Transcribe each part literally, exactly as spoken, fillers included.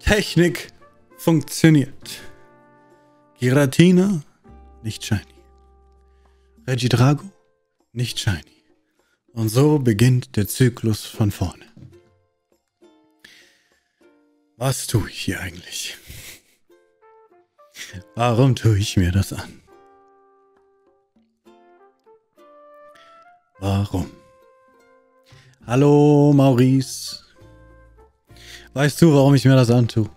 Technik funktioniert. Giratina, nicht shiny. Regidrago, nicht shiny. Und so beginnt der Zyklus von vorne. Was tue ich hier eigentlich? Warum tue ich mir das an? Warum? Hallo Maurice. Weißt du, warum ich mir das antue?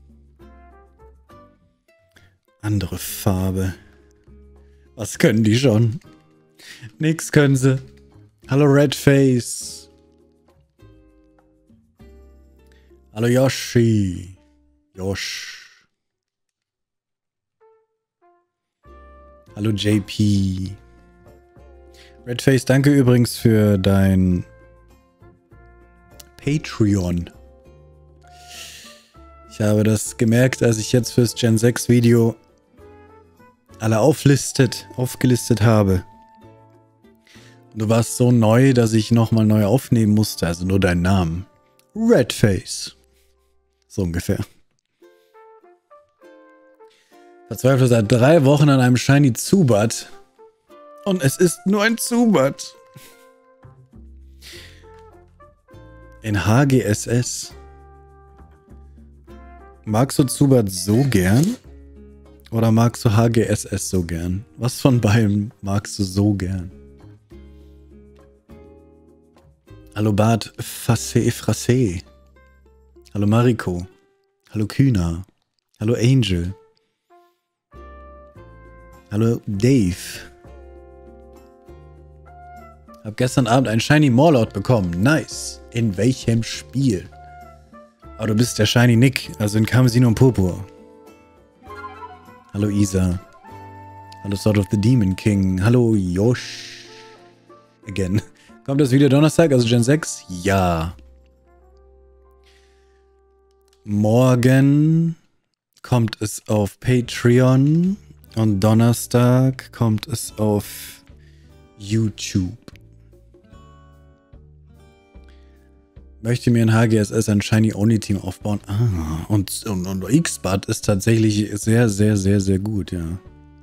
Andere Farbe. Was können die schon? Nix können sie. Hallo Redface. Hallo Yoshi. Josh. Hallo J P. Redface, danke übrigens für dein Patreon. Ich habe das gemerkt, als ich jetzt fürs Gen sechs Video alle auflistet, aufgelistet habe. Du warst so neu, dass ich nochmal neu aufnehmen musste, also nur deinen Namen. Redface. So ungefähr. Verzweifle seit drei Wochen an einem Shiny Zubat. Und es ist nur ein Zubat. In H G S S. Magst du Zubat so gern? Oder magst du H G S S so gern? Was von beiden magst du so gern? Hallo Bart Fassé Frassé. Hallo Mariko. Hallo Kühner. Hallo Angel. Hallo Dave. Hab gestern Abend einen Shiny Morlord bekommen. Nice. In welchem Spiel? Aber du bist der Shiny Nick, also in Karmesin und Purpur. Hallo Isa. Hallo Sword of the Demon King. Hallo Josh. Again. Kommt das Video Donnerstag, also Gen sechs? Ja. Morgen kommt es auf Patreon und Donnerstag kommt es auf YouTube. Möchte mir in H G S S ein Shiny-Only-Team aufbauen. Ah, und, und, und X-Bud ist tatsächlich sehr, sehr, sehr, sehr gut, ja.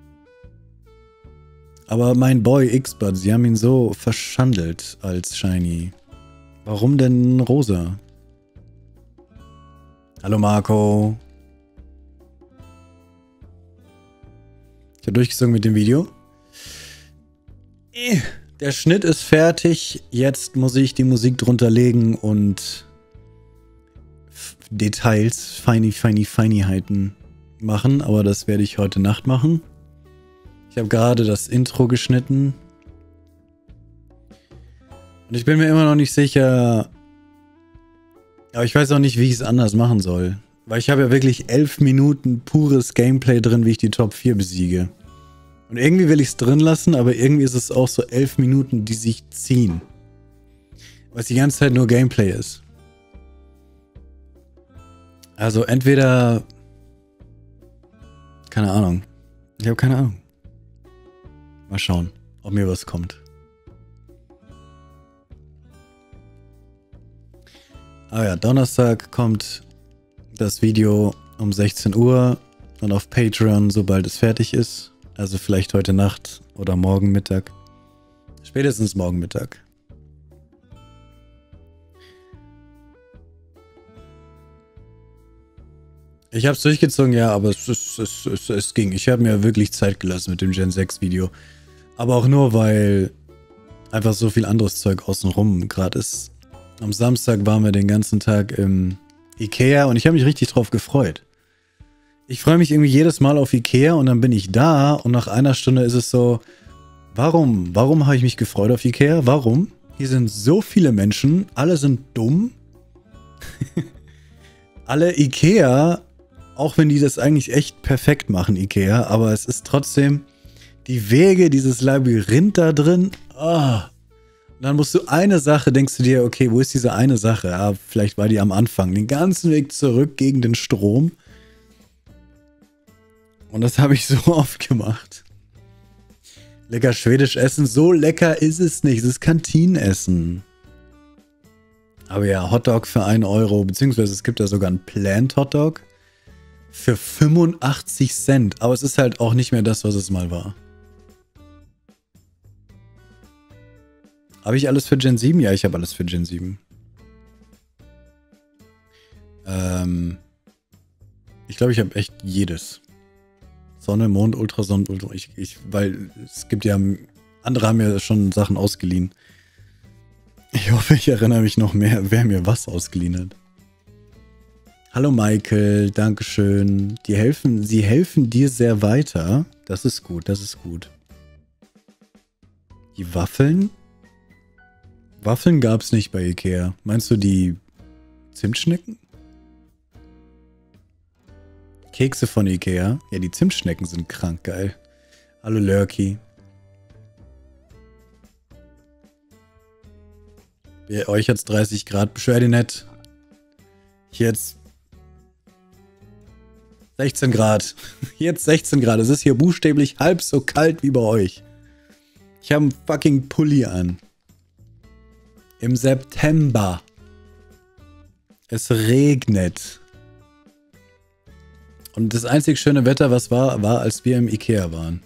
Aber mein Boy X-Bud, sie haben ihn so verschandelt als Shiny. Warum denn rosa? Hallo Marco. Ich habe durchgezogen mit dem Video. Der Schnitt ist fertig. Jetzt muss ich die Musik drunter legen und Details, feine, feine, Feinheiten machen. Aber das werde ich heute Nacht machen. Ich habe gerade das Intro geschnitten. Und ich bin mir immer noch nicht sicher. Aber ich weiß auch nicht, wie ich es anders machen soll. Weil ich habe ja wirklich elf Minuten pures Gameplay drin, wie ich die Top vier besiege. Und irgendwie will ich es drin lassen, aber irgendwie ist es auch so elf Minuten, die sich ziehen. Was die ganze Zeit nur Gameplay ist. Also entweder... Keine Ahnung. Ich habe keine Ahnung. Mal schauen, ob mir was kommt. Ah ja, Donnerstag kommt das Video um sechzehn Uhr und auf Patreon, sobald es fertig ist. Also vielleicht heute Nacht oder morgen Mittag. Spätestens morgen Mittag. Ich habe es durchgezogen, ja, aber es, es, es, es, es ging. Ich habe mir wirklich Zeit gelassen mit dem Gen sechs Video. Aber auch nur, weil einfach so viel anderes Zeug außenrum gerade ist. Am Samstag waren wir den ganzen Tag im Ikea und ich habe mich richtig drauf gefreut. Ich freue mich irgendwie jedes Mal auf Ikea und dann bin ich da und nach einer Stunde ist es so, warum? Warum habe ich mich gefreut auf Ikea? Warum? Hier sind so viele Menschen, alle sind dumm. Alle Ikea, auch wenn die das eigentlich echt perfekt machen, Ikea, aber es ist trotzdem die Wege, dieses Labyrinth da drin. Oh. Und dann musst du eine Sache, denkst du dir, okay, wo ist diese eine Sache? Ja, vielleicht war die am Anfang, den ganzen Weg zurück gegen den Strom. Und das habe ich so oft gemacht. Lecker schwedisch essen, so lecker ist es nicht. Es ist Kantinenessen. Aber ja, Hotdog für einen Euro, beziehungsweise es gibt ja sogar einen Plant Hotdog für fünfundachtzig Cent. Aber es ist halt auch nicht mehr das, was es mal war. Habe ich alles für Gen sieben? Ja, ich habe alles für Gen sieben. Ähm, ich glaube, ich habe echt jedes. Sonne, Mond, Ultrasound, Ultra. Ich, ich, weil es gibt ja, andere haben ja schon Sachen ausgeliehen. Ich hoffe, ich erinnere mich noch mehr, wer mir was ausgeliehen hat. Hallo Michael, Dankeschön. Die helfen, sie helfen dir sehr weiter. Das ist gut, das ist gut. Die Waffeln? Waffeln gab es nicht bei Ikea. Meinst du die Zimtschnecken? Kekse von Ikea? Ja, die Zimtschnecken sind krank geil. Hallo Lurky. Bei euch hat's dreißig Grad. Beschwer dich nicht. Hier jetzt sechzehn Grad. Jetzt sechzehn Grad. Es ist hier buchstäblich halb so kalt wie bei euch. Ich habe einen fucking Pulli an. Im September. Es regnet. Und das einzig schöne Wetter, was war, war, als wir im Ikea waren.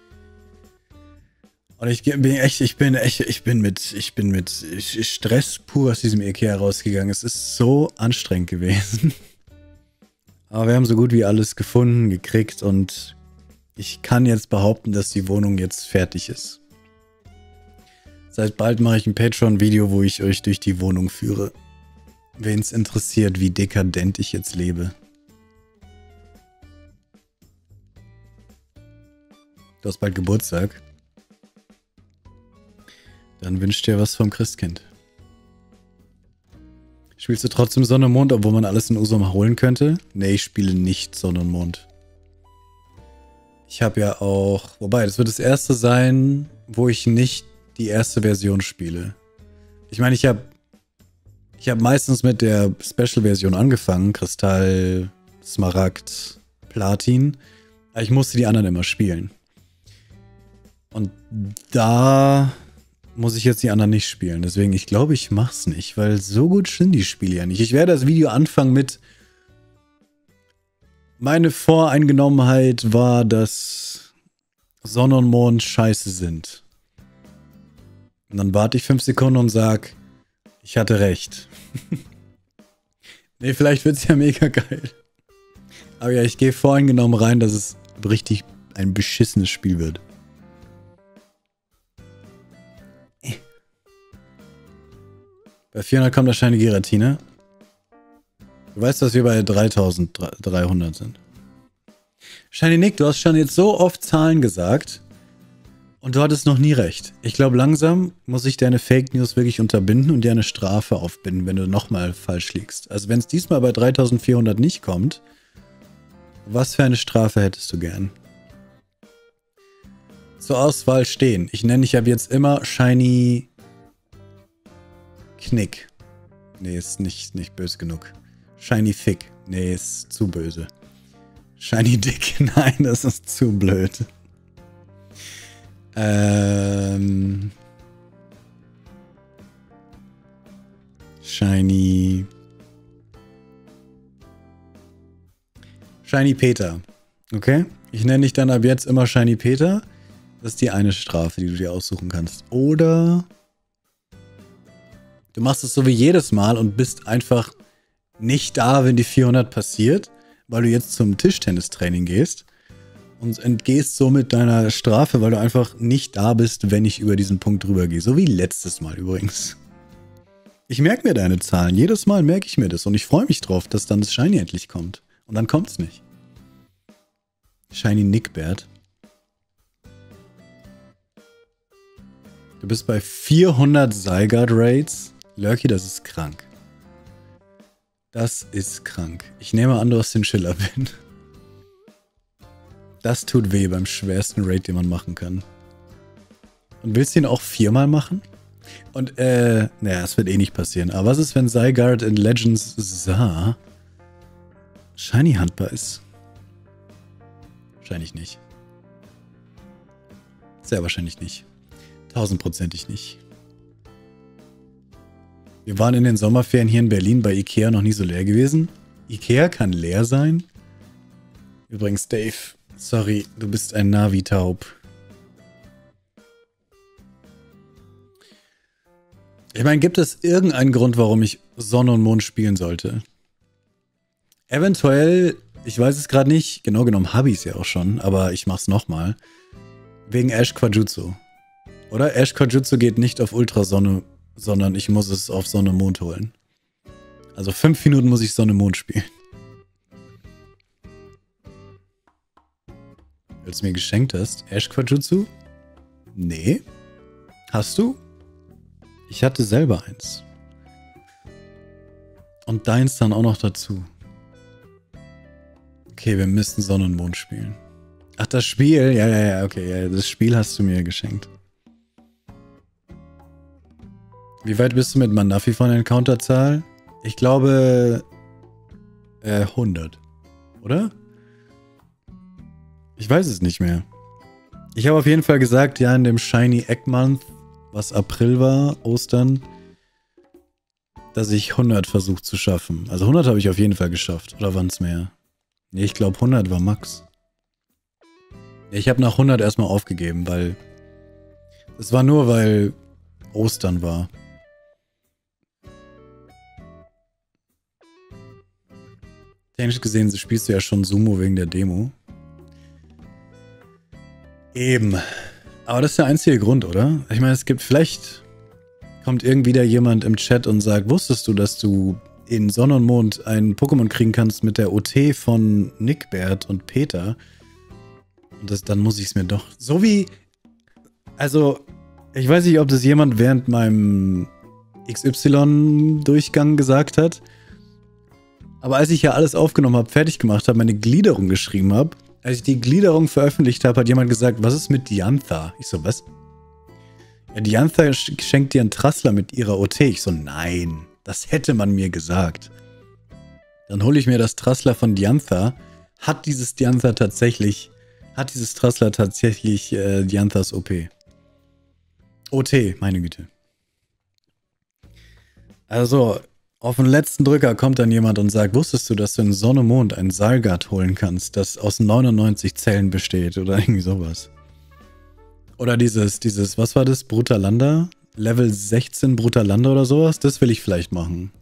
Und ich bin echt, ich bin echt, ich bin mit, ich bin mit Stress pur aus diesem Ikea rausgegangen. Es ist so anstrengend gewesen. Aber wir haben so gut wie alles gefunden, gekriegt und ich kann jetzt behaupten, dass die Wohnung jetzt fertig ist. Seit bald mache ich ein Patreon-Video, wo ich euch durch die Wohnung führe. Wen es interessiert, wie dekadent ich jetzt lebe. Du hast bald Geburtstag. Dann wünsch dir was vom Christkind. Spielst du trotzdem Sonne und Mond, obwohl man alles in Usum holen könnte? Nee, ich spiele nicht Sonne und Mond. Ich habe ja auch... Wobei, das wird das erste sein, wo ich nicht die erste Version spiele. Ich meine, ich habe ich habe meistens mit der Special-Version angefangen. Kristall, Smaragd, Platin. Aber ich musste die anderen immer spielen. Und da muss ich jetzt die anderen nicht spielen. Deswegen, ich glaube, ich mach's nicht, weil so gut sind die Spiele ja nicht. Ich werde das Video anfangen mit: Meine Voreingenommenheit war, dass Sonne und Mond scheiße sind. Und dann warte ich fünf Sekunden und sag, ich hatte recht. Nee, vielleicht wird's ja mega geil. Aber ja, ich gehe voreingenommen rein, dass es richtig ein beschissenes Spiel wird. Bei vierhundert kommt wahrscheinlich Geratine. Du weißt, dass wir bei dreitausenddreihundert sind. Shiny Nick, du hast schon jetzt so oft Zahlen gesagt und du hattest noch nie recht. Ich glaube, langsam muss ich deine Fake News wirklich unterbinden und dir eine Strafe aufbinden, wenn du nochmal falsch liegst. Also wenn es diesmal bei dreitausendvierhundert nicht kommt, was für eine Strafe hättest du gern? Zur Auswahl stehen. Ich nenne dich ab jetzt immer Shiny Knick. Nee, ist nicht, nicht böse genug. Shiny Fick. Nee, ist zu böse. Shiny Dick. Nein, das ist zu blöd. Ähm. Shiny. Shiny Peter. Okay? Ich nenne dich dann ab jetzt immer Shiny Peter. Das ist die eine Strafe, die du dir aussuchen kannst. Oder du machst es so wie jedes Mal und bist einfach nicht da, wenn die vierhundert passiert, weil du jetzt zum Tischtennistraining gehst und entgehst somit deiner Strafe, weil du einfach nicht da bist, wenn ich über diesen Punkt drüber gehe. So wie letztes Mal übrigens. Ich merke mir deine Zahlen. Jedes Mal merke ich mir das und ich freue mich drauf, dass dann das Shiny endlich kommt. Und dann kommt es nicht. Shiny Nickbert. Du bist bei vierhundert Zygarde Raids. Lurky, das ist krank. Das ist krank. Ich nehme an, du hast den Schiller bin. Das tut weh beim schwersten Raid, den man machen kann. Und willst du ihn auch viermal machen? Und, äh, naja, das wird eh nicht passieren. Aber was ist, wenn Zygarde in Legends sah Shiny handbar ist? Wahrscheinlich nicht. Sehr wahrscheinlich nicht. Tausendprozentig nicht. Wir waren in den Sommerferien hier in Berlin bei Ikea noch nie so leer gewesen. Ikea kann leer sein? Übrigens, Dave, sorry, du bist ein Navi-Taub. Ich meine, gibt es irgendeinen Grund, warum ich Sonne und Mond spielen sollte? Eventuell, ich weiß es gerade nicht, genau genommen habe ich es ja auch schon, aber ich mach's nochmal. Wegen Ash Quajutsu. Oder? Ash Quajutsu geht nicht auf Ultrasonne, sondern ich muss es auf Sonne und Mond holen. Also fünf Minuten muss ich Sonne und Mond spielen. Weil du es mir geschenkt hast. Ash Quajutsu? Nee. Hast du? Ich hatte selber eins. Und deins dann auch noch dazu. Okay, wir müssen Sonne und Mond spielen. Ach, das Spiel? Ja, ja, ja, okay. Ja, das Spiel hast du mir geschenkt. Wie weit bist du mit Manafi von der Encounterzahl? Ich glaube... Äh, hundert. Oder? Ich weiß es nicht mehr. Ich habe auf jeden Fall gesagt, ja, in dem Shiny Egg Month, was April war, Ostern, dass ich hundert versucht zu schaffen. Also hundert habe ich auf jeden Fall geschafft. Oder waren es mehr? Nee, ich glaube hundert war Max. Ich habe nach hundert erstmal aufgegeben, weil... Es war nur, weil Ostern war. Technisch gesehen spielst du ja schon Sumo wegen der Demo. Eben. Aber das ist der einzige Grund, oder? Ich meine, es gibt vielleicht... Kommt irgendwie da jemand im Chat und sagt, wusstest du, dass du in Sonne und Mond ein Pokémon kriegen kannst mit der O T von Nickbert und Peter? Und das, dann muss ich es mir doch... So wie... Also, ich weiß nicht, ob das jemand während meinem X Y-Durchgang gesagt hat. Aber als ich ja alles aufgenommen habe, fertig gemacht habe, meine Gliederung geschrieben habe, als ich die Gliederung veröffentlicht habe, hat jemand gesagt, was ist mit Diantha? Ich so, was? Ja, Diantha schenkt dir einen Trassler mit ihrer O T. Ich so, nein, das hätte man mir gesagt. Dann hole ich mir das Trassler von Diantha. Hat dieses Diantha tatsächlich, hat dieses Trassler tatsächlich äh, Dianthas O P? O T, meine Güte. Also, auf den letzten Drücker kommt dann jemand und sagt, wusstest du, dass du in Sonne und Mond ein Salgat holen kannst, das aus neunundneunzig Zellen besteht oder irgendwie sowas? Oder dieses, dieses, was war das? Brutalanda? Level sechzehn Brutalanda oder sowas? Das will ich vielleicht machen.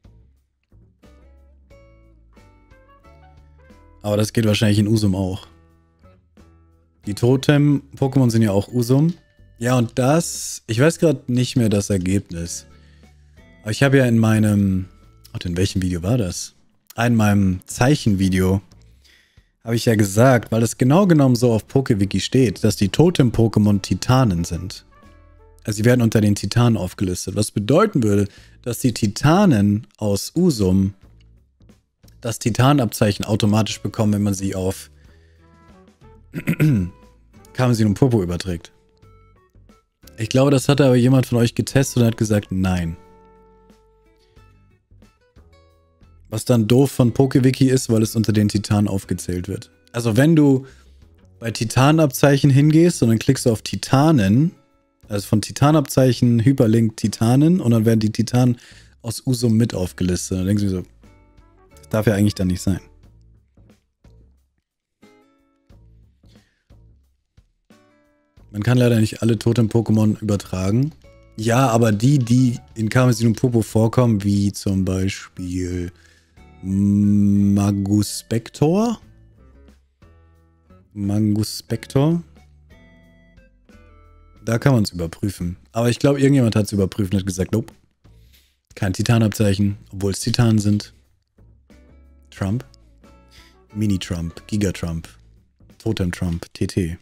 Aber das geht wahrscheinlich in Usum auch. Die Totem-Pokémon sind ja auch Usum. Ja, und das, ich weiß gerade nicht mehr das Ergebnis. Aber ich habe ja in meinem, oh, in welchem Video war das? In meinem Zeichenvideo habe ich ja gesagt, weil es genau genommen so auf PokeWiki steht, dass die Totem-Pokémon Titanen sind. Also sie werden unter den Titanen aufgelistet. Was bedeuten würde, dass die Titanen aus Usum das Titanabzeichen automatisch bekommen, wenn man sie auf Karmesin und Popo überträgt. Ich glaube, das hat aber jemand von euch getestet und hat gesagt, nein. Was dann doof von PokeWiki ist, weil es unter den Titanen aufgezählt wird. Also wenn du bei Titanabzeichen hingehst und dann klickst du auf Titanen, also von Titanabzeichen, Hyperlink Titanen und dann werden die Titanen aus Usum mit aufgelistet. Dann denkst du so, das darf ja eigentlich dann nicht sein. Man kann leider nicht alle Totem-Pokémon übertragen. Ja, aber die, die in Karmesin und Popo vorkommen, wie zum Beispiel Maguspector. Maguspector. Da kann man es überprüfen. Aber ich glaube, irgendjemand hat es überprüft und hat gesagt, nope. Kein Titanabzeichen, obwohl es Titanen sind. Trump. Mini-Trump, Giga-Trump, Totem-Trump, T T.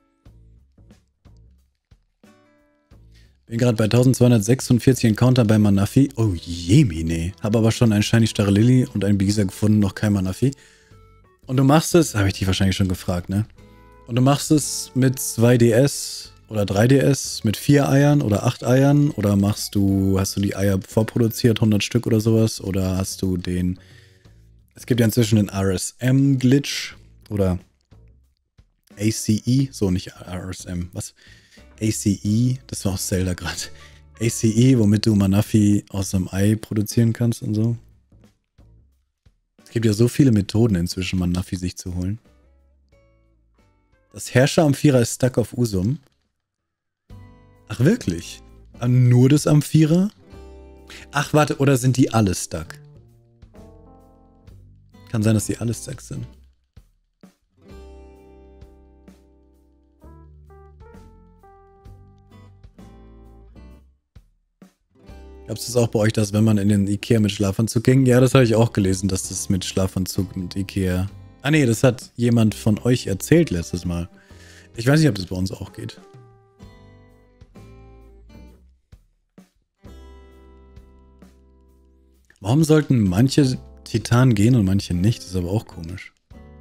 Bin gerade bei eintausendzweihundertsechsundvierzig Encounter bei Manafi. Oh jemine. Habe aber schon einen Shiny Starre Lily und einen Bisa gefunden, noch kein Manafi. Und du machst es, habe ich dich wahrscheinlich schon gefragt, ne? Und du machst es mit zwei D S oder drei D S, mit vier Eiern oder acht Eiern? Oder machst du, hast du die Eier vorproduziert, hundert Stück oder sowas? Oder hast du den, es gibt ja inzwischen den R S M-Glitch oder A C E, so nicht R S M, was? A C E, das war auch Zelda gerade. A C E, womit du Manafi aus einem Ei produzieren kannst und so. Es gibt ja so viele Methoden inzwischen, Manafi sich zu holen. Das Herrscher-Amphira ist stuck auf Usum. Ach, wirklich? Nur das Amphira? Ach, warte, oder sind die alle stuck? Kann sein, dass die alle stuck sind. Gab es das auch bei euch, dass wenn man in den Ikea mit Schlafanzug ging? Ja, das habe ich auch gelesen, dass das mit Schlafanzug und Ikea... Ah nee, das hat jemand von euch erzählt letztes Mal. Ich weiß nicht, ob das bei uns auch geht. Warum sollten manche Titanen gehen und manche nicht? Das ist aber auch komisch.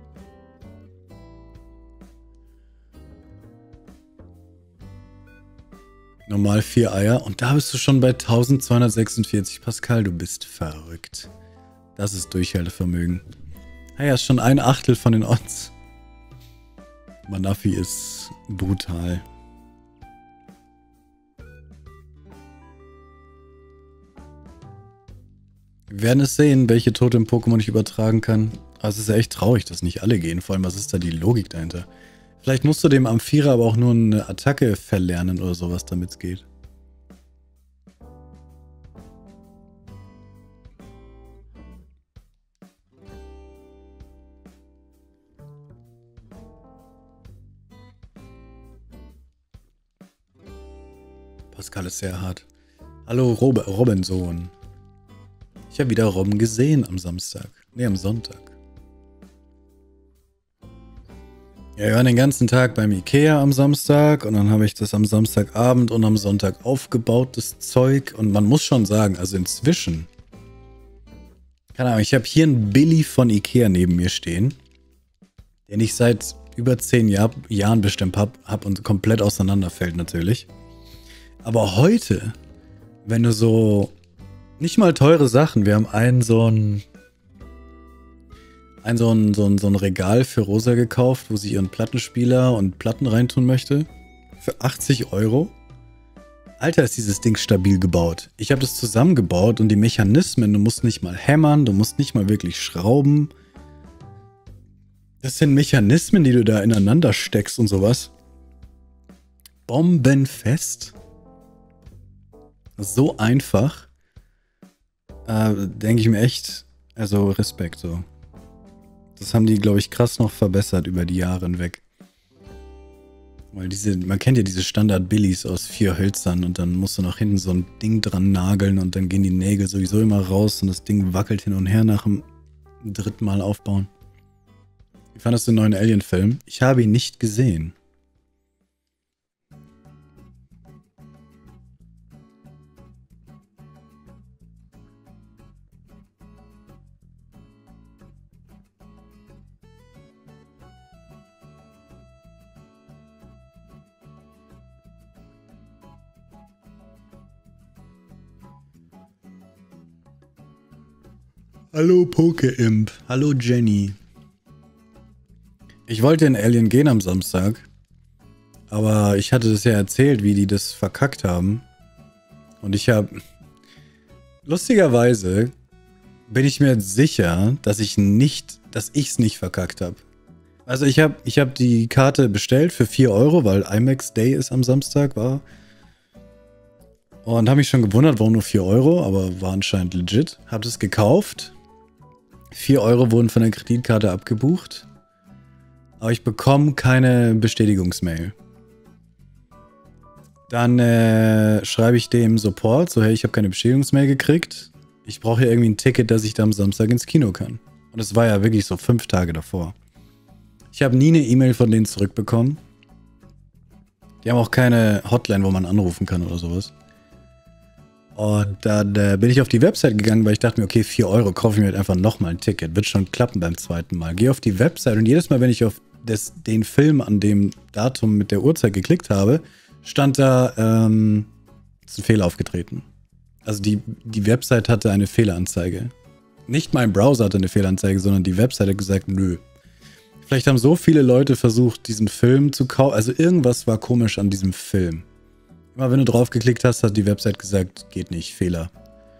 Normal vier Eier. Und da bist du schon bei eintausendzweihundertsechsundvierzig. Pascal, du bist verrückt. Das ist Durchhaltevermögen. Ah ja, ist schon ein Achtel von den Odds. Manafi ist brutal. Wir werden es sehen, welche Totem-Pokémon ich übertragen kann. Aber es ist ja echt traurig, dass nicht alle gehen. Vor allem, was ist da die Logik dahinter? Vielleicht musst du dem Amphira aber auch nur eine Attacke verlernen oder sowas, damit es geht. Pascal ist sehr hart. Hallo Rob Robinson. Ich habe wieder Robben gesehen am Samstag. Ne, am Sonntag. Ja, wir waren den ganzen Tag beim Ikea am Samstag und dann habe ich das am Samstagabend und am Sonntag aufgebaut, das Zeug. Und man muss schon sagen, also inzwischen, keine Ahnung, ich habe hier einen Billy von Ikea neben mir stehen, den ich seit über zehn Jahr, Jahren bestimmt habe hab und komplett auseinanderfällt natürlich. Aber heute, wenn du so, nicht mal teure Sachen, wir haben einen so ein, ein so ein, so ein, so ein Regal für Rosa gekauft, wo sie ihren Plattenspieler und Platten reintun möchte. Für achtzig Euro. Alter, ist dieses Ding stabil gebaut. Ich habe das zusammengebaut und die Mechanismen, du musst nicht mal hämmern, du musst nicht mal wirklich schrauben. Das sind Mechanismen, die du da ineinander steckst und sowas. Bombenfest. So einfach. Äh, denke ich mir echt, also Respekt so. Das haben die, glaube ich, krass noch verbessert über die Jahre hinweg. Weil diese, man kennt ja diese Standard-Billies aus vier Hölzern und dann musst du noch hinten so ein Ding dran nageln und dann gehen die Nägel sowieso immer raus und das Ding wackelt hin und her nach dem dritten Mal aufbauen. Wie fandest du den neuen Alien-Film? Ich habe ihn nicht gesehen. Hallo Poke-Imp. Hallo Jenny. Ich wollte in Alien gehen am Samstag. Aber ich hatte das ja erzählt, wie die das verkackt haben. Und ich habe... Lustigerweise bin ich mir sicher, dass ich nicht... dass ich es nicht verkackt habe. Also ich habe ich hab die Karte bestellt für vier Euro, weil IMAX Day ist am Samstag, war... Und habe mich schon gewundert, warum nur vier Euro, aber war anscheinend legit. Habe das gekauft. vier Euro wurden von der Kreditkarte abgebucht. Aber ich bekomme keine Bestätigungsmail. Dann äh, schreibe ich dem Support, so hey, ich habe keine Bestätigungsmail gekriegt. Ich brauche hier irgendwie ein Ticket, dass ich da am Samstag ins Kino kann. Und das war ja wirklich so fünf Tage davor. Ich habe nie eine E-Mail von denen zurückbekommen. Die haben auch keine Hotline, wo man anrufen kann oder sowas. Und dann äh, bin ich auf die Website gegangen, weil ich dachte mir, okay, vier Euro kaufe ich mir halt einfach nochmal ein Ticket. Wird schon klappen beim zweiten Mal. Gehe auf die Website und jedes Mal, wenn ich auf das, den Film an dem Datum mit der Uhrzeit geklickt habe, stand da, ähm, ist ein Fehler aufgetreten. Also die, die Website hatte eine Fehleranzeige. Nicht mein Browser hatte eine Fehleranzeige, sondern die Website hat gesagt, nö. Vielleicht haben so viele Leute versucht, diesen Film zu kaufen. Also irgendwas war komisch an diesem Film. Immer wenn du drauf geklickt hast, hat die Website gesagt, geht nicht, Fehler.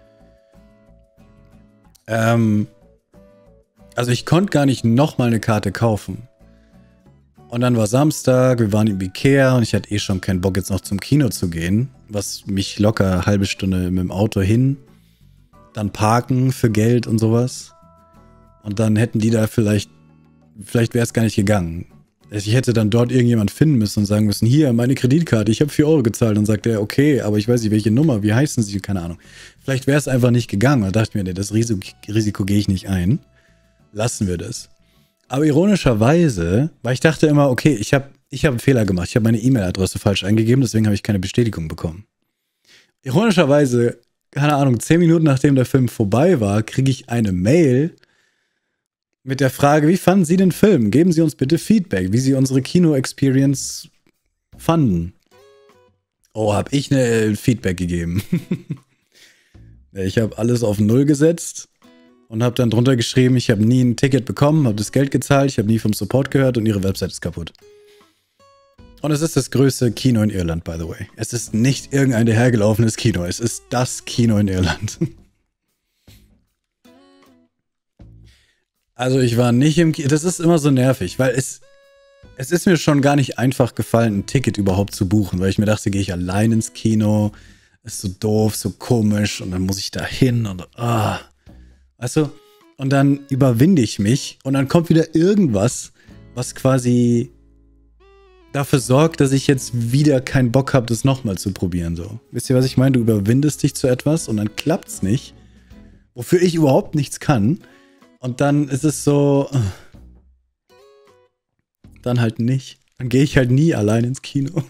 Ähm, also ich konnte gar nicht nochmal eine Karte kaufen. Und dann war Samstag, wir waren im Ikea und ich hatte eh schon keinen Bock, jetzt noch zum Kino zu gehen. Was mich locker eine halbe Stunde mit dem Auto hin, dann parken für Geld und sowas. Und dann hätten die da vielleicht, vielleicht wäre es gar nicht gegangen. Ich hätte dann dort irgendjemand finden müssen und sagen müssen, hier, meine Kreditkarte, ich habe vier Euro gezahlt. Und sagt er, okay, aber ich weiß nicht, welche Nummer, wie heißen sie, keine Ahnung. Vielleicht wäre es einfach nicht gegangen. Da dachte ich mir, nee, das Risiko, Risiko gehe ich nicht ein. Lassen wir das. Aber ironischerweise, weil ich dachte immer, okay, ich habe ich hab einen Fehler gemacht. Ich habe meine E-Mail-Adresse falsch eingegeben, deswegen habe ich keine Bestätigung bekommen. Ironischerweise, keine Ahnung, zehn Minuten nachdem der Film vorbei war, kriege ich eine Mail mit der Frage, wie fanden Sie den Film? Geben Sie uns bitte Feedback, wie Sie unsere Kino-Experience fanden. Oh, habe ich eine Feedback gegeben. Ich habe alles auf Null gesetzt und habe dann drunter geschrieben, ich habe nie ein Ticket bekommen, habe das Geld gezahlt, ich habe nie vom Support gehört und Ihre Website ist kaputt. Und es ist das größte Kino in Irland, by the way. Es ist nicht irgendein dahergelaufenes Kino, es ist das Kino in Irland. Also ich war nicht im Kino, das ist immer so nervig, weil es, es ist mir schon gar nicht einfach gefallen, ein Ticket überhaupt zu buchen, weil ich mir dachte, gehe ich allein ins Kino, ist so doof, so komisch und dann muss ich da hin und ah. Weißt du, und dann überwinde ich mich und dann kommt wieder irgendwas, was quasi dafür sorgt, dass ich jetzt wieder keinen Bock habe, das nochmal zu probieren. So. Wisst ihr, was ich meine? Du überwindest dich zu etwas und dann klappt's nicht, wofür ich überhaupt nichts kann. Und dann ist es so, dann halt nicht. Dann gehe ich halt nie allein ins Kino.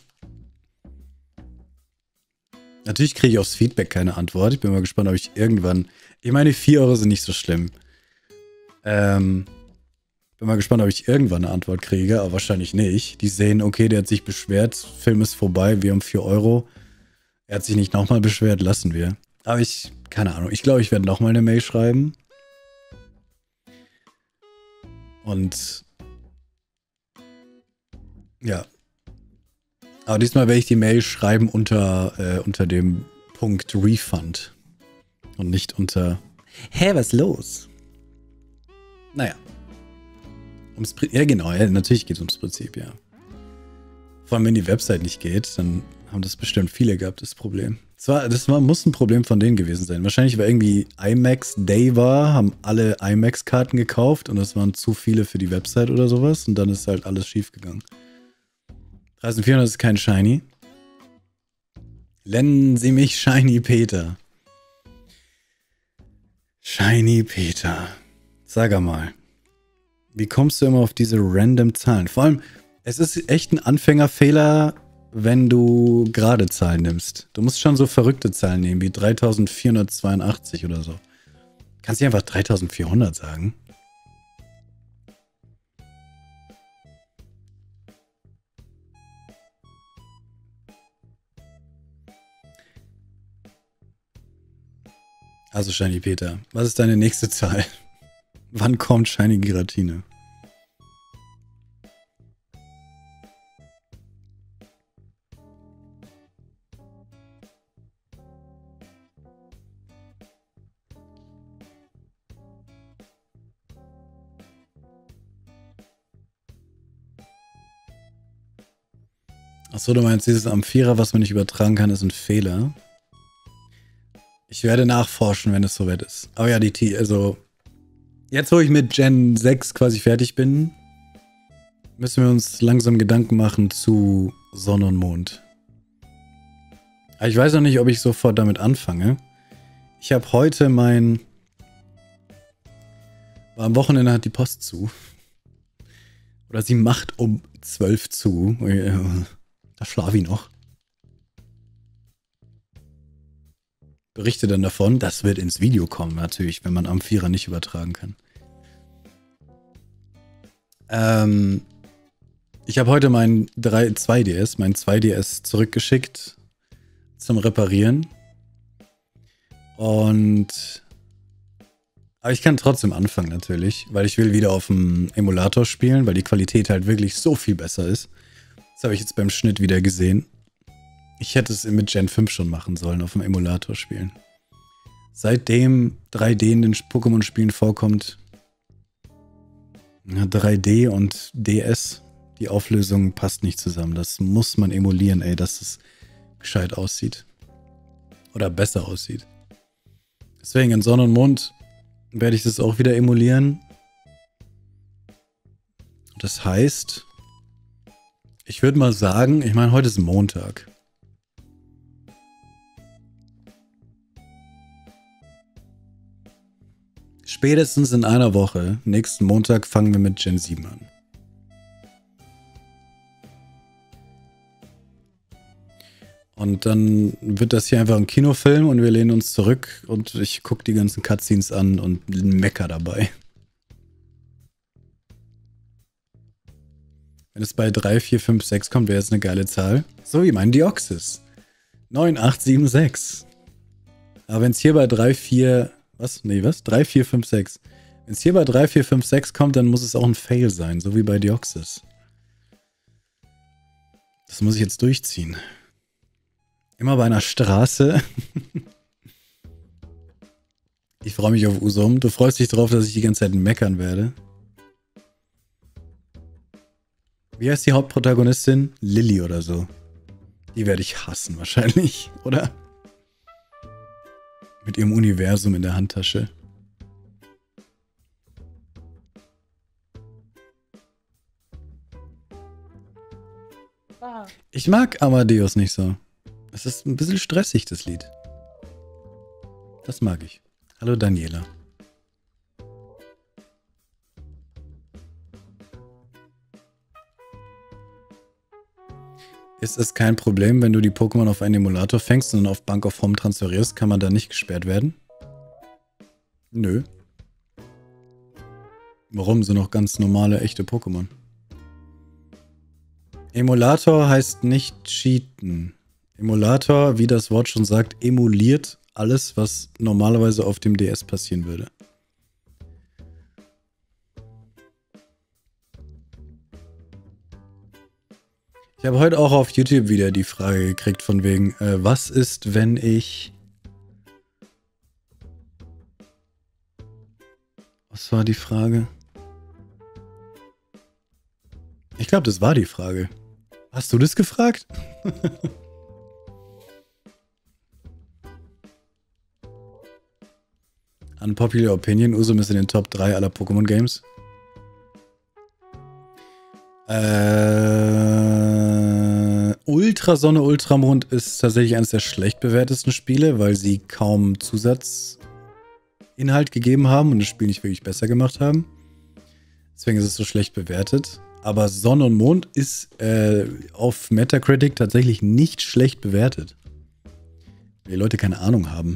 Natürlich kriege ich aufs Feedback keine Antwort. Ich bin mal gespannt, ob ich irgendwann... Ich meine, vier Euro sind nicht so schlimm. Ähm... Bin mal gespannt, ob ich irgendwann eine Antwort kriege, aber wahrscheinlich nicht. Die sehen, okay, der hat sich beschwert, Film ist vorbei, wir haben vier Euro. Er hat sich nicht nochmal beschwert, lassen wir. Aber ich, keine Ahnung, ich glaube, ich werde nochmal eine Mail schreiben. Und ja. Aber diesmal werde ich die Mail schreiben unter, äh, unter dem Punkt Refund. Und nicht unter, hä, was ist los? Naja. Ums Pri ja, genau, ja, natürlich geht es ums Prinzip, ja. Vor allem, wenn die Website nicht geht, dann haben das bestimmt viele gehabt, das Problem. Das, war, das war, muss ein Problem von denen gewesen sein. Wahrscheinlich war irgendwie IMAX Day war, haben alle IMAX-Karten gekauft und das waren zu viele für die Website oder sowas und dann ist halt alles schief gegangen. dreitausendvierhundert ist kein Shiny. Nennen Sie mich Shiny Peter. Shiny Peter. Sag mal. Wie kommst du immer auf diese random Zahlen? Vor allem, es ist echt ein Anfängerfehler, wenn du gerade Zahlen nimmst. Du musst schon so verrückte Zahlen nehmen, wie dreitausendvierhundertzweiundachtzig oder so. Kannst du einfach dreitausendvierhundert sagen? Also Shiny Peter, was ist deine nächste Zahl? Wann kommt Shiny Giratina? Achso, du meinst, dieses Amphira, was man nicht übertragen kann, ist ein Fehler. Ich werde nachforschen, wenn es soweit ist. Aber ja, die T, also jetzt, wo ich mit Gen sechs quasi fertig bin, müssen wir uns langsam Gedanken machen zu Sonne und Mond. Aber ich weiß noch nicht, ob ich sofort damit anfange. Ich habe heute mein... War am Wochenende hat die Post zu. Oder sie macht um zwölf zu. Da schlafe ich noch. Berichte dann davon, das wird ins Video kommen, natürlich, wenn man Amphira nicht übertragen kann. Ähm, ich habe heute mein zwei D S, mein zwei D S zurückgeschickt zum Reparieren. Und aber ich kann trotzdem anfangen natürlich, weil ich will wieder auf dem Emulator spielen, weil die Qualität halt wirklich so viel besser ist. Das habe ich jetzt beim Schnitt wieder gesehen. Ich hätte es mit Gen fünf schon machen sollen, auf dem Emulator spielen. Seitdem drei D in den Pokémon-Spielen vorkommt, ja, drei D und D S, die Auflösung passt nicht zusammen. Das muss man emulieren, ey, dass es gescheit aussieht. Oder besser aussieht. Deswegen in Sonne und Mond werde ich das auch wieder emulieren. Das heißt, ich würde mal sagen, ich meine, heute ist Montag. Spätestens in einer Woche, nächsten Montag, fangen wir mit Gen sieben an. Und dann wird das hier einfach ein Kinofilm und wir lehnen uns zurück und ich gucke die ganzen Cutscenes an und mecker dabei. Wenn es bei drei, vier, fünf, sechs kommt, wäre es eine geile Zahl. So wie mein Deoxys. neun, acht, sieben, sechs. Aber wenn es hier bei drei, vier... Was? Nee, was? drei, vier, fünf, sechs. Wenn es hier bei drei, vier, fünf, sechs kommt, dann muss es auch ein Fail sein. So wie bei Deoxys. Das muss ich jetzt durchziehen. Immer bei einer Straße. Ich freue mich auf Usum. Du freust dich drauf, dass ich die ganze Zeit meckern werde. Wie heißt die Hauptprotagonistin? Lilly oder so. Die werde ich hassen wahrscheinlich, oder? Mit ihrem Universum in der Handtasche. Ich mag Amadeus nicht so. Es ist ein bisschen stressig, das Lied. Das mag ich. Hallo Daniela. Ist es kein Problem, wenn du die Pokémon auf einen Emulator fängst und auf Bank of Home transferierst, kann man da nicht gesperrt werden? Nö. Warum? Sind noch ganz normale, echte Pokémon. Emulator heißt nicht cheaten. Emulator, wie das Wort schon sagt, emuliert alles, was normalerweise auf dem D S passieren würde. Ich habe heute auch auf YouTube wieder die Frage gekriegt von wegen, äh, was ist, wenn ich... Was war die Frage? Ich glaube, das war die Frage. Hast du das gefragt? Unpopular Opinion, Usum ist in den Top drei aller Pokémon Games. Äh, Ultrasonne Ultramond ist tatsächlich eines der schlecht bewertesten Spiele, weil sie kaum Zusatzinhalt gegeben haben und das Spiel nicht wirklich besser gemacht haben. Deswegen ist es so schlecht bewertet. Aber Sonne und Mond ist äh, auf Metacritic tatsächlich nicht schlecht bewertet. Weil die Leute keine Ahnung haben.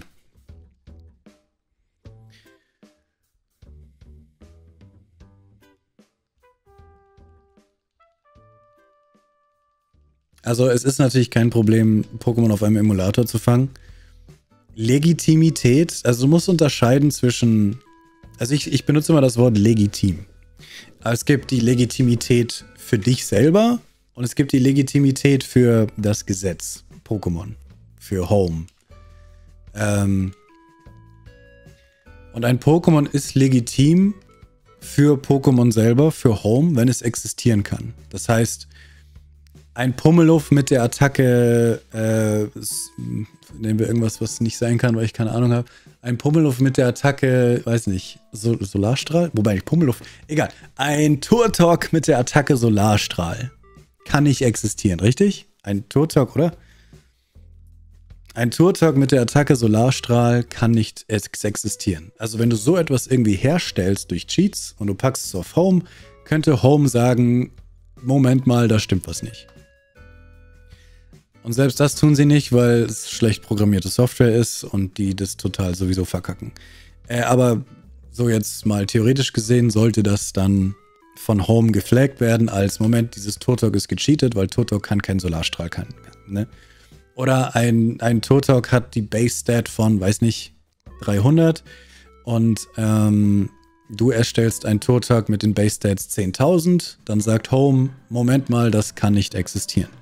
Also es ist natürlich kein Problem, Pokémon auf einem Emulator zu fangen. Legitimität, also du musst unterscheiden zwischen... Also ich, ich benutze immer das Wort legitim. Aber es gibt die Legitimität für dich selber und es gibt die Legitimität für das Gesetz. Pokémon. Für Home. Ähm und ein Pokémon ist legitim für Pokémon selber, für Home, wenn es existieren kann. Das heißt... Ein Pummeluff mit der Attacke, äh, nehmen wir irgendwas, was nicht sein kann, weil ich keine Ahnung habe. Ein Pummeluff mit der Attacke, weiß nicht, Sol Solarstrahl? Wobei, nicht Pummeluff, egal. Ein Turtok mit der Attacke Solarstrahl kann nicht existieren, richtig? Ein Turtok, oder? Ein Turtok mit der Attacke Solarstrahl kann nicht existieren. Also wenn du so etwas irgendwie herstellst durch Cheats und du packst es auf Home, könnte Home sagen, Moment mal, da stimmt was nicht. Und selbst das tun sie nicht, weil es schlecht programmierte Software ist und die das total sowieso verkacken. Äh, aber so jetzt mal theoretisch gesehen sollte das dann von Home geflaggt werden als Moment, dieses Turtok ist gecheatet, weil Turtok kann keinen Solarstrahl kann. Ne? Oder ein, ein Turtok hat die Base-Stat von, weiß nicht, dreihundert und ähm, du erstellst ein Turtok mit den Base-Stats zehntausend, dann sagt Home, Moment mal, das kann nicht existieren.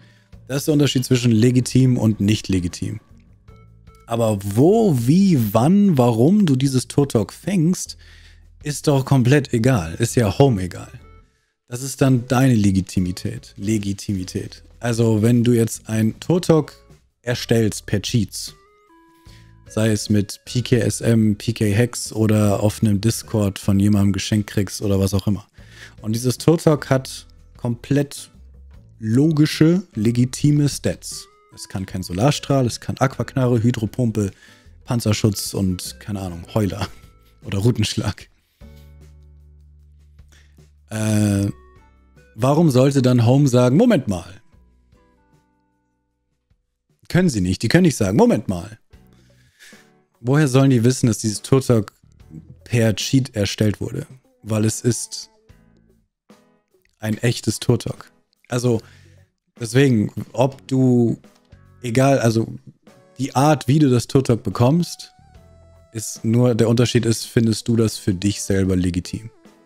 Das ist der Unterschied zwischen legitim und nicht legitim. Aber wo, wie, wann, warum du dieses Turtok fängst, ist doch komplett egal. Ist ja Home egal. Das ist dann deine Legitimität. Legitimität. Also wenn du jetzt ein Turtok erstellst per Cheats, sei es mit P K S M, P K Hex oder auf einem Discord von jemandem geschenkt kriegst oder was auch immer. Und dieses Turtok hat komplett logische, legitime Stats. Es kann kein Solarstrahl, es kann Aquaknarre, Hydropumpe, Panzerschutz und, keine Ahnung, Heuler oder Routenschlag. Äh, warum sollte dann Home sagen, Moment mal. Können sie nicht, die können nicht sagen, Moment mal. Woher sollen die wissen, dass dieses Turtok per Cheat erstellt wurde? Weil es ist ein echtes Turtok. Also, deswegen, ob du, egal, also die Art, wie du das Turtok bekommst, ist nur, der Unterschied ist, findest du das für dich selber legitim.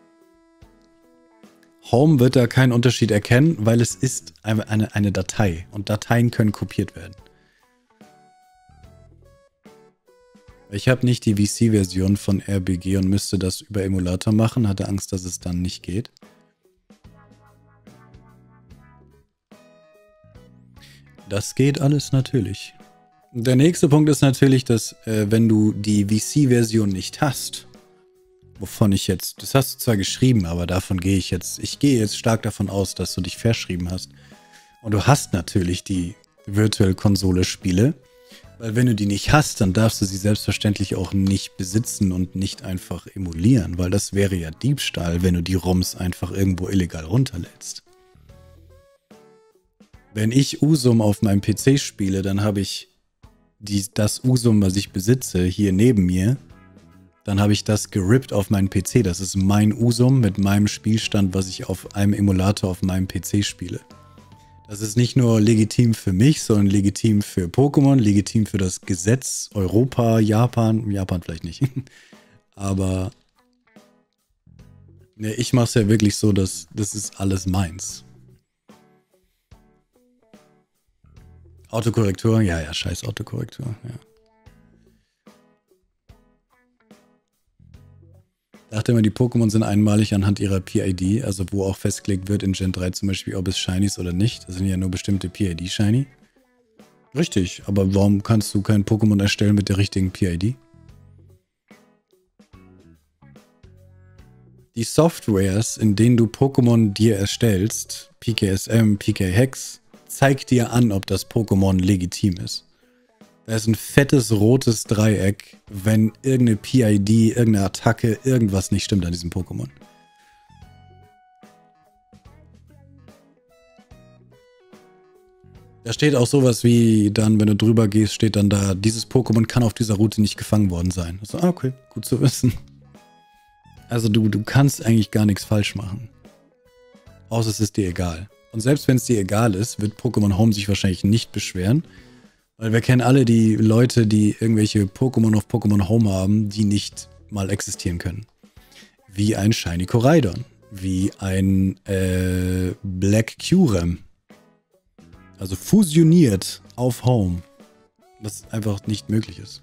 Home wird da keinen Unterschied erkennen, weil es ist eine, eine, eine Datei und Dateien können kopiert werden. Ich habe nicht die V C-Version von R B G und müsste das über Emulator machen, hatte Angst, dass es dann nicht geht. Das geht alles natürlich. Der nächste Punkt ist natürlich, dass äh, wenn du die V C-Version nicht hast, wovon ich jetzt, das hast du zwar geschrieben, aber davon gehe ich jetzt, ich gehe jetzt stark davon aus, dass du dich verschrieben hast. Und du hast natürlich die Virtual Konsole Spiele, weil wenn du die nicht hast, dann darfst du sie selbstverständlich auch nicht besitzen und nicht einfach emulieren, weil das wäre ja Diebstahl, wenn du die ROMs einfach irgendwo illegal runterlädst. Wenn ich Usum auf meinem P C spiele, dann habe ich die, das Usum, was ich besitze, hier neben mir. Dann habe ich das gerippt auf meinen P C. Das ist mein Usum mit meinem Spielstand, was ich auf einem Emulator auf meinem P C spiele. Das ist nicht nur legitim für mich, sondern legitim für Pokémon, legitim für das Gesetz, Europa, Japan. Japan vielleicht nicht. Aber ne, ich mache es ja wirklich so, dass das ist alles meins. Autokorrektur? Ja, ja, scheiß Autokorrektur. Ja. Ich dachte immer, die Pokémon sind einmalig anhand ihrer P I D, also wo auch festgelegt wird in Gen drei zum Beispiel, ob es Shiny ist oder nicht. Das sind ja nur bestimmte P I D-Shiny. Richtig, aber warum kannst du kein Pokémon erstellen mit der richtigen P I D? Die Softwares, in denen du Pokémon dir erstellst, P K S M, P K Hex, zeigt dir an, ob das Pokémon legitim ist. Da ist ein fettes rotes Dreieck, wenn irgendeine P I D, irgendeine Attacke, irgendwas nicht stimmt an diesem Pokémon. Da steht auch sowas wie dann, wenn du drüber gehst, steht dann da, dieses Pokémon kann auf dieser Route nicht gefangen worden sein. Also, ah, okay, gut zu wissen. Also du, du kannst eigentlich gar nichts falsch machen. Außer es ist dir egal. Und selbst wenn es dir egal ist, wird Pokémon Home sich wahrscheinlich nicht beschweren. Weil wir kennen alle die Leute, die irgendwelche Pokémon auf Pokémon Home haben, die nicht mal existieren können. Wie ein Shiny Koraidon. Wie ein äh, Black Kyurem. Also fusioniert auf Home. Was einfach nicht möglich ist.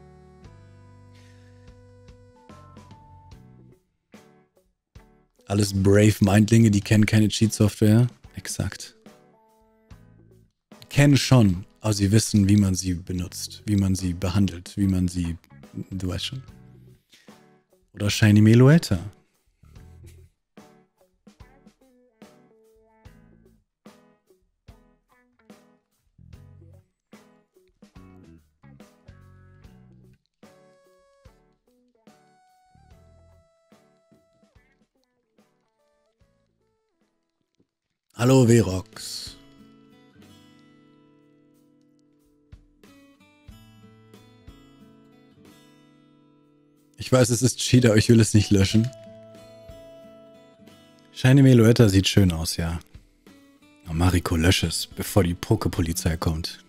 Alles Brave-Mindlinge, die kennen keine Cheat-Software. Exakt. Kennen schon, aber sie wissen, wie man sie benutzt, wie man sie behandelt, wie man sie, du weißt schon. Oder Shiny Meloetta. Hallo Verox. Ich weiß, es ist Cheat, aber ich will es nicht löschen. Shiny Meloetta sieht schön aus, ja. Oh, Mariko, lösch es, bevor die Poké-Polizei kommt.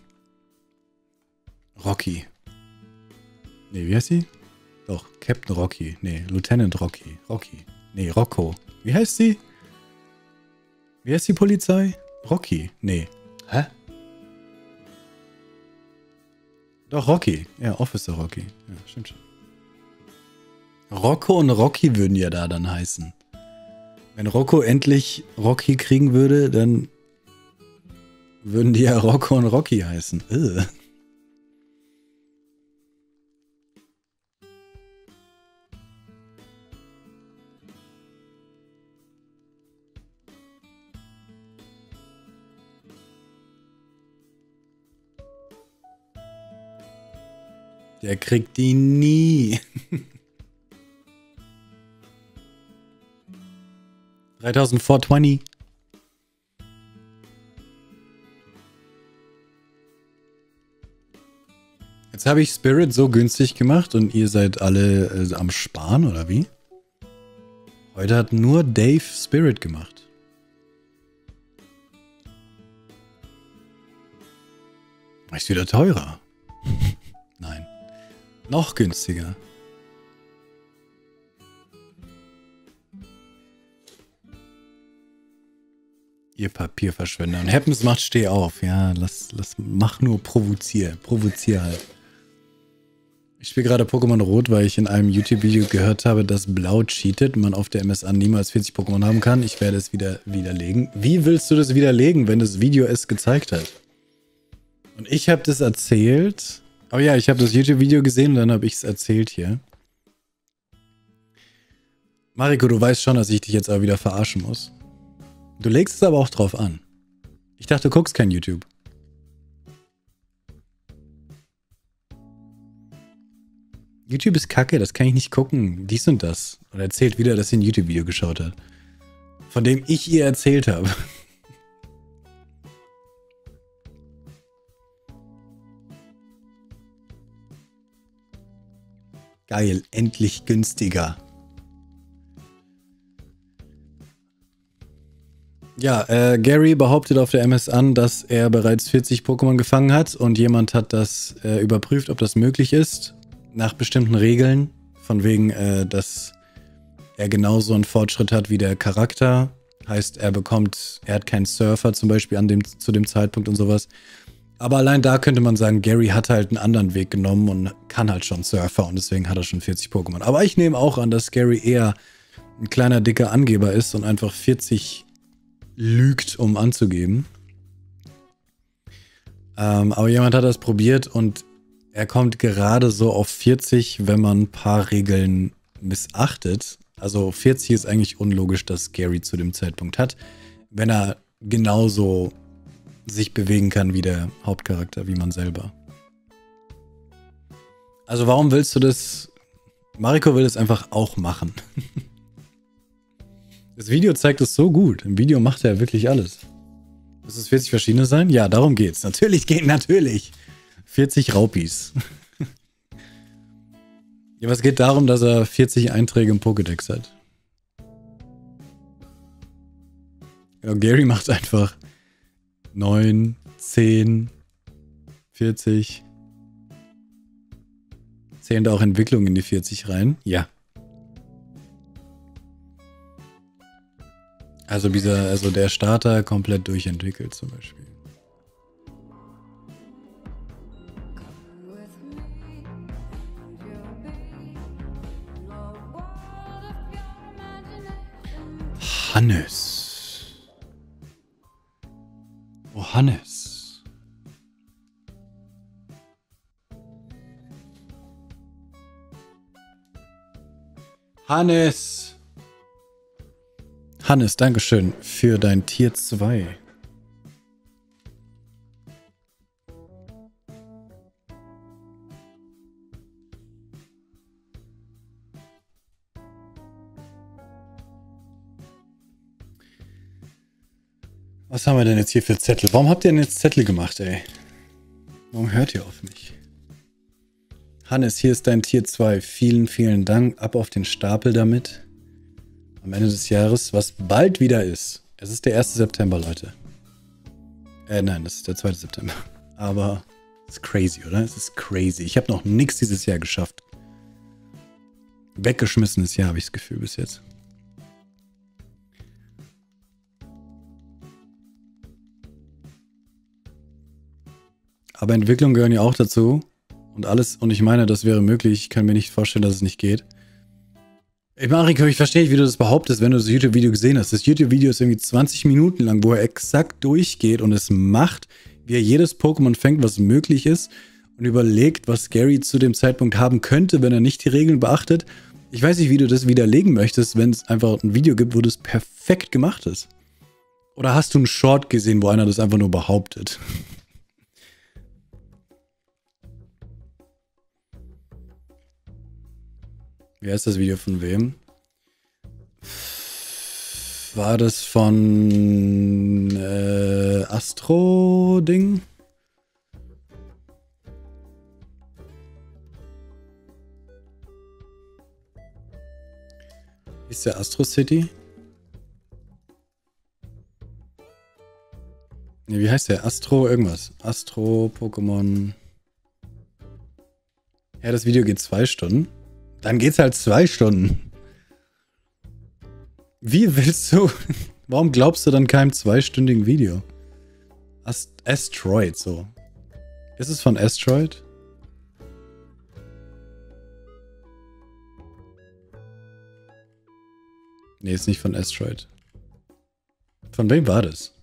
Rocky. Nee, wie heißt sie? Doch, Captain Rocky. Nee, Lieutenant Rocky. Rocky. Nee, Rocco. Wie heißt sie? Wie heißt die Polizei? Rocky. Nee. Hä? Doch, Rocky. Ja, Officer Rocky. Ja, stimmt schon. Rocco und Rocky würden ja da dann heißen. Wenn Rocco endlich Rocky kriegen würde, dann würden die ja Rocco und Rocky heißen. Ugh. Der kriegt die nie. dreitausendvierhundertzwanzig. Jetzt habe ich Spirit so günstig gemacht und ihr seid alle äh, am Sparen, oder wie? Heute hat nur Dave Spirit gemacht. Ist wieder teurer. Nein. Noch günstiger. Ihr Papierverschwender. Und Happens macht steh auf. Ja, lass, lass, mach nur provozier. Provozier halt. Ich spiele gerade Pokémon Rot, weil ich in einem YouTube-Video gehört habe, dass Blau cheatet und man auf der M S A niemals vierzig Pokémon haben kann. Ich werde es wieder widerlegen. Wie willst du das widerlegen, wenn das Video es gezeigt hat? Und ich habe das erzählt. Oh ja, ich habe das YouTube-Video gesehen und dann habe ich es erzählt hier. Mariko, du weißt schon, dass ich dich jetzt aber wieder verarschen muss. Du legst es aber auch drauf an. Ich dachte, du guckst kein YouTube. YouTube ist kacke, das kann ich nicht gucken. Dies und das. Und er erzählt wieder, dass er ein YouTube-Video geschaut hat. Von dem ich ihr erzählt habe. Geil, endlich günstiger. Ja, äh, Gary behauptet auf der M S an, dass er bereits vierzig Pokémon gefangen hat und jemand hat das äh, überprüft, ob das möglich ist, nach bestimmten Regeln, von wegen, äh, dass er genauso einen Fortschritt hat wie der Charakter. Heißt, er bekommt, er hat keinen Surfer zum Beispiel an dem, zu dem Zeitpunkt und sowas. Aber allein da könnte man sagen, Gary hat halt einen anderen Weg genommen und kann halt schon Surfer und deswegen hat er schon vierzig Pokémon. Aber ich nehme auch an, dass Gary eher ein kleiner, dicker Angeber ist und einfach vierzig lügt, um anzugeben. Ähm, aber jemand hat das probiert und er kommt gerade so auf vierzig, wenn man ein paar Regeln missachtet. Also vierzig ist eigentlich unlogisch, dass Gary zu dem Zeitpunkt hat, wenn er genauso sich bewegen kann wie der Hauptcharakter, wie man selber. Also warum willst du das? Mariko will es einfach auch machen. Das Video zeigt es so gut. Im Video macht er wirklich alles. Muss es vierzig verschiedene sein? Ja, darum geht's. Natürlich geht, natürlich. vierzig Raupis. Ja, aber es geht darum, dass er vierzig Einträge im Pokédex hat. Ja, Gary macht einfach neun, zehn, vierzig. Zählen da auch Entwicklungen in die vierzig rein? Ja. Also dieser, also der Starter komplett durchentwickelt zum Beispiel. Hannes. Oh, Hannes. Hannes. Hannes, Dankeschön für dein Tier zwei. Was haben wir denn jetzt hier für Zettel? Warum habt ihr denn jetzt Zettel gemacht, ey? Warum hört ihr auf mich? Hannes, hier ist dein Tier zwei. Vielen, vielen Dank. Ab auf den Stapel damit. Am Ende des Jahres, was bald wieder ist. Es ist der erste September, Leute. Äh, nein, das ist der zweite September. Aber es ist crazy, oder? Es ist crazy. Ich habe noch nichts dieses Jahr geschafft. Weggeschmissenes Jahr, habe ich das Gefühl, bis jetzt. Aber Entwicklungen gehören ja auch dazu. Und alles, und ich meine, das wäre möglich. Ich kann mir nicht vorstellen, dass es nicht geht. Ey, Mariko, ich verstehe nicht, wie du das behauptest, wenn du das YouTube-Video gesehen hast. Das YouTube-Video ist irgendwie zwanzig Minuten lang, wo er exakt durchgeht und es macht, wie er jedes Pokémon fängt, was möglich ist und überlegt, was Gary zu dem Zeitpunkt haben könnte, wenn er nicht die Regeln beachtet. Ich weiß nicht, wie du das widerlegen möchtest, wenn es einfach ein Video gibt, wo das perfekt gemacht ist. Oder hast du einen Short gesehen, wo einer das einfach nur behauptet? Wie heißt das Video von wem? War das von äh, Astro-Ding? Ist der Astro City? Ne, wie heißt der? Astro irgendwas. Astro, Pokémon. Ja, das Video geht zwei Stunden. Dann geht's halt zwei Stunden. Wie willst du... Warum glaubst du dann keinem zweistündigen Video? Ast Asteroid, so. Ist es von Asteroid? Nee, ist nicht von Asteroid. Von wem war das?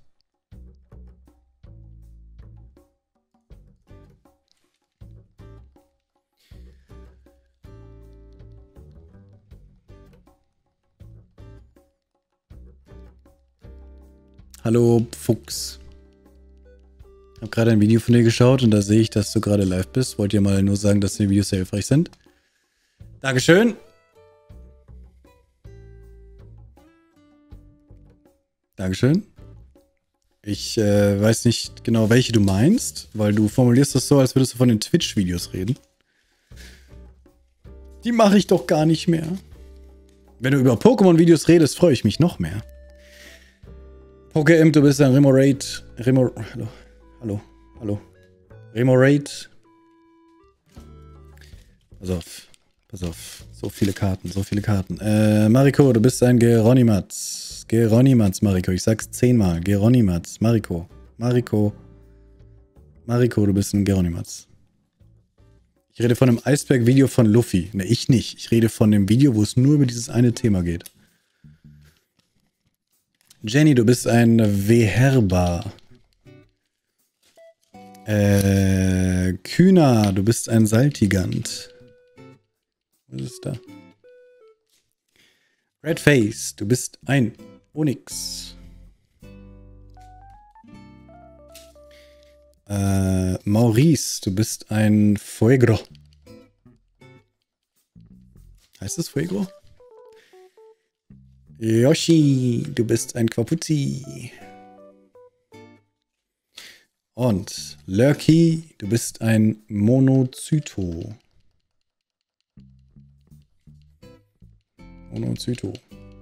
Hallo, Fuchs. Ich habe gerade ein Video von dir geschaut und da sehe ich, dass du gerade live bist. Wollt ihr mal nur sagen, dass die Videos sehr hilfreich sind? Dankeschön. Dankeschön. Ich äh, weiß nicht genau, welche du meinst, weil du formulierst das so, als würdest du von den Twitch-Videos reden. Die mache ich doch gar nicht mehr. Wenn du über Pokémon-Videos redest, freue ich mich noch mehr. PokéImp, du bist ein Remoraid. Remo. Hallo. Hallo. Hallo. Remoraid. Pass auf. Pass auf. So viele Karten. So viele Karten. Äh, Mariko, du bist ein Geronimatz. Geronimatz, Mariko. Ich sag's zehnmal. Geronimatz. Mariko. Mariko. Mariko, du bist ein Geronimatz. Ich rede von einem Eisberg-Video von Luffy. Ne, ich nicht. Ich rede von dem Video, wo es nur über dieses eine Thema geht. Jenny, du bist ein Weherba. Äh, Kühner, du bist ein Saltigant. Was ist da? Redface, du bist ein Onyx. Äh, Maurice, du bist ein Fuegro. Heißt das Fuegro? Yoshi, du bist ein Quapuzzi. Und Lurky, du bist ein Monocyto. Monocyto.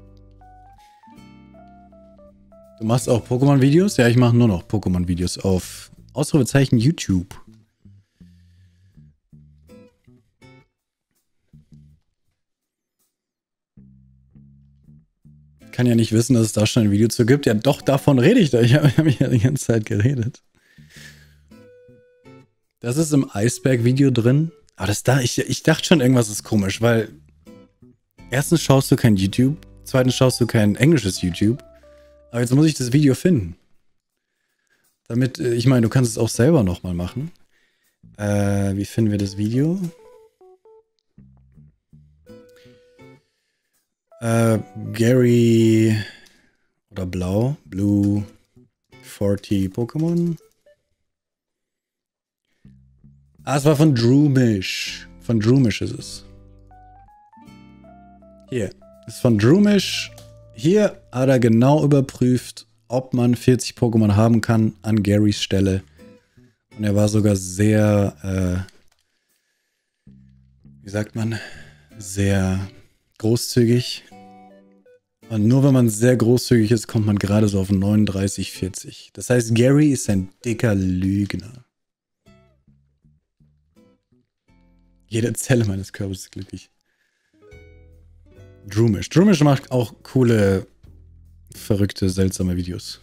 Du machst auch Pokémon-Videos? Ja, ich mache nur noch Pokémon-Videos auf Ausrufezeichen YouTube. Kann ja nicht wissen, dass es da schon ein Video zu gibt. Ja, doch, davon rede ich da. Ich habe hab ja die ganze Zeit geredet. Das ist im Eisberg-Video drin. Aber das da, ich, ich dachte schon, irgendwas ist komisch, weil erstens schaust du kein YouTube, zweitens schaust du kein englisches YouTube. Aber jetzt muss ich das Video finden. Damit, ich meine, du kannst es auch selber nochmal machen. Äh, wie finden wir das Video? Äh, Gary oder Blau, Blue vierzig Pokémon. Ah, es war von Droomish. Von Droomish ist es. Hier, ist von Droomish. Hier hat er genau überprüft, ob man vierzig Pokémon haben kann an Garys Stelle. Und er war sogar sehr, äh, wie sagt man, sehr großzügig. Und nur wenn man sehr großzügig ist, kommt man gerade so auf neununddreißig, vierzig. Das heißt, Gary ist ein dicker Lügner. Jede Zelle meines Körpers ist glücklich. Droomish. Droomish macht auch coole, verrückte, seltsame Videos.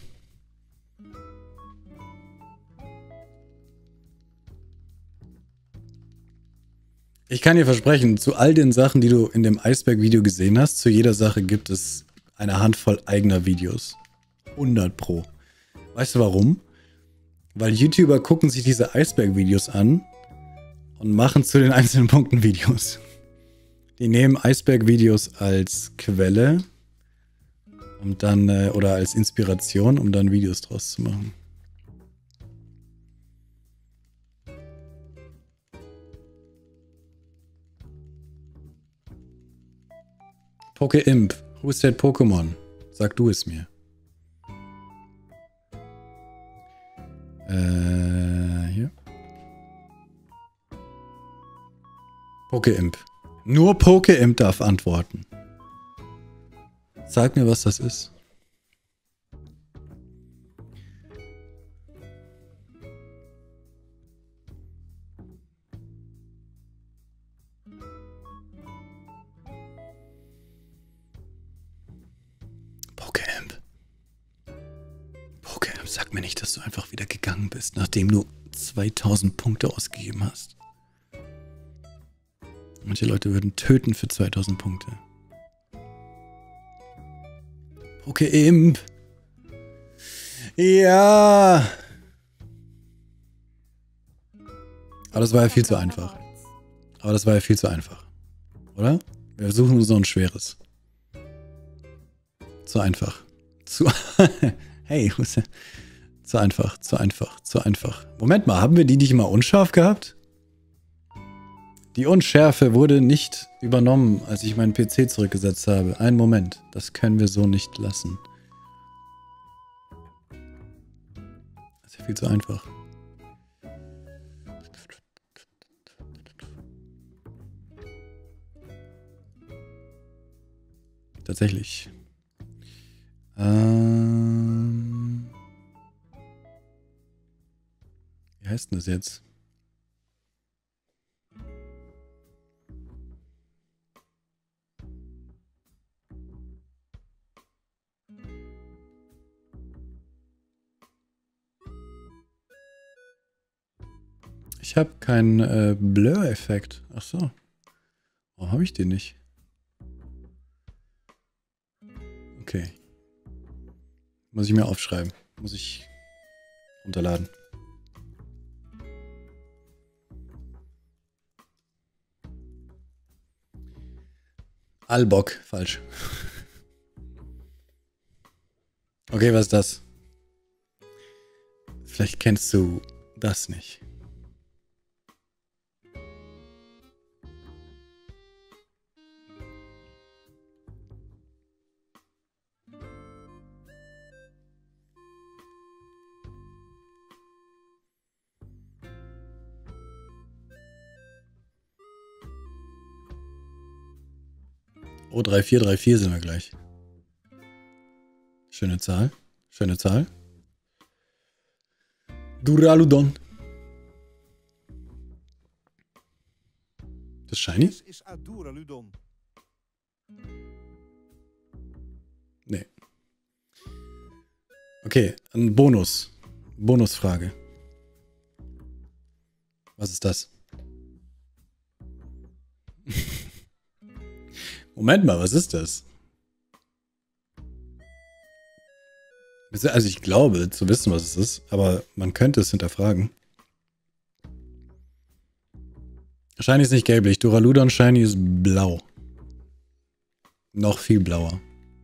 Ich kann dir versprechen, zu all den Sachen, die du in dem Eisberg-Video gesehen hast, zu jeder Sache gibt es eine Handvoll eigener Videos. hundert Pro. Weißt du warum? Weil YouTuber gucken sich diese Eisberg-Videos an und machen zu den einzelnen Punkten Videos. Die nehmen Eisberg-Videos als Quelle um dann, äh, oder als Inspiration, um dann Videos draus zu machen. Poke-Imp. Who said Pokémon? Sag du es mir. Äh, hier. Poke-Imp. Nur Poke-Imp darf antworten. Sag mir, was das ist. Poke-Imp. Poke-Imp, sag mir nicht, dass du einfach wieder gegangen bist, nachdem du zweitausend Punkte ausgegeben hast. Manche Leute würden töten für zweitausend Punkte. Poke-Imp. Ja. Aber das war ja viel zu einfach. Aber das war ja viel zu einfach. Oder? Wir suchen so ein schweres. Zu einfach. Zu. Hey, zu einfach, zu einfach, zu einfach. Moment mal, haben wir die nicht mal unscharf gehabt? Die Unschärfe wurde nicht übernommen, als ich meinen P C zurückgesetzt habe. Einen Moment, das können wir so nicht lassen. Das ist ja viel zu einfach. Tatsächlich. Ähm Wie heißt denn das jetzt? Ich habe keinen äh, Blur-Effekt. Ach so. Warum habe ich den nicht? Okay. Muss ich mir aufschreiben. Muss ich runterladen. Albock. Falsch. Okay, was ist das? Vielleicht kennst du das nicht. Oh, drei vier drei vier sind wir gleich. Schöne Zahl. Schöne Zahl. Duraludon. Das ist shiny? Nee. Okay, ein Bonus. Bonusfrage. Was ist das? Moment mal, was ist das? Also ich glaube zu wissen, was es ist, aber man könnte es hinterfragen. Shiny ist nicht gelblich. Duraludon Shiny ist blau. Noch viel blauer.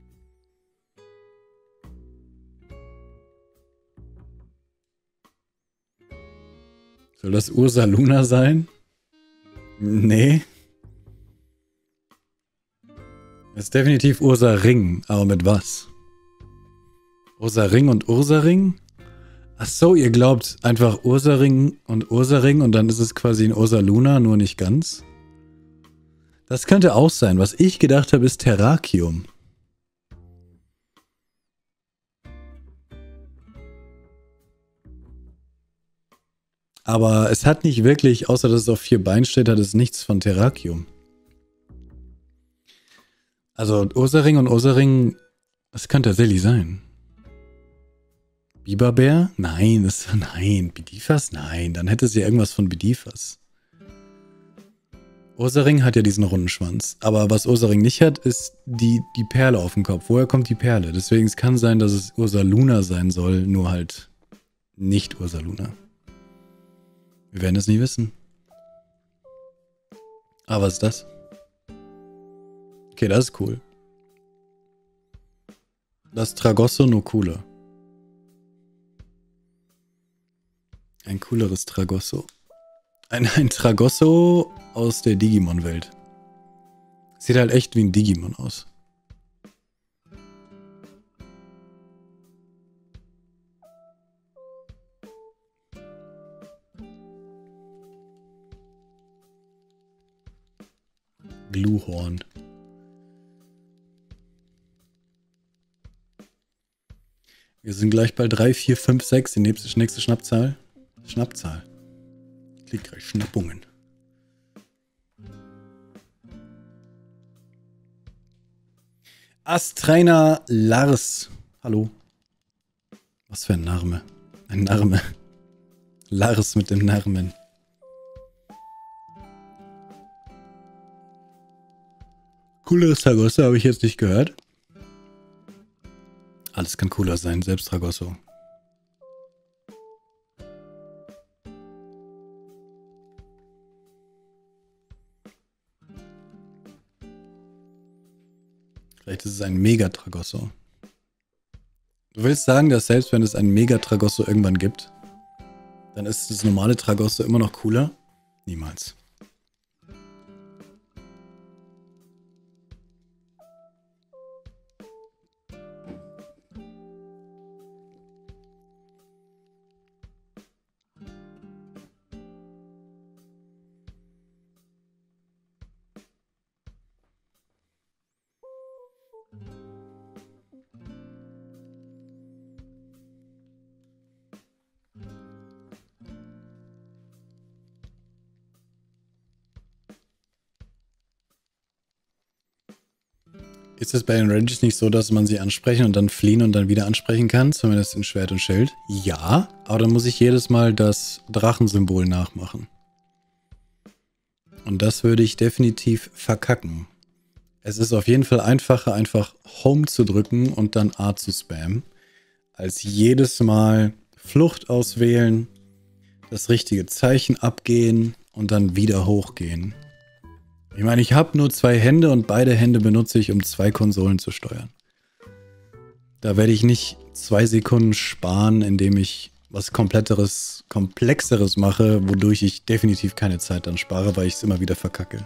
Soll das Ursaluna sein? Nee. Das ist definitiv Ursaring, aber mit was? Ursaring und Ursaring? Ach so, ihr glaubt einfach Ursaring und Ursaring und dann ist es quasi ein Ursaluna, nur nicht ganz? Das könnte auch sein. Was ich gedacht habe, ist Terrakium. Aber es hat nicht wirklich, außer dass es auf vier Beinen steht, hat es nichts von Terrakium. Also Ursaring und Ursaring, das kann tatsächlich sein. Biberbär? Nein, das nein. Bedivas? Nein, dann hätte sie irgendwas von Bedivas. Ursaring hat ja diesen runden Schwanz. Aber was Ursaring nicht hat, ist die, die Perle auf dem Kopf. Woher kommt die Perle? Deswegen es kann sein, dass es Ursaluna sein soll, nur halt nicht Ursaluna. Wir werden es nie wissen. Aber was ist das? Okay, das ist cool. Das Tragosso nur cooler. Ein cooleres Tragosso. Ein, ein Tragosso aus der Digimon-Welt. Sieht halt echt wie ein Digimon aus. Gluhorn. Wir sind gleich bei drei, vier, fünf, sechs. Die nächste, nächste Schnappzahl. Schnappzahl. Ich krieg gleich Schnappungen. Astrainer Lars. Hallo. Was für ein Name. Ein Name. Lars mit dem Namen. Cooleres Tragosso habe ich jetzt nicht gehört. Alles kann cooler sein, selbst Tragosso. Vielleicht ist es ein Mega-Tragosso. Du willst sagen, dass selbst wenn es ein Mega-Tragosso irgendwann gibt, dann ist das normale Tragosso immer noch cooler? Niemals. Ist es bei den Regis nicht so, dass man sie ansprechen und dann fliehen und dann wieder ansprechen kann? Zumindest in Schwert und Schild. Ja, aber dann muss ich jedes Mal das Drachensymbol nachmachen. Und das würde ich definitiv verkacken. Es ist auf jeden Fall einfacher, einfach Home zu drücken und dann A zu spammen, als jedes Mal Flucht auswählen, das richtige Zeichen abgehen und dann wieder hochgehen. Ich meine, ich habe nur zwei Hände und beide Hände benutze ich, um zwei Konsolen zu steuern. Da werde ich nicht zwei Sekunden sparen, indem ich was kompletteres, komplexeres mache, wodurch ich definitiv keine Zeit dann spare, weil ich es immer wieder verkacke.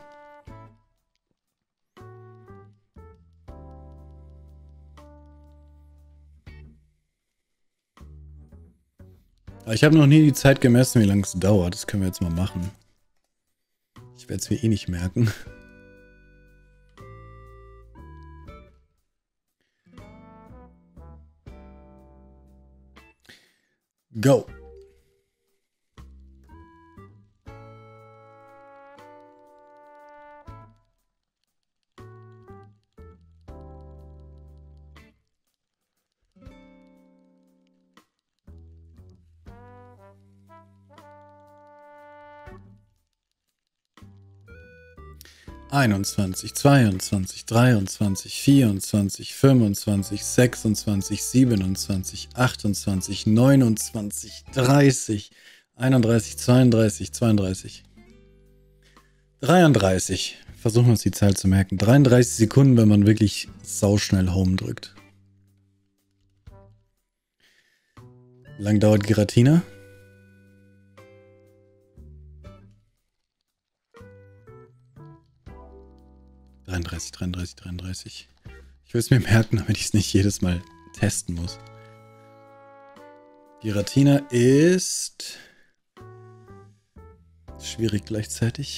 Aber ich habe noch nie die Zeit gemessen, wie lange es dauert. Das können wir jetzt mal machen. Ich werde es mir eh nicht merken. Go! einundzwanzig, zweiundzwanzig, dreiundzwanzig, vierundzwanzig, fünfundzwanzig, sechsundzwanzig, siebenundzwanzig, achtundzwanzig, neunundzwanzig, dreißig, einunddreißig, zweiunddreißig, zweiunddreißig, dreiunddreißig. Versuchen wir uns die Zahl zu merken. dreiunddreißig Sekunden, wenn man wirklich sauschnell Home drückt. Wie lange dauert Giratina? dreiunddreißig, dreiunddreißig, dreiunddreißig. Ich will es mir merken, damit ich es nicht jedes Mal testen muss. Giratina ist schwierig gleichzeitig.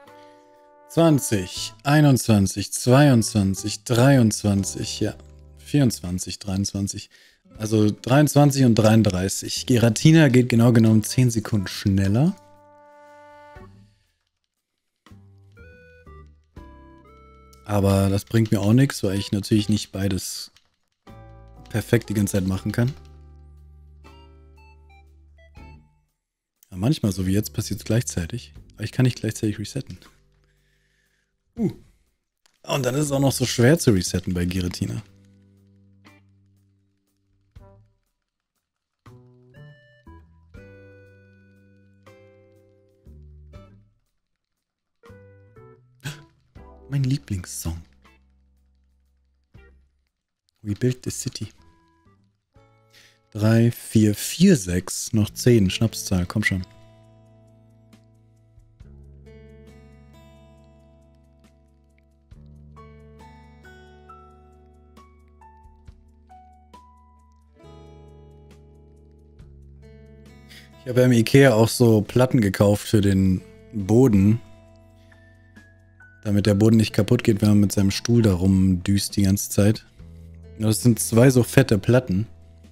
zwanzig, einundzwanzig, zweiundzwanzig, dreiundzwanzig, ja. vierundzwanzig, dreiundzwanzig. Also dreiundzwanzig und dreiunddreißig. Giratina geht genau genommen zehn Sekunden schneller. Aber das bringt mir auch nichts, weil ich natürlich nicht beides perfekt die ganze Zeit machen kann. Ja, manchmal, so wie jetzt, passiert es gleichzeitig. Aber ich kann nicht gleichzeitig resetten. Uh. Und dann ist es auch noch so schwer zu resetten bei Giratina. Mein Lieblingssong. We Built the City. drei, vier, vier, sechs, noch zehn. Schnapszahl, komm schon. Ich habe ja im Ikea auch so Platten gekauft für den Boden. Damit der Boden nicht kaputt geht, wenn man mit seinem Stuhl da rumdüst die ganze Zeit. Das sind zwei so fette Platten.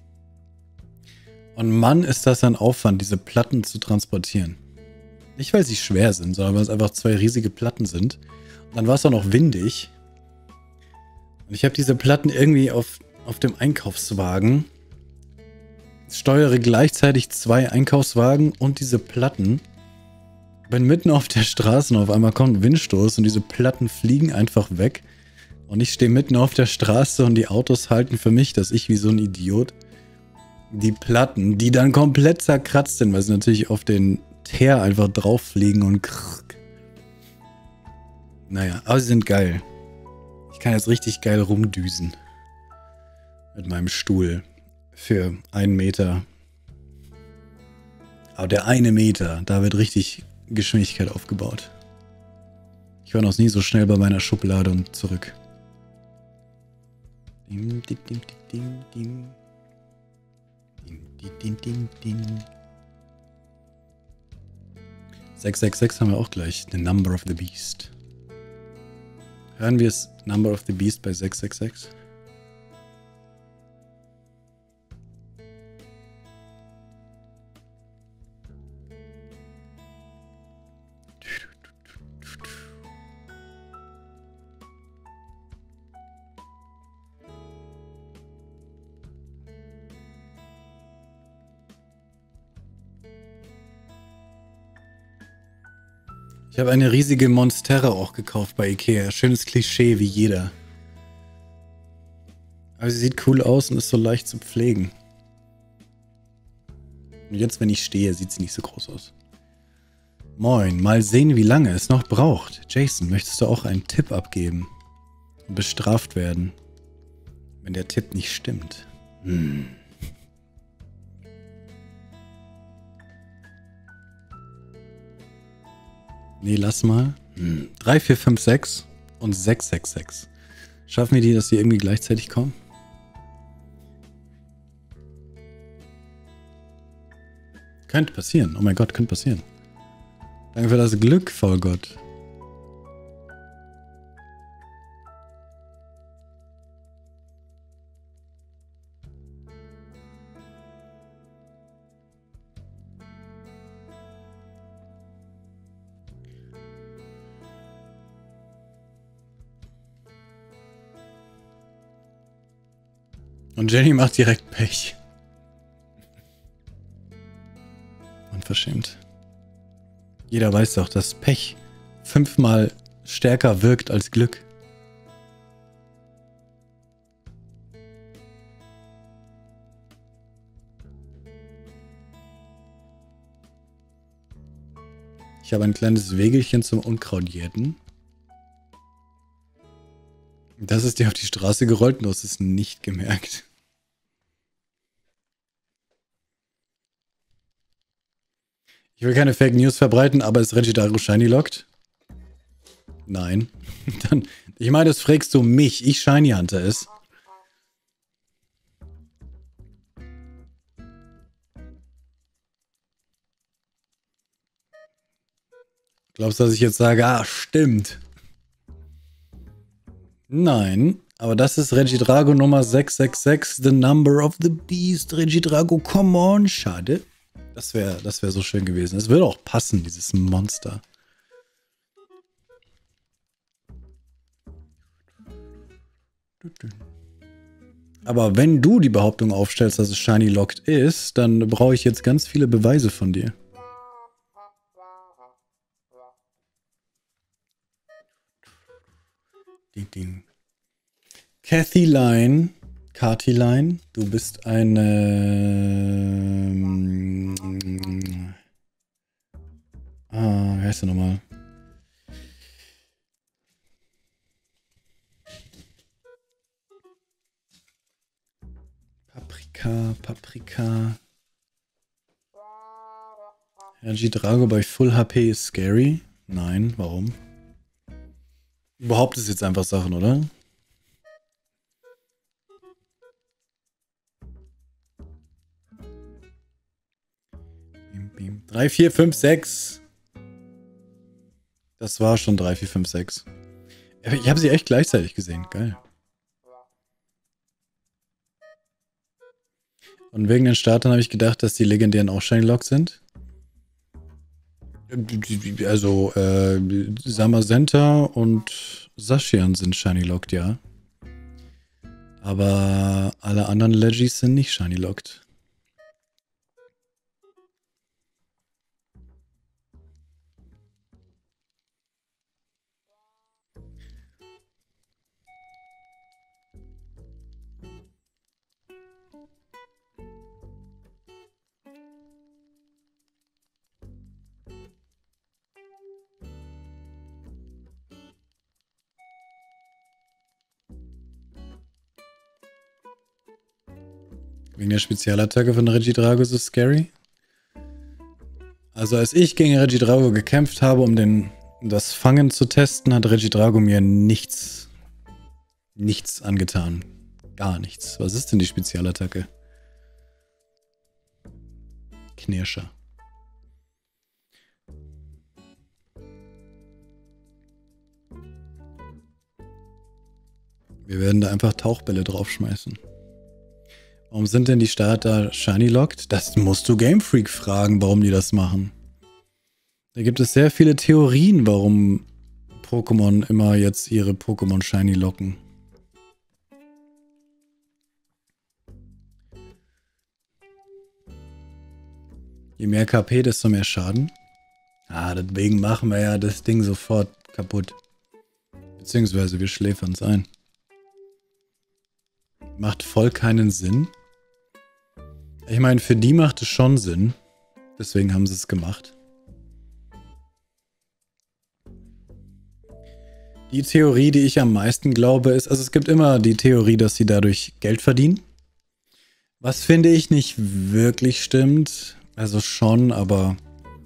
Und Mann, ist das ein Aufwand, diese Platten zu transportieren. Nicht, weil sie schwer sind, sondern weil es einfach zwei riesige Platten sind. Und dann war es auch noch windig. Und ich habe diese Platten irgendwie auf, auf dem Einkaufswagen. Ich steuere gleichzeitig zwei Einkaufswagen und diese Platten. Bin mitten auf der Straße und auf einmal kommt ein Windstoß und diese Platten fliegen einfach weg. Und ich stehe mitten auf der Straße und die Autos halten für mich, dass ich wie so ein Idiot die Platten, die dann komplett zerkratzt sind, weil sie natürlich auf den Teer einfach drauf fliegen und krrrk. Naja, aber sie sind geil. Ich kann jetzt richtig geil rumdüsen. Mit meinem Stuhl. Für einen Meter. Aber der eine Meter, da wird richtig Geschwindigkeit aufgebaut. Ich war noch nie so schnell bei meiner Schublade und zurück. Ding, ding, ding, ding, ding. Ding, ding, ding, ding. sechs sechs sechs haben wir auch gleich. The Number of the Beast. Hören wir es Number of the Beast bei sechs sechs sechs? Ich habe eine riesige Monstera auch gekauft bei Ikea. Schönes Klischee wie jeder. Aber sie sieht cool aus und ist so leicht zu pflegen. Und jetzt, wenn ich stehe, sieht sie nicht so groß aus. Moin, mal sehen, wie lange es noch braucht. Jason, möchtest du auch einen Tipp abgeben? Und bestraft werden, wenn der Tipp nicht stimmt? Hm. Nee, lass mal. Hm. drei, vier, fünf, sechs und sechs sechs sechs. Schaffen wir die, dass die irgendwie gleichzeitig kommen? Könnte passieren. Oh mein Gott, könnte passieren. Danke für das Glück, Vollgott. Und Jenny macht direkt Pech. Unverschämt. Jeder weiß doch, dass Pech fünfmal stärker wirkt als Glück. Ich habe ein kleines Wägelchen zum Unkrautjäten. Das ist dir auf die Straße gerollt und du hast es nicht gemerkt. Ich will keine Fake News verbreiten, aber ist Regidaro Shiny lockt? Nein. Dann, ich meine, das fragst du mich. Ich Shiny Hunter ist. Glaubst du, dass ich jetzt sage, ah, stimmt? Nein, Aber das ist Regidrago Nummer sechs sechs sechs, The Number of the Beast. Regidrago, come on, schade. Das wäre das wär so schön gewesen. Es würde auch passen, dieses Monster. Aber wenn du die Behauptung aufstellst, dass es Shiny Locked ist, dann brauche ich jetzt ganz viele Beweise von dir. Ding, ding. Cathy Line, Cathy Line, du bist eine... Ähm, ah, wie heißt der nochmal? Paprika, Paprika. Regidrago bei Full H P ist scary? Nein, warum? Du behauptest jetzt einfach Sachen, oder? drei, vier, fünf, sechs. Das war schon drei, vier, fünf, sechs. Ich habe sie echt gleichzeitig gesehen. Geil. Und wegen den Startern habe ich gedacht, dass die legendären auch Shiny Lock sind. Also, äh, Samazenta und Sashian sind Shiny Locked, ja. Aber alle anderen Legis sind nicht Shiny Locked. Wegen der Spezialattacke von Regidrago so scary? Also als ich gegen Regidrago gekämpft habe, um den, das Fangen zu testen, hat Regidrago mir nichts, nichts angetan. Gar nichts. Was ist denn die Spezialattacke? Knirscher. Wir werden da einfach Tauchbälle draufschmeißen. Warum sind denn die Starter Shiny Locked? Das musst du Game Freak fragen, warum die das machen. Da gibt es sehr viele Theorien, warum Pokémon immer jetzt ihre Pokémon Shiny locken. Je mehr K P, desto mehr Schaden. Ah, deswegen machen wir ja das Ding sofort kaputt. Beziehungsweise wir schläfern es ein. Macht voll keinen Sinn. Ich meine, für die macht es schon Sinn. Deswegen haben sie es gemacht. Die Theorie, die ich am meisten glaube, ist, also es gibt immer die Theorie, dass sie dadurch Geld verdienen. Was finde ich nicht wirklich stimmt. Also schon, aber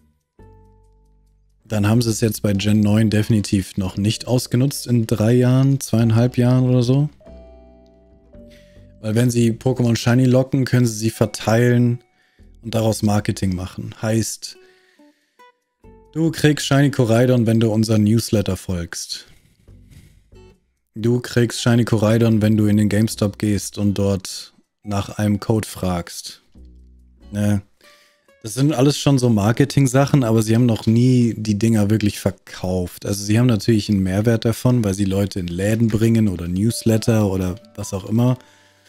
dann haben sie es jetzt bei Gen neun definitiv noch nicht ausgenutzt in drei Jahren, zweieinhalb Jahren oder so. Weil wenn sie Pokémon Shiny locken, können sie sie verteilen und daraus Marketing machen. Heißt, du kriegst Shiny Koraidon, wenn du unseren Newsletter folgst. Du kriegst Shiny Koraidon, wenn du in den GameStop gehst und dort nach einem Code fragst. Ne? Das sind alles schon so Marketing-Sachen, aber sie haben noch nie die Dinger wirklich verkauft. Also sie haben natürlich einen Mehrwert davon, weil sie Leute in Läden bringen oder Newsletter oder was auch immer.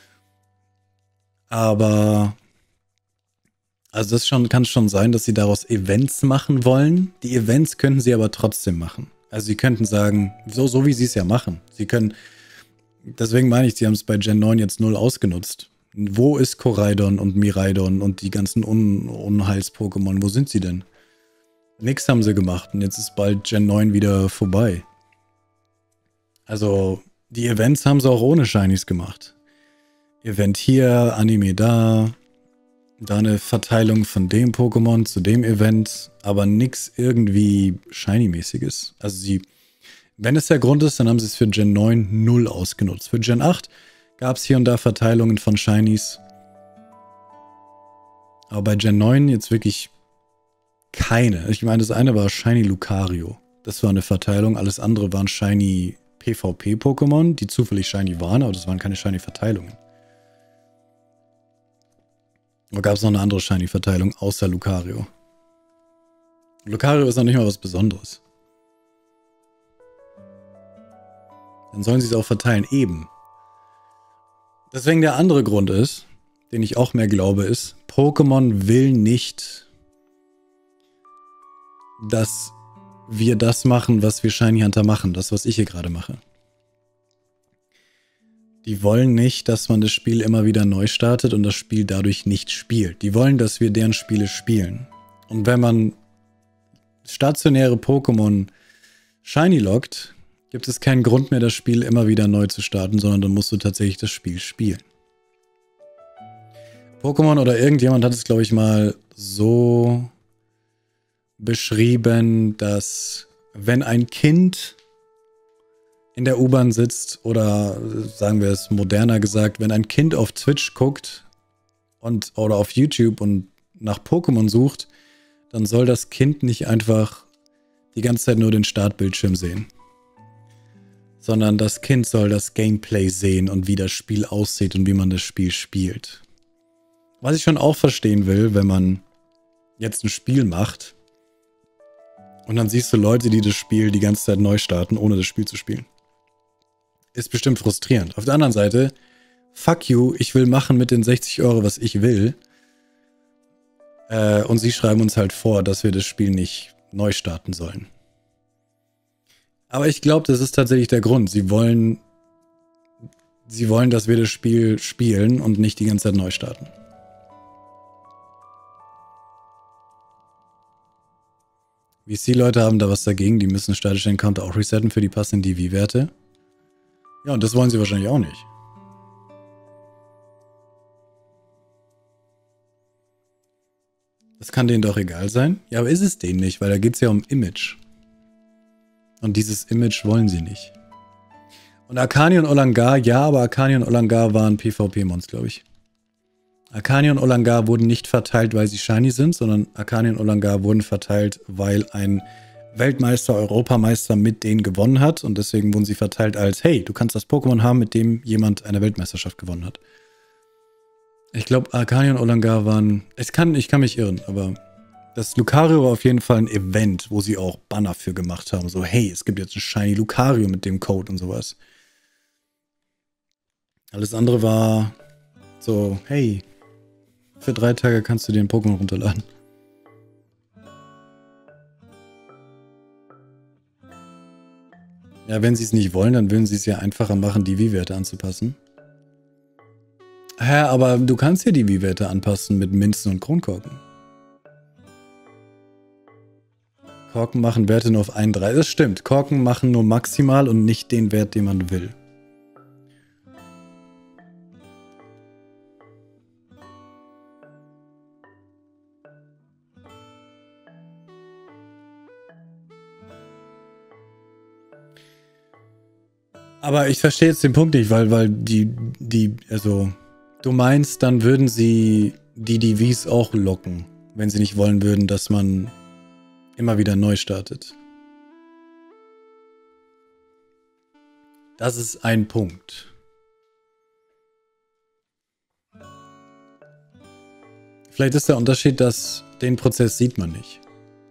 Aber also das schon, kann schon sein, dass sie daraus Events machen wollen. Die Events könnten sie aber trotzdem machen. Also sie könnten sagen, so, so wie sie es ja machen. Sie können, deswegen meine ich, sie haben es bei Gen neun jetzt null ausgenutzt. Wo ist Koraidon und Miraidon und die ganzen Un Unheils-Pokémon? Wo sind sie denn? Nix haben sie gemacht und jetzt ist bald Gen neun wieder vorbei. Also die Events haben sie auch ohne Shinies gemacht. Event hier, Anime da, da eine Verteilung von dem Pokémon zu dem Event, aber nix irgendwie Shiny-mäßiges. Also sie, wenn es der Grund ist, dann haben sie es für Gen neun null ausgenutzt. Für Gen acht gab es hier und da Verteilungen von Shinies. Aber bei Gen neun jetzt wirklich keine. Ich meine, das eine war Shiny Lucario. Das war eine Verteilung, alles andere waren Shiny PvP-Pokémon, die zufällig Shiny waren, aber das waren keine Shiny-Verteilungen. Oder gab es noch eine andere Shiny-Verteilung außer Lucario? Lucario ist noch nicht mal was Besonderes. Dann sollen sie es auch verteilen. Eben. Deswegen der andere Grund ist, den ich auch mehr glaube, ist, Pokémon will nicht, dass wir das machen, was wir Shiny Hunter machen. Das, was ich hier gerade mache. Die wollen nicht, dass man das Spiel immer wieder neu startet und das Spiel dadurch nicht spielt. Die wollen, dass wir deren Spiele spielen. Und wenn man stationäre Pokémon Shiny lockt, gibt es keinen Grund mehr, das Spiel immer wieder neu zu starten, sondern dann musst du tatsächlich das Spiel spielen. Pokémon oder irgendjemand hat es, glaube ich, mal so beschrieben, dass wenn ein Kind in der U-Bahn sitzt oder sagen wir es moderner gesagt, wenn ein Kind auf Twitch guckt und oder auf YouTube und nach Pokémon sucht, dann soll das Kind nicht einfach die ganze Zeit nur den Startbildschirm sehen, sondern das Kind soll das Gameplay sehen und wie das Spiel aussieht und wie man das Spiel spielt. Was ich schon auch verstehen will, wenn man jetzt ein Spiel macht und dann siehst du Leute, die das Spiel die ganze Zeit neu starten, ohne das Spiel zu spielen. Ist bestimmt frustrierend. Auf der anderen Seite, fuck you, ich will machen mit den sechzig Euro, was ich will. Äh, und sie schreiben uns halt vor, dass wir das Spiel nicht neu starten sollen. Aber ich glaube, das ist tatsächlich der Grund. Sie wollen, sie wollen, dass wir das Spiel spielen und nicht die ganze Zeit neu starten. V C-Leute haben da was dagegen, die müssen statische Encounter auch resetten für die passenden D V-Werte. Ja, und das wollen sie wahrscheinlich auch nicht. Das kann denen doch egal sein. Ja, aber ist es denen nicht, weil da geht es ja um Image. Und dieses Image wollen sie nicht. Und Arcani und Olangar, ja, aber Arcani und Olangar waren PvP-Mons, glaube ich. Arcani und Olangar wurden nicht verteilt, weil sie shiny sind, sondern Arcani und Olangar wurden verteilt, weil ein Weltmeister, Europameister mit denen gewonnen hat. Und deswegen wurden sie verteilt als, hey, du kannst das Pokémon haben, mit dem jemand eine Weltmeisterschaft gewonnen hat. Ich glaube, Arcani und Olangar waren... Ich kann, ich kann mich irren, aber das Lucario war auf jeden Fall ein Event, wo sie auch Banner für gemacht haben. So, hey, es gibt jetzt ein Shiny Lucario mit dem Code und sowas. Alles andere war so, hey, für drei Tage kannst du dir ein Pokémon runterladen. Ja, wenn sie es nicht wollen, dann würden sie es ja einfacher machen, die V W-Werte anzupassen. Ja, aber du kannst ja die V W-Werte anpassen mit Minzen und Kronkorken. Korken machen Werte nur auf einunddreißig. Das stimmt. Korken machen nur maximal und nicht den Wert, den man will. Aber ich verstehe jetzt den Punkt nicht, weil, weil die, die, also, du meinst, dann würden sie die D Vs auch locken, wenn sie nicht wollen würden, dass man immer wieder neu startet. Das ist ein Punkt. Vielleicht ist der Unterschied, dass den Prozess sieht man nicht.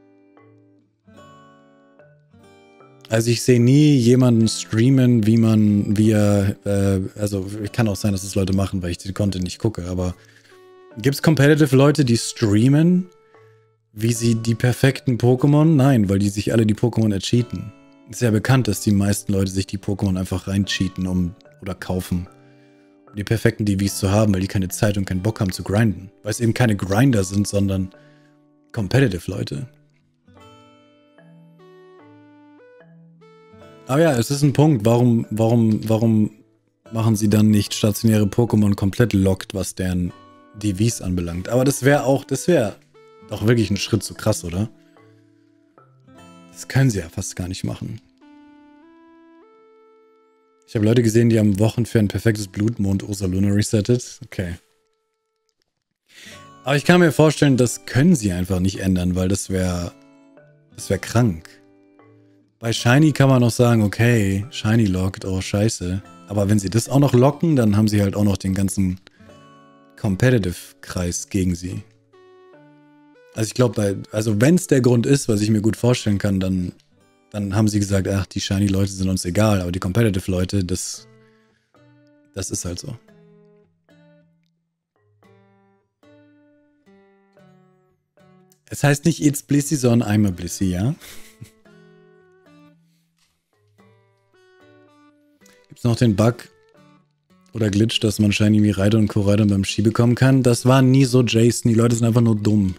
Also ich sehe nie jemanden streamen, wie man, wie er, äh, also kann auch sein, dass es Leute machen, weil ich den Content nicht gucke, aber gibt es competitive Leute, die streamen, wie sie die perfekten Pokémon? Nein, weil die sich alle die Pokémon ercheaten. Ist ja bekannt, dass die meisten Leute sich die Pokémon einfach reincheaten um, oder kaufen, um die perfekten D Vs zu haben, weil die keine Zeit und keinen Bock haben zu grinden. Weil es eben keine Grinder sind, sondern competitive Leute. Aber ja, es ist ein Punkt. Warum, warum, warum machen sie dann nicht stationäre Pokémon komplett locked, was deren D Vs anbelangt? Aber das wäre auch, das wäre doch wirklich ein Schritt zu krass, oder? Das können sie ja fast gar nicht machen. Ich habe Leute gesehen, die haben Wochen für ein perfektes Blutmond Ursaluna resettet. Okay. Aber ich kann mir vorstellen, das können sie einfach nicht ändern, weil das wäre, das wäre krank. Bei Shiny kann man noch sagen, okay, Shiny lockt, oh scheiße. Aber wenn sie das auch noch locken, dann haben sie halt auch noch den ganzen Competitive-Kreis gegen sie. Also ich glaube, also wenn es der Grund ist, was ich mir gut vorstellen kann, dann, dann haben sie gesagt, ach, die Shiny-Leute sind uns egal, aber die Competitive-Leute, das, das ist halt so. Es heißt nicht It's Blissey, sondern I'm a Blissey, ja? Gibt es noch den Bug oder Glitch, dass man Shiny Miraidon und Koraidon beim Ski bekommen kann? Das war nie so, Jason. Die Leute sind einfach nur dumm.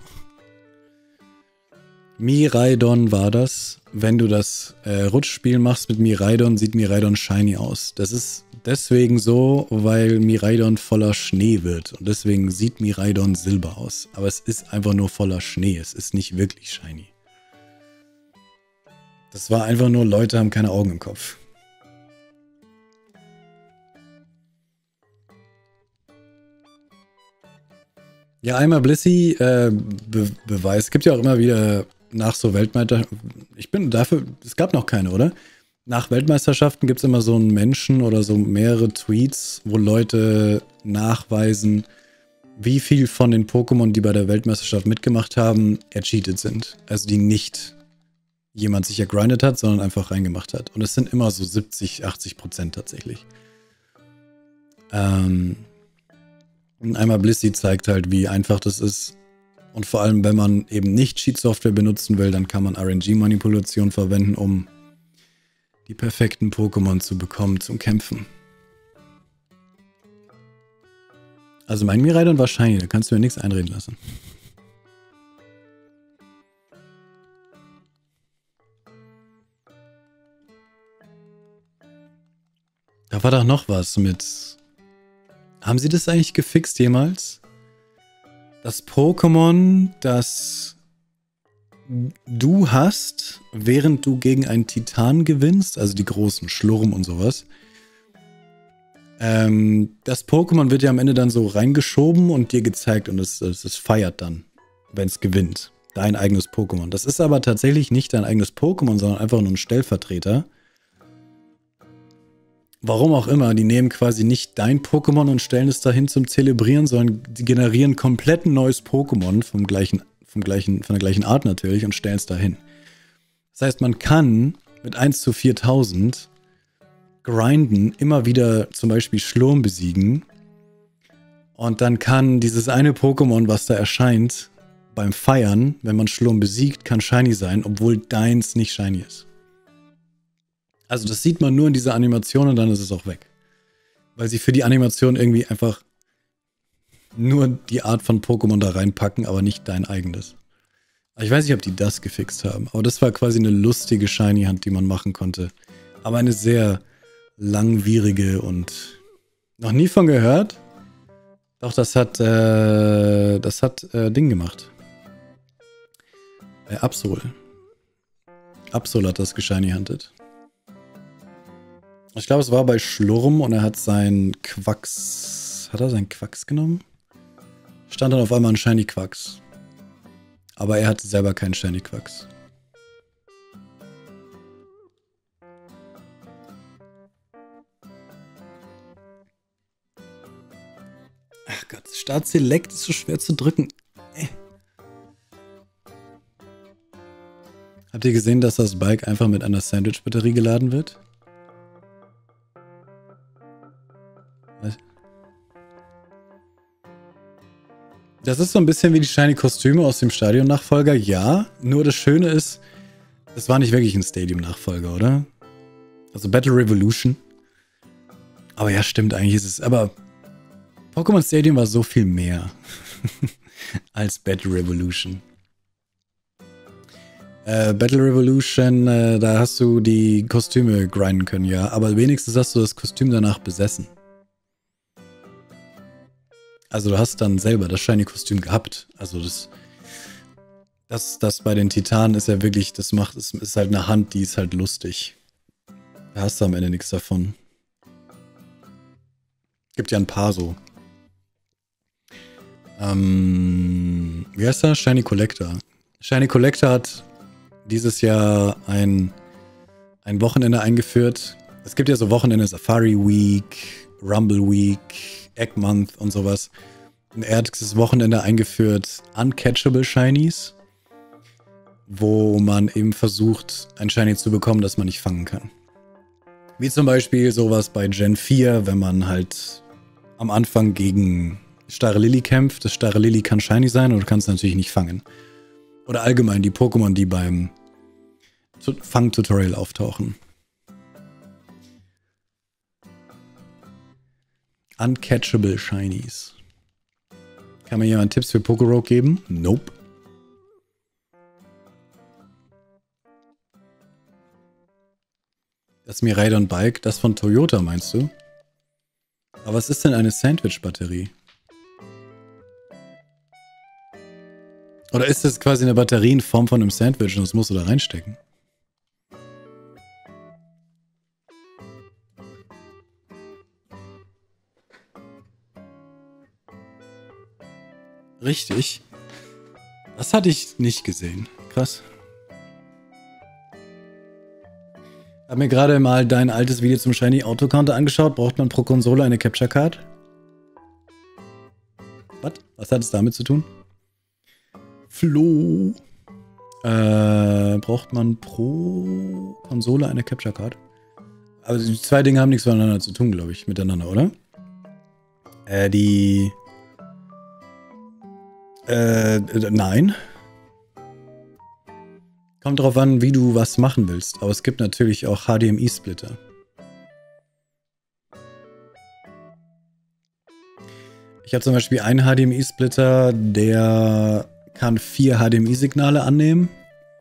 Miraidon war das. Wenn du das äh, Rutschspiel machst mit Miraidon, sieht Miraidon shiny aus. Das ist deswegen so, weil Miraidon voller Schnee wird. Und deswegen sieht Miraidon silber aus. Aber es ist einfach nur voller Schnee. Es ist nicht wirklich shiny. Das war einfach nur, Leute haben keine Augen im Kopf. Ja, einmal Blissey, äh, Be Beweis. Es gibt ja auch immer wieder nach so Weltmeisterschaften, ich bin dafür, es gab noch keine, oder? Nach Weltmeisterschaften gibt es immer so einen Menschen oder so mehrere Tweets, wo Leute nachweisen, wie viel von den Pokémon, die bei der Weltmeisterschaft mitgemacht haben, ercheatet sind. Also die nicht jemand sich gegrindet hat, sondern einfach reingemacht hat. Und es sind immer so siebzig, achtzig Prozent tatsächlich. Ähm... Einmal Blissey zeigt halt, wie einfach das ist. Und vor allem, wenn man eben nicht Cheat-Software benutzen will, dann kann man R N G-Manipulation verwenden, um die perfekten Pokémon zu bekommen zum Kämpfen. Also mein Miraidon war shiny, da kannst du mir nichts einreden lassen. Da war doch noch was mit... Haben sie das eigentlich gefixt jemals? Das Pokémon, das du hast, während du gegen einen Titan gewinnst, also die großen Schlurm und sowas. Ähm, das Pokémon wird ja am Ende dann so reingeschoben und dir gezeigt und es, es, es feiert dann, wenn es gewinnt. Dein eigenes Pokémon. Das ist aber tatsächlich nicht dein eigenes Pokémon, sondern einfach nur ein Stellvertreter. Warum auch immer, die nehmen quasi nicht dein Pokémon und stellen es dahin zum Zelebrieren, sondern die generieren komplett ein neues Pokémon vom gleichen, vom gleichen, von der gleichen Art natürlich und stellen es dahin. Das heißt, man kann mit eins zu viertausend grinden, immer wieder zum Beispiel Schlurm besiegen und dann kann dieses eine Pokémon, was da erscheint, beim Feiern, wenn man Schlurm besiegt, kann shiny sein, obwohl deins nicht shiny ist. Also das sieht man nur in dieser Animation und dann ist es auch weg. Weil sie für die Animation irgendwie einfach nur die Art von Pokémon da reinpacken, aber nicht dein eigenes. Ich weiß nicht, ob die das gefixt haben, aber das war quasi eine lustige Shiny-Hand, die man machen konnte. Aber eine sehr langwierige und noch nie von gehört. Doch, das hat, äh, das hat äh, Ding gemacht. Äh, Absol. Absol hat das geshiny-huntet. Ich glaube, es war bei Schlurm und er hat seinen Quacks... Hat er seinen Quacks genommen? Stand dann auf einmal ein Shiny Quacks. Aber er hatte selber keinen Shiny Quacks. Ach Gott, Start Select ist so schwer zu drücken. Äh. Habt ihr gesehen, dass das Bike einfach mit einer Sandwich-Batterie geladen wird? Was? Das ist so ein bisschen wie die shiny Kostüme aus dem Stadion-Nachfolger, ja. Nur das Schöne ist, das war nicht wirklich ein Stadium-Nachfolger, oder? Also Battle Revolution. Aber ja, stimmt, eigentlich ist es... Aber Pokémon Stadium war so viel mehr als Battle Revolution. Äh, Battle Revolution, äh, da hast du die Kostüme grinden können, ja. Aber wenigstens hast du das Kostüm danach besessen. Also du hast dann selber das Shiny-Kostüm gehabt. Also das, das, das bei den Titanen ist ja wirklich, das macht, ist, ist halt eine Hand, die ist halt lustig. Da hast du am Ende nichts davon. Gibt ja ein paar so. Ähm, wie heißt das? Shiny Collector. Shiny Collector hat dieses Jahr ein ein Wochenende eingeführt. Es gibt ja so Wochenende, Safari Week, Rumble Week, Egg Month und sowas. Und er hat dieses Wochenende eingeführt, Uncatchable Shinies, wo man eben versucht, ein Shiny zu bekommen, das man nicht fangen kann. Wie zum Beispiel sowas bei Gen vier, wenn man halt am Anfang gegen Starre Lily kämpft. Das Starre Lily kann Shiny sein und du kannst es natürlich nicht fangen. Oder allgemein die Pokémon, die beim Fang-Tutorial auftauchen. Uncatchable Shinies. Kann mir jemand Tipps für Pokérogue geben? Nope. Das Miraidon Bike, das von Toyota, meinst du? Aber was ist denn eine Sandwich-Batterie? Oder ist das quasi eine Batterie in Form von einem Sandwich und das musst du da reinstecken? Richtig. Das hatte ich nicht gesehen. Krass. Ich habe mir gerade mal dein altes Video zum Shiny Auto Counter angeschaut. Braucht man pro Konsole eine Capture Card? Was? Was hat es damit zu tun? Flo. Äh, braucht man pro Konsole eine Capture Card? Aber die zwei Dinge haben nichts miteinander zu tun, glaube ich, miteinander, oder? Äh, die... Äh, nein. Kommt drauf an, wie du was machen willst. Aber es gibt natürlich auch H D M I-Splitter. Ich habe zum Beispiel einen H D M I-Splitter, der kann vier H D M I-Signale annehmen.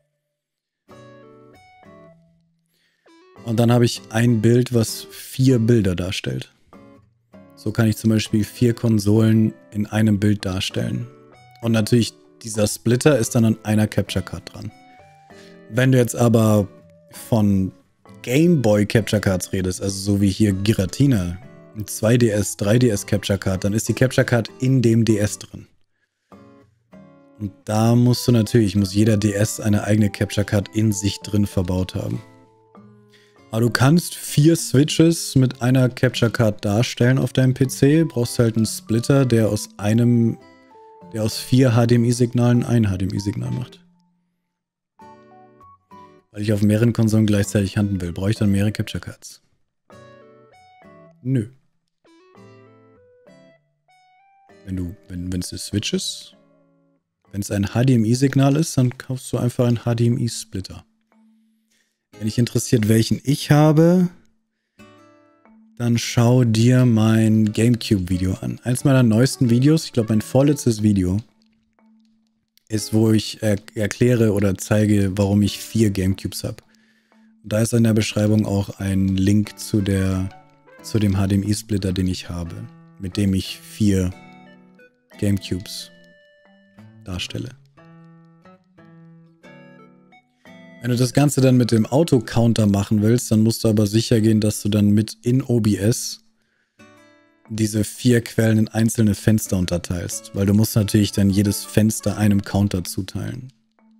Und dann habe ich ein Bild, was vier Bilder darstellt. So kann ich zum Beispiel vier Konsolen in einem Bild darstellen. Und natürlich, dieser Splitter ist dann an einer Capture Card dran. Wenn du jetzt aber von Game Boy Capture Cards redest, also so wie hier Giratina, ein zwei D S, drei D S Capture Card, dann ist die Capture Card in dem D S drin. Und da musst du natürlich, muss jeder D S eine eigene Capture Card in sich drin verbaut haben. Aber du kannst vier Switches mit einer Capture Card darstellen auf deinem P C, brauchst halt einen Splitter, der aus einem, der aus vier H D M I-Signalen ein H D M I-Signal macht. Weil ich auf mehreren Konsolen gleichzeitig handeln will, brauche ich dann mehrere Capture Cards? Nö. Wenn du, wenn es eine Switch ist, wenn es ein H D M I-Signal ist, dann kaufst du einfach einen H D M I-Splitter. Wenn dich interessiert, welchen ich habe, dann schau dir mein GameCube-Video an. Eins meiner neuesten Videos, ich glaube mein vorletztes Video, ist, wo ich er erkläre oder zeige, warum ich vier GameCubes habe. Da ist in der Beschreibung auch ein Link zu, der, zu dem H D M I-Splitter, den ich habe, mit dem ich vier GameCubes darstelle. Wenn du das Ganze dann mit dem Auto-Counter machen willst, dann musst du aber sicher gehen, dass du dann mit in O B S diese vier Quellen in einzelne Fenster unterteilst. Weil du musst natürlich dann jedes Fenster einem Counter zuteilen.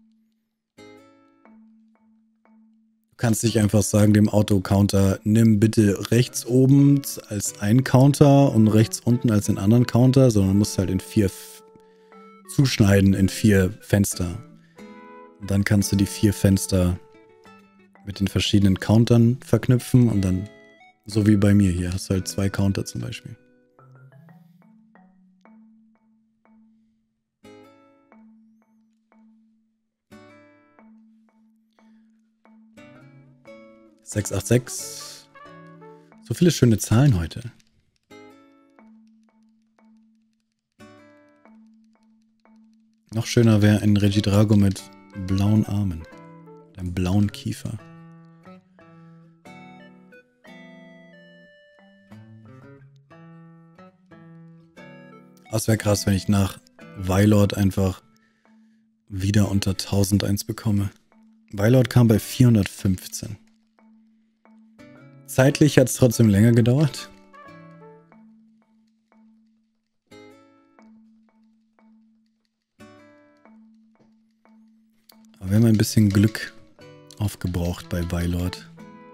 Du kannst nicht einfach sagen dem Auto-Counter, nimm bitte rechts oben als einen Counter und rechts unten als den anderen Counter, sondern du musst halt in vier zuschneiden in vier Fenster. Und dann kannst du die vier Fenster mit den verschiedenen Countern verknüpfen und dann, so wie bei mir hier, hast du halt zwei Counter zum Beispiel. sechs acht sechs. So viele schöne Zahlen heute. Noch schöner wäre ein Regidrago mit blauen Armen. Mit einem blauen Kiefer. Das wäre krass, wenn ich nach Weilord einfach wieder unter tausendeins bekomme. Weilord kam bei vierhundertfünfzehn. Zeitlich hat es trotzdem länger gedauert. Aber wir haben ein bisschen Glück aufgebraucht bei Weilord.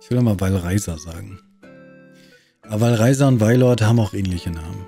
Ich will mal Valreiser sagen. Aber Valreiser und Weilord haben auch ähnliche Namen.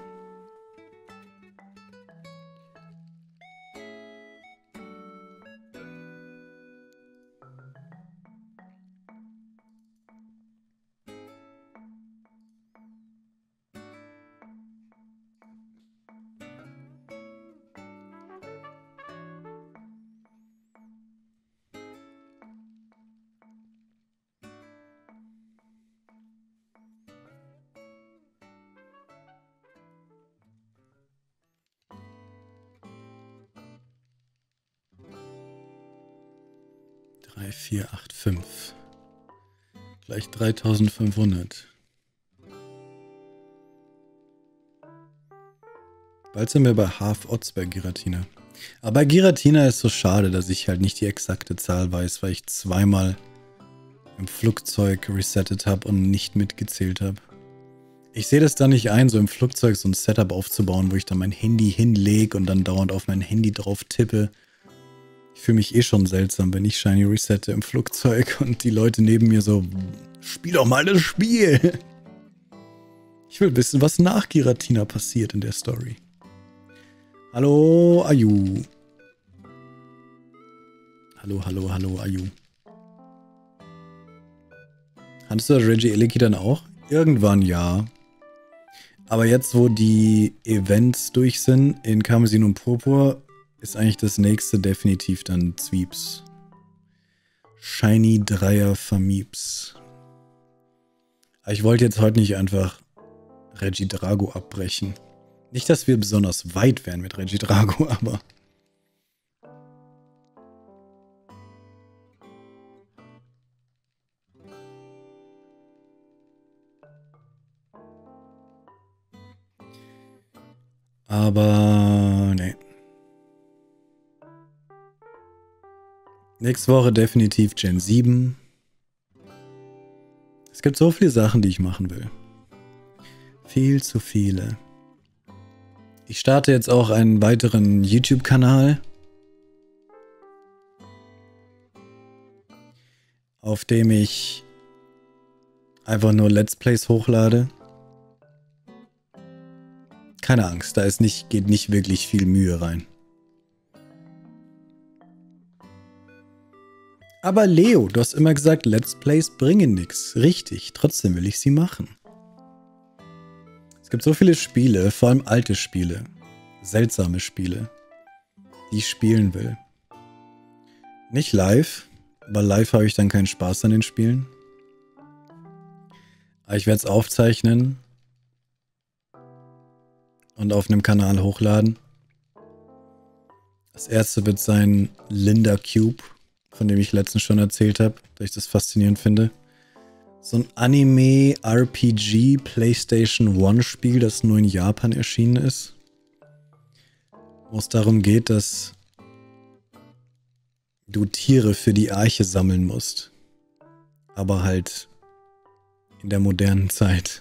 drei vier acht fünf. Gleich dreitausendfünfhundert. Bald sind wir bei Half Odds bei Giratina. Aber bei Giratina ist so schade, dass ich halt nicht die exakte Zahl weiß, weil ich zweimal im Flugzeug resettet habe und nicht mitgezählt habe. Ich sehe das da nicht ein, so im Flugzeug so ein Setup aufzubauen, wo ich dann mein Handy hinlege und dann dauernd auf mein Handy drauf tippe. Ich fühle mich eh schon seltsam, wenn ich Shiny resette im Flugzeug und die Leute neben mir so, spiel doch mal das Spiel. Ich will wissen, was nach Giratina passiert in der Story. Hallo, Ayu. Hallo, hallo, hallo, Ayu. Hattest du das Regieleki dann auch? Irgendwann ja. Aber jetzt, wo die Events durch sind in Karmesin und Purpur, ist eigentlich das nächste definitiv dann Zwiebs. Shiny Dreier Vermiebs. Aber ich wollte jetzt heute nicht einfach Regidrago abbrechen. Nicht, dass wir besonders weit wären mit Regidrago, aber... Aber... nee. Nächste Woche definitiv Gen sieben. Es gibt so viele Sachen, die ich machen will. Viel zu viele. Ich starte jetzt auch einen weiteren YouTube-Kanal, auf dem ich einfach nur Let's Plays hochlade. Keine Angst, da ist nicht, geht nicht wirklich viel Mühe rein. Aber Leo, du hast immer gesagt, Let's Plays bringen nichts. Richtig, trotzdem will ich sie machen. Es gibt so viele Spiele, vor allem alte Spiele, seltsame Spiele, die ich spielen will. Nicht live, weil live habe ich dann keinen Spaß an den Spielen. Aber ich werde es aufzeichnen und auf einem Kanal hochladen. Das erste wird sein Linda Cube, von dem ich letztens schon erzählt habe, dass ich das faszinierend finde. So ein Anime-R P G PlayStation One Spiel, das nur in Japan erschienen ist. Wo es darum geht, dass du Tiere für die Arche sammeln musst. Aber halt in der modernen Zeit.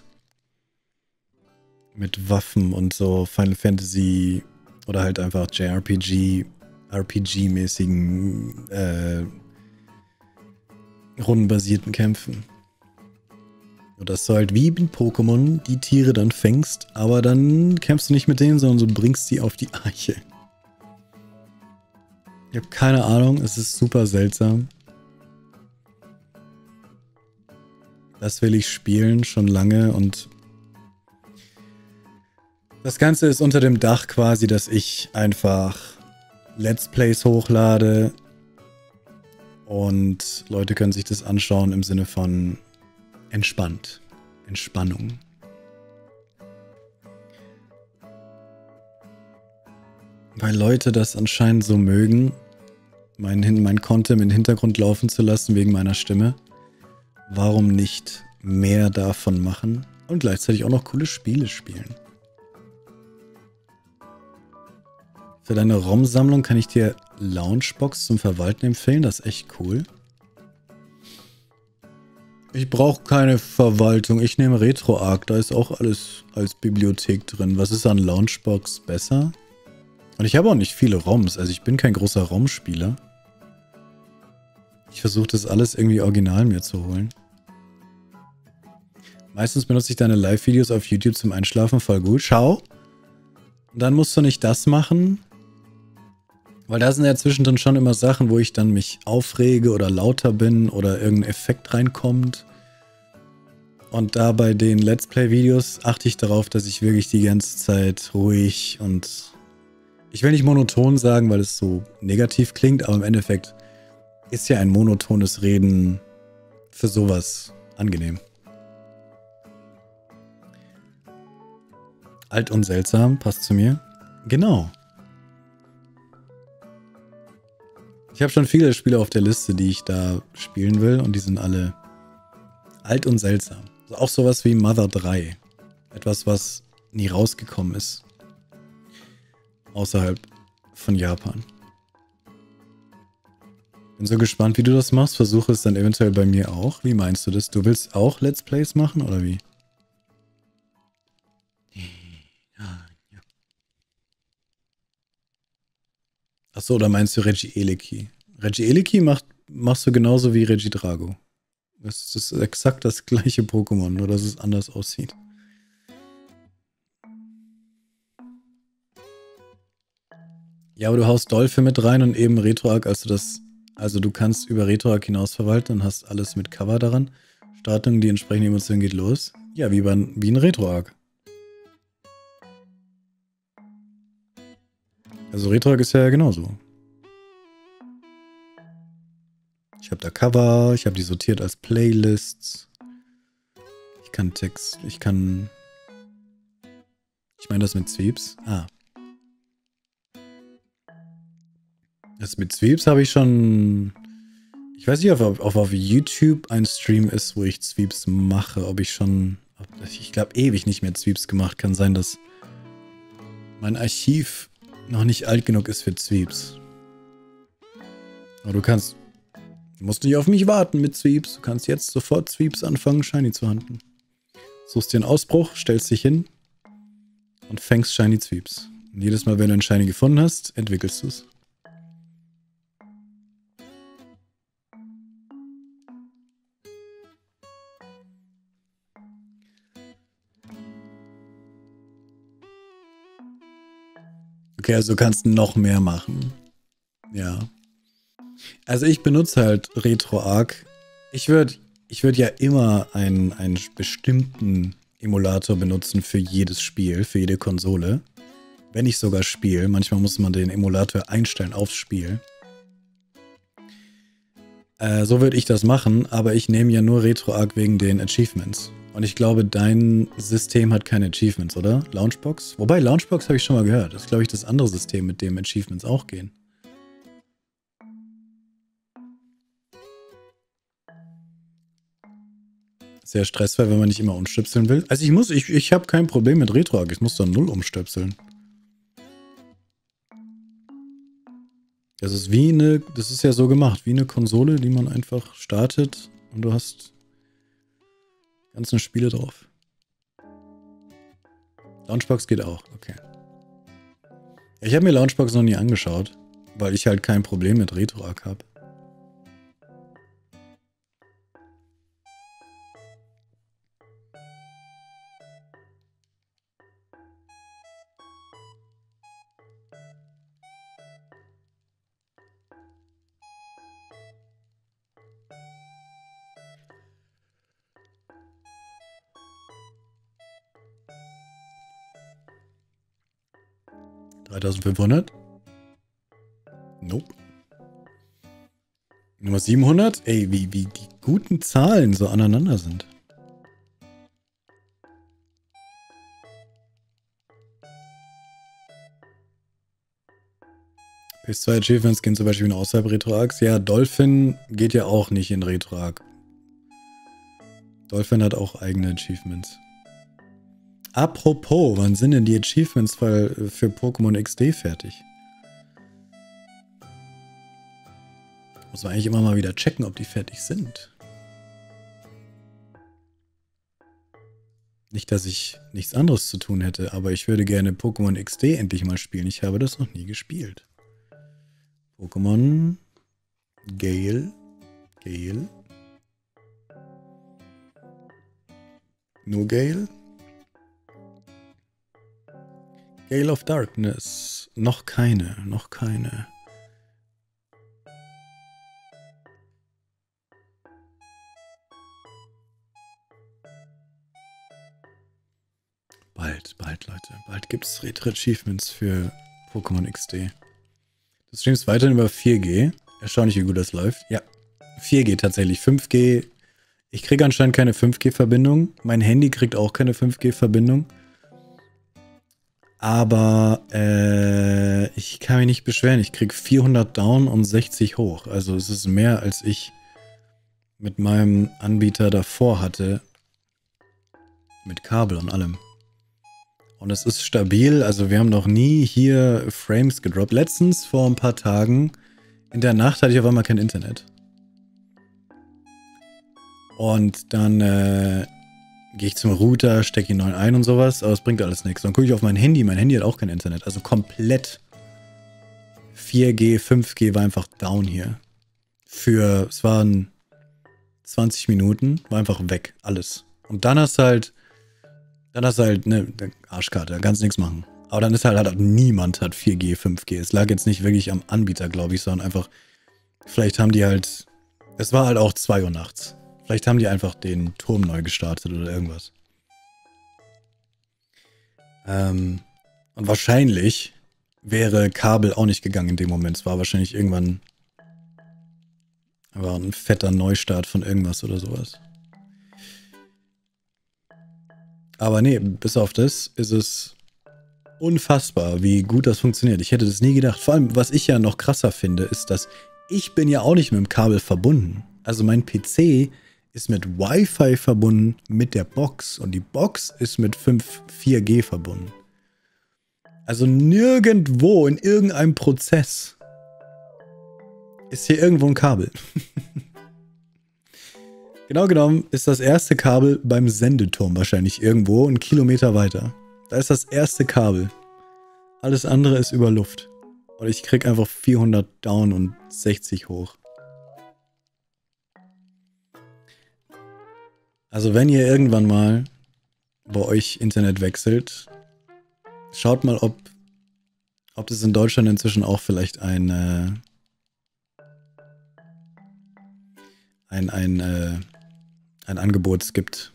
Mit Waffen und so Final Fantasy oder halt einfach J R P G, R P G-mäßigen äh, rundenbasierten Kämpfen. Und dass du halt wie in Pokémon die Tiere dann fängst, aber dann kämpfst du nicht mit denen, sondern du bringst sie auf die Arche. Ich habe keine Ahnung, es ist super seltsam. Das will ich spielen, schon lange, und das Ganze ist unter dem Dach quasi, dass ich einfach Let's Plays hochlade und Leute können sich das anschauen im Sinne von entspannt. Entspannung. Weil Leute das anscheinend so mögen, mein, mein Content im Hintergrund laufen zu lassen wegen meiner Stimme. Warum nicht mehr davon machen und gleichzeitig auch noch coole Spiele spielen? Für deine ROM-Sammlung kann ich dir Launchbox zum Verwalten empfehlen. Das ist echt cool. Ich brauche keine Verwaltung. Ich nehme RetroArch. Da ist auch alles als Bibliothek drin. Was ist an Launchbox besser? Und ich habe auch nicht viele ROMs. Also ich bin kein großer ROM-Spieler. Ich versuche das alles irgendwie original mir zu holen. Meistens benutze ich deine Live-Videos auf YouTube zum Einschlafen, voll gut. Schau. Und dann musst du nicht das machen. Weil da sind ja zwischendrin schon immer Sachen, wo ich dann mich aufrege oder lauter bin oder irgendein Effekt reinkommt. Und da bei den Let's Play-Videos achte ich darauf, dass ich wirklich die ganze Zeit ruhig und... Ich will nicht monoton sagen, weil es so negativ klingt, aber im Endeffekt ist ja ein monotones Reden für sowas angenehm. Alt und seltsam, passt zu mir. Genau. Ich habe schon viele Spiele auf der Liste, die ich da spielen will und die sind alle alt und seltsam. Also auch sowas wie Mother drei. Etwas, was nie rausgekommen ist. Außerhalb von Japan. Bin so gespannt, wie du das machst. Versuche es dann eventuell bei mir auch. Wie meinst du das? Du willst auch Let's Plays machen oder wie? Achso, oder meinst du Reggie Eleki? Reggie Eleki macht, machst du genauso wie Reggie Drago. Das ist exakt das gleiche Pokémon, nur dass es anders aussieht. Ja, aber du haust Dolphin mit rein und eben RetroArch, also das, also du kannst über RetroArch hinaus verwalten und hast alles mit Cover daran. Startung, die entsprechende Emotion geht los. Ja, wie, bei, wie ein RetroArch. Also RetroArch ist ja genauso. Ich habe da Cover, ich habe die sortiert als Playlists. Ich kann Text, ich kann... Ich meine das mit Sweeps. Ah. Das mit Sweeps habe ich schon... Ich weiß nicht, ob auf, auf YouTube ein Stream ist, wo ich Sweeps mache. Ob ich schon... Ich glaube, ewig nicht mehr Sweeps gemacht. Kann sein, dass mein Archiv noch nicht alt genug ist für Sweeps. Aber du kannst... Du musst nicht auf mich warten mit Sweeps. Du kannst jetzt sofort Sweeps anfangen, Shiny zu handeln. Suchst dir einen Ausbruch, stellst dich hin und fängst Shiny Sweeps. Und jedes Mal, wenn du einen Shiny gefunden hast, entwickelst du es. Okay, also du kannst noch mehr machen. Ja. Also ich benutze halt RetroArch. Ich würde ich würd ja immer einen, einen bestimmten Emulator benutzen für jedes Spiel, für jede Konsole. Wenn ich sogar spiele. Manchmal muss man den Emulator einstellen aufs Spiel. Äh, so würde ich das machen, aber ich nehme ja nur RetroArch wegen den Achievements. Und ich glaube, dein System hat keine Achievements, oder? Launchbox? Wobei, Launchbox habe ich schon mal gehört. Das ist, glaube ich, das andere System, mit dem Achievements auch gehen. Sehr stressfrei, wenn man nicht immer umstöpseln will. Also ich muss, ich, ich habe kein Problem mit RetroArch. Ich muss da null umstöpseln. Das ist wie eine, das ist ja so gemacht, wie eine Konsole, die man einfach startet und du hast ganzen Spiele drauf. Launchbox geht auch, okay. Ich habe mir Launchbox noch nie angeschaut, weil ich halt kein Problem mit RetroArch habe. dreitausendfünfhundert? Nope. Nummer siebenhundert? Ey, wie, wie die guten Zahlen so aneinander sind. P S zwei Achievements gehen zum Beispiel außerhalb RetroArchs. Ja, Dolphin geht ja auch nicht in RetroArch. Dolphin hat auch eigene Achievements. Apropos, wann sind denn die Achievements für, für Pokémon X D fertig? Muss man eigentlich immer mal wieder checken, ob die fertig sind. Nicht, dass ich nichts anderes zu tun hätte, aber ich würde gerne Pokémon X D endlich mal spielen. Ich habe das noch nie gespielt. Pokémon Gale. Gale. Nur Gale? Gale of Darkness. Noch keine, noch keine. Bald, bald, Leute. Bald gibt es Retro-Achievements für Pokémon X D. Du streamst weiterhin über vier G. Erstaunlich, wie gut das läuft. Ja, vier G tatsächlich. fünf G. Ich kriege anscheinend keine fünf G-Verbindung. Mein Handy kriegt auch keine fünf G-Verbindung. Aber äh, ich kann mich nicht beschweren. Ich kriege vierhundert down und sechzig hoch. Also es ist mehr, als ich mit meinem Anbieter davor hatte. Mit Kabel und allem. Und es ist stabil. Also wir haben noch nie hier Frames gedroppt. Letztens, vor ein paar Tagen, in der Nacht hatte ich auf einmal kein Internet. Und dann äh, gehe ich zum Router, stecke ihn neu ein und sowas, aber es bringt alles nichts. Dann gucke ich auf mein Handy, mein Handy hat auch kein Internet. Also komplett vier G, fünf G war einfach down hier. Für, es waren zwanzig Minuten, war einfach weg, alles. Und dann hast du halt, dann hast du halt eine Arschkarte, da kannst du nichts machen. Aber dann ist halt, halt niemand hat vier G, fünf G. Es lag jetzt nicht wirklich am Anbieter, glaube ich, sondern einfach, vielleicht haben die halt, es war halt auch zwei Uhr nachts. Vielleicht haben die einfach den Turm neu gestartet oder irgendwas. Ähm, und wahrscheinlich wäre Kabel auch nicht gegangen in dem Moment. Es war wahrscheinlich irgendwann war ein fetter Neustart von irgendwas oder sowas. Aber nee, bis auf das ist es unfassbar, wie gut das funktioniert. Ich hätte das nie gedacht. Vor allem, was ich ja noch krasser finde, ist, dass ich bin ja auch nicht mit dem Kabel verbunden. Also mein P C ist mit Wi-Fi verbunden mit der Box und die Box ist mit fünf vier G verbunden. Also nirgendwo in irgendeinem Prozess ist hier irgendwo ein Kabel. Genau genommen ist das erste Kabel beim Sendeturm wahrscheinlich irgendwo einen Kilometer weiter. Da ist das erste Kabel. Alles andere ist über Luft. Und ich krieg einfach vierhundert down und sechzig hoch. Also wenn ihr irgendwann mal bei euch Internet wechselt, schaut mal, ob, ob es in Deutschland inzwischen auch vielleicht ein, äh, ein, ein, äh, ein Angebot gibt.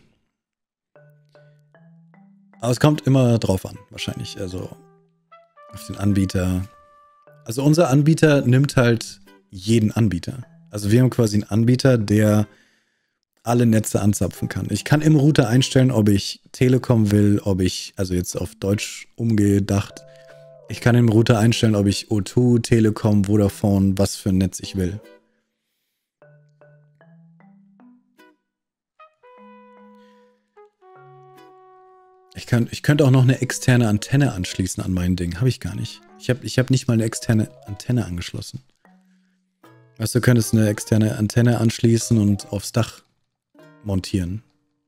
Aber es kommt immer drauf an, wahrscheinlich. Also auf den Anbieter. Also unser Anbieter nimmt halt jeden Anbieter. Also wir haben quasi einen Anbieter, der alle Netze anzapfen kann. Ich kann im Router einstellen, ob ich Telekom will, ob ich, also jetzt auf Deutsch umgedacht, ich kann im Router einstellen, ob ich O zwei, Telekom, Vodafone, was für ein Netz ich will. Ich, kann, ich könnte auch noch eine externe Antenne anschließen an mein Ding. Habe ich gar nicht. Ich habe ich hab nicht mal eine externe Antenne angeschlossen. Weißt du, du könntest eine externe Antenne anschließen und aufs Dach montieren.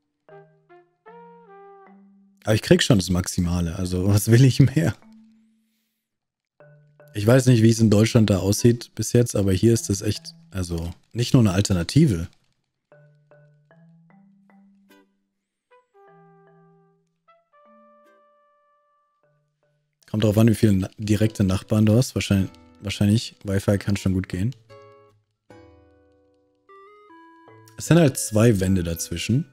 Aber ich krieg schon das Maximale. Also, was will ich mehr? Ich weiß nicht, wie es in Deutschland da aussieht bis jetzt, aber hier ist es echt, also, nicht nur eine Alternative. Kommt drauf an, wie viele direkte Nachbarn du hast. Wahrscheinlich, wahrscheinlich Wi-Fi kann schon gut gehen. Es sind halt zwei Wände dazwischen.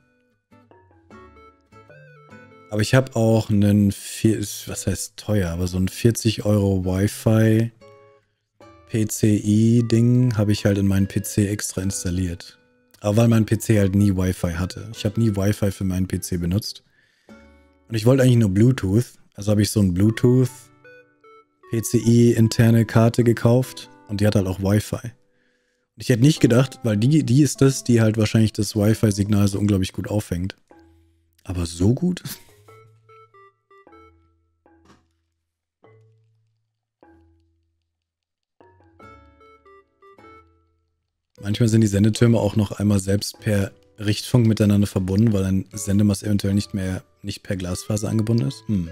Aber ich habe auch einen, was heißt teuer, aber so ein vierzig Euro Wi-Fi P C I-Ding habe ich halt in meinen P C extra installiert. Aber weil mein P C halt nie Wi-Fi hatte. Ich habe nie Wi-Fi für meinen P C benutzt. Und ich wollte eigentlich nur Bluetooth. Also habe ich so ein Bluetooth P C I-interne Karte gekauft. Und die hat halt auch Wi-Fi. Ich hätte nicht gedacht, weil die, die ist das, die halt wahrscheinlich das Wi-Fi-Signal so unglaublich gut auffängt. Aber so gut? Manchmal sind die Sendetürme auch noch einmal selbst per Richtfunk miteinander verbunden, weil ein Sendemast eventuell nicht mehr nicht per Glasfaser angebunden ist. Hm.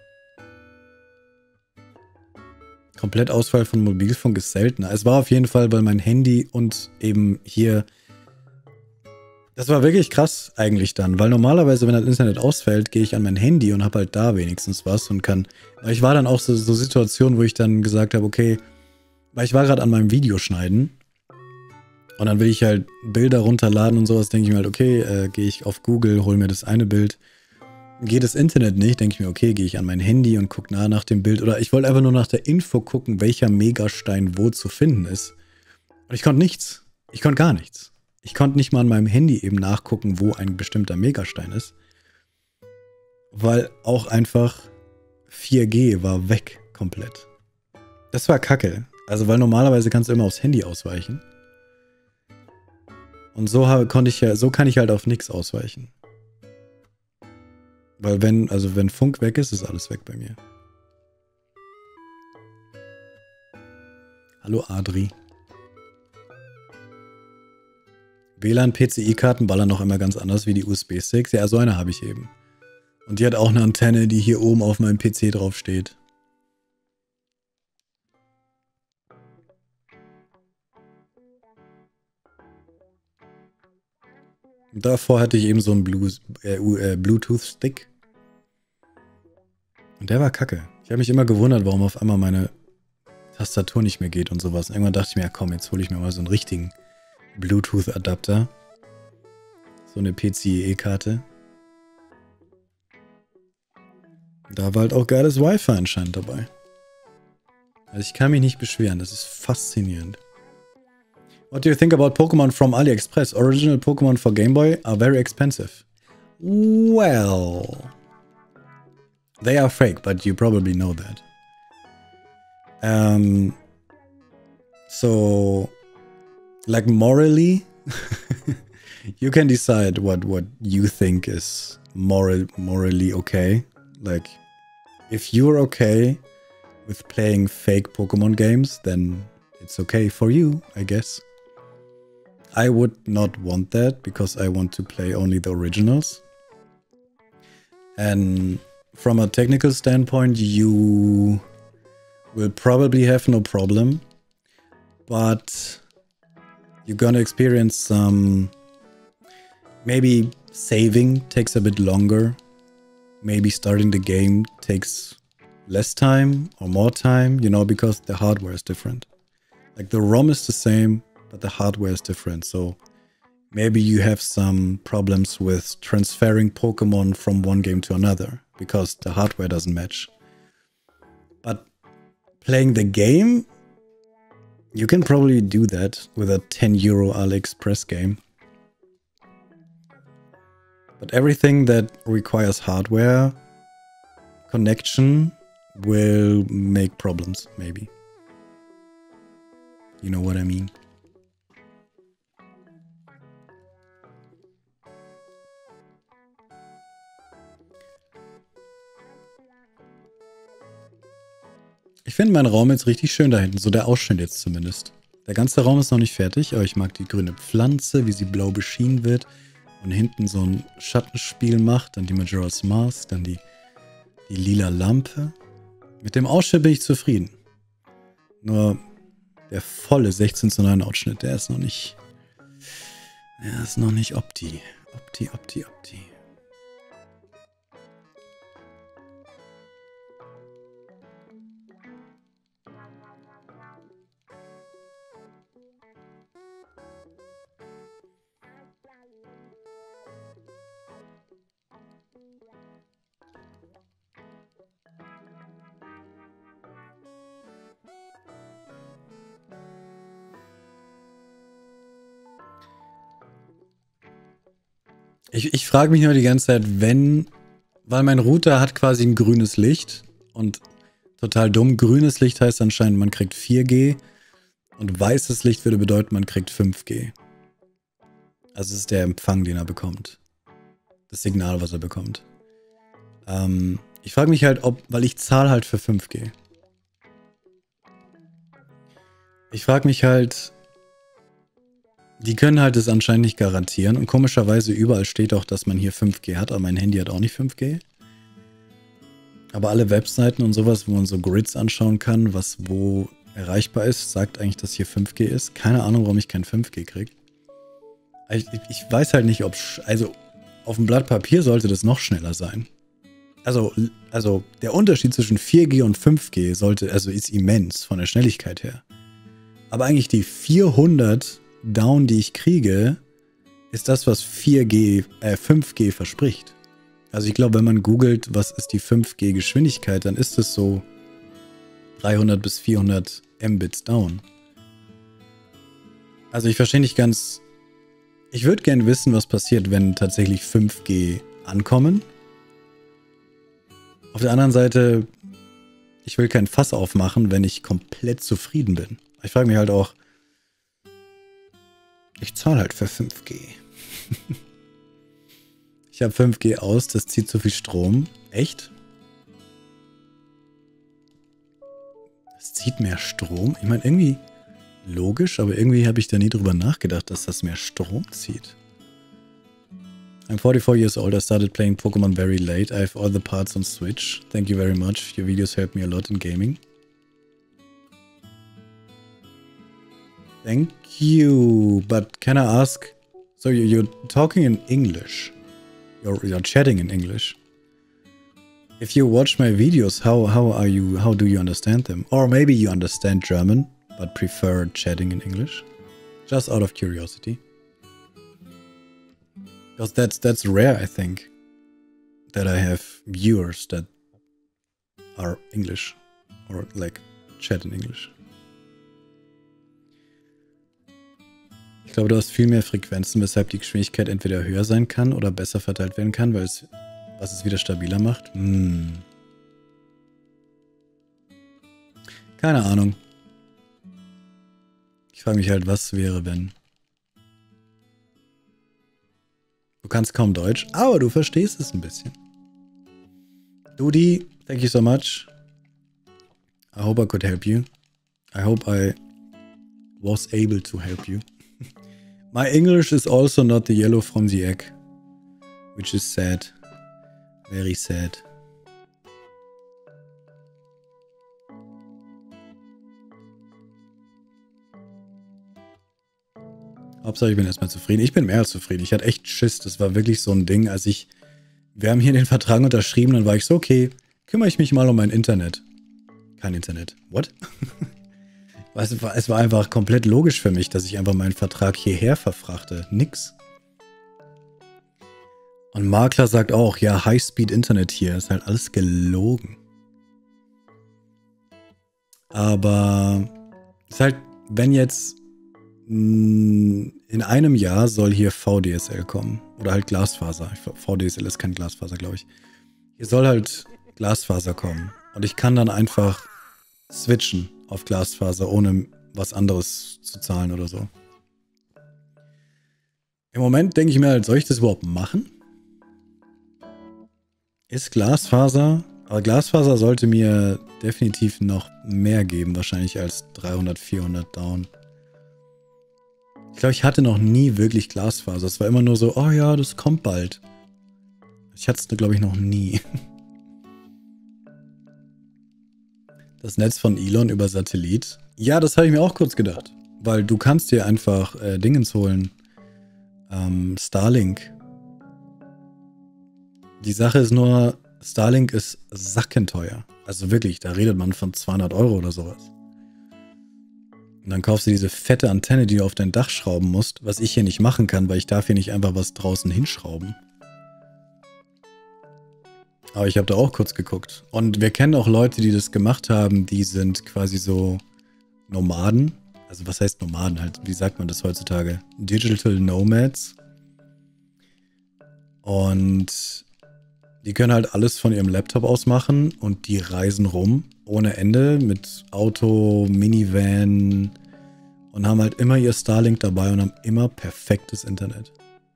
Komplettausfall von Mobilfunk ist seltener. Es war auf jeden Fall, weil mein Handy und eben hier Das war wirklich krass eigentlich dann, weil normalerweise, wenn das Internet ausfällt, gehe ich an mein Handy und habe halt da wenigstens was und kann. Aber ich war dann auch so, so Situationen, wo ich dann gesagt habe, okay, weil ich war gerade an meinem Video schneiden und dann will ich halt Bilder runterladen und sowas, denke ich mir halt, okay, äh, gehe ich auf Google, hol mir das eine Bild. Geht das Internet nicht, denke ich mir, okay, gehe ich an mein Handy und gucke nah nach dem Bild. Oder ich wollte einfach nur nach der Info gucken, welcher Megastein wo zu finden ist. Und ich konnte nichts. Ich konnte gar nichts. Ich konnte nicht mal an meinem Handy eben nachgucken, wo ein bestimmter Megastein ist. Weil auch einfach vier G war weg komplett. Das war kacke. Also weil normalerweise kannst du immer aufs Handy ausweichen. Und so habe, konnte ich ja, so kann ich halt auf nichts ausweichen. Weil wenn, also wenn Funk weg ist, ist alles weg bei mir. Hallo Adri. W L A N-P C I-Karten ballern noch immer ganz anders wie die U S B-Sticks. Ja, so eine habe ich eben. Und die hat auch eine Antenne, die hier oben auf meinem P C drauf steht. Und davor hatte ich eben so einen äh, äh, Bluetooth-Stick. Und der war kacke. Ich habe mich immer gewundert, warum auf einmal meine Tastatur nicht mehr geht und sowas. Und irgendwann dachte ich mir, ja komm, jetzt hole ich mir mal so einen richtigen Bluetooth-Adapter. So eine P C I E-Karte. Da war halt auch geiles Wi-Fi anscheinend dabei. Also ich kann mich nicht beschweren, das ist faszinierend. What do you think about Pokémon from AliExpress? Original Pokémon for Game Boy are very expensive. Well... They are fake, but you probably know that. Um, so, like morally, you can decide what what you think is moral morally okay. Like, if you're okay with playing fake Pokemon games, then it's okay for you, I guess. I would not want that because I want to play only the originals. And from a technical standpoint, you will probably have no problem, but you're gonna experience some, maybe saving takes a bit longer, maybe starting the game takes less time or more time, you know, because the hardware is different. Like the ROM is the same, but the hardware is different, so maybe you have some problems with transferring Pokemon from one game to another because the hardware doesn't match. But playing the game, you can probably do that with a ten euro AliExpress game. But everything that requires hardware connection will make problems, maybe. You know what I mean? Ich finde meinen Raum jetzt richtig schön da hinten, so der Ausschnitt jetzt zumindest. Der ganze Raum ist noch nicht fertig, aber ich mag die grüne Pflanze, wie sie blau beschienen wird und hinten so ein Schattenspiel macht, dann die Majora's Mask, dann die, die lila Lampe. Mit dem Ausschnitt bin ich zufrieden. Nur der volle sechzehn zu neun Ausschnitt, der ist noch nicht, der ist noch nicht opti. Opti, opti, opti. Ich, ich frage mich nur die ganze Zeit, wenn, weil mein Router hat quasi ein grünes Licht und total dumm, grünes Licht heißt anscheinend, man kriegt vier G und weißes Licht würde bedeuten, man kriegt fünf G. Also es ist der Empfang, den er bekommt. Das Signal, was er bekommt. Ähm, ich frage mich halt, ob, weil ich zahle halt für fünf G. Ich frage mich halt, die können halt das anscheinend nicht garantieren. Und komischerweise überall steht auch, dass man hier fünf G hat, aber mein Handy hat auch nicht fünf G. Aber alle Webseiten und sowas, wo man so Grids anschauen kann, was wo erreichbar ist, sagt eigentlich, dass hier fünf G ist. Keine Ahnung, warum ich kein fünf G kriege. Ich, ich weiß halt nicht, ob... Also, auf dem Blatt Papier sollte das noch schneller sein. Also, also der Unterschied zwischen vier G und fünf G sollte, also ist immens von der Schnelligkeit her. Aber eigentlich die vierhundert Down, die ich kriege, ist das, was vier G, äh, fünf G verspricht. Also ich glaube, wenn man googelt, was ist die fünf G Geschwindigkeit, dann ist es so dreihundert bis vierhundert Mbits down. Also ich verstehe nicht ganz... Ich würde gerne wissen, was passiert, wenn tatsächlich fünf G ankommen. Auf der anderen Seite, ich will kein Fass aufmachen, wenn ich komplett zufrieden bin. Ich frage mich halt auch, ich zahle halt für fünf G. Ich habe fünf G aus, das zieht zu viel Strom. Echt? Das zieht mehr Strom? Ich meine, irgendwie logisch, aber irgendwie habe ich da nie drüber nachgedacht, dass das mehr Strom zieht. I'm forty-four years old. I started playing Pokemon very late. I have all the parts on Switch. Thank you very much. Your videos help me a lot in gaming. Thank you. But can I ask... So you're talking in English. You're, you're chatting in English. If you watch my videos, how, how are you... How do you understand them? Or maybe you understand German, but prefer chatting in English? Just out of curiosity. Because that's that's rare, I think, that I have viewers that are English or like chat in English. Ich glaube, du hast viel mehr Frequenzen, weshalb die Geschwindigkeit entweder höher sein kann oder besser verteilt werden kann, weil es was es wieder stabiler macht. Hm. Keine Ahnung. Ich frage mich halt, was wäre, wenn... Du kannst kaum Deutsch, aber du verstehst es ein bisschen. Dudi, thank you so much. I hope I could help you. I hope I was able to help you. My English is also not the yellow from the egg. Which is sad. Very sad. Hauptsache, ich bin erstmal zufrieden. Ich bin mehr als zufrieden. Ich hatte echt Schiss. Das war wirklich so ein Ding, als ich... Wir haben hier den Vertrag unterschrieben, dann war ich so, okay, kümmere ich mich mal um mein Internet. Kein Internet. What? Es war, es war einfach komplett logisch für mich, dass ich einfach meinen Vertrag hierher verfrachte. Nix. Und Makler sagt auch, ja, High-Speed-Internet hier. Ist halt alles gelogen. Aber... Ist halt, wenn jetzt... In einem Jahr soll hier V D S L kommen. Oder halt Glasfaser. V D S L ist kein Glasfaser, glaube ich. Hier soll halt Glasfaser kommen. Und ich kann dann einfach switchen auf Glasfaser, ohne was anderes zu zahlen oder so. Im Moment denke ich mir halt, soll ich das überhaupt machen? Ist Glasfaser... Aber Glasfaser sollte mir definitiv noch mehr geben, wahrscheinlich als dreihundert, vierhundert down. Ich glaube, ich hatte noch nie wirklich Glasfaser. Es war immer nur so, oh ja, das kommt bald. Ich hatte es, glaube ich, noch nie. Das Netz von Elon über Satellit. Ja, das habe ich mir auch kurz gedacht. Weil du kannst dir einfach äh, Dingens holen. Ähm, Starlink. Die Sache ist nur, Starlink ist sackenteuer. Also wirklich, da redet man von zweihundert Euro oder sowas. Und dann kaufst du diese fette Antenne, die du auf dein Dach schrauben musst, was ich hier nicht machen kann, weil ich darf hier nicht einfach was draußen hinschrauben. Aber ich habe da auch kurz geguckt. Und wir kennen auch Leute, die das gemacht haben, die sind quasi so Nomaden. Also was heißt Nomaden halt? Wie sagt man das heutzutage? Digital Nomads. Und die können halt alles von ihrem Laptop aus machen und die reisen rum ohne Ende mit Auto, Minivan und haben halt immer ihr Starlink dabei und haben immer perfektes Internet.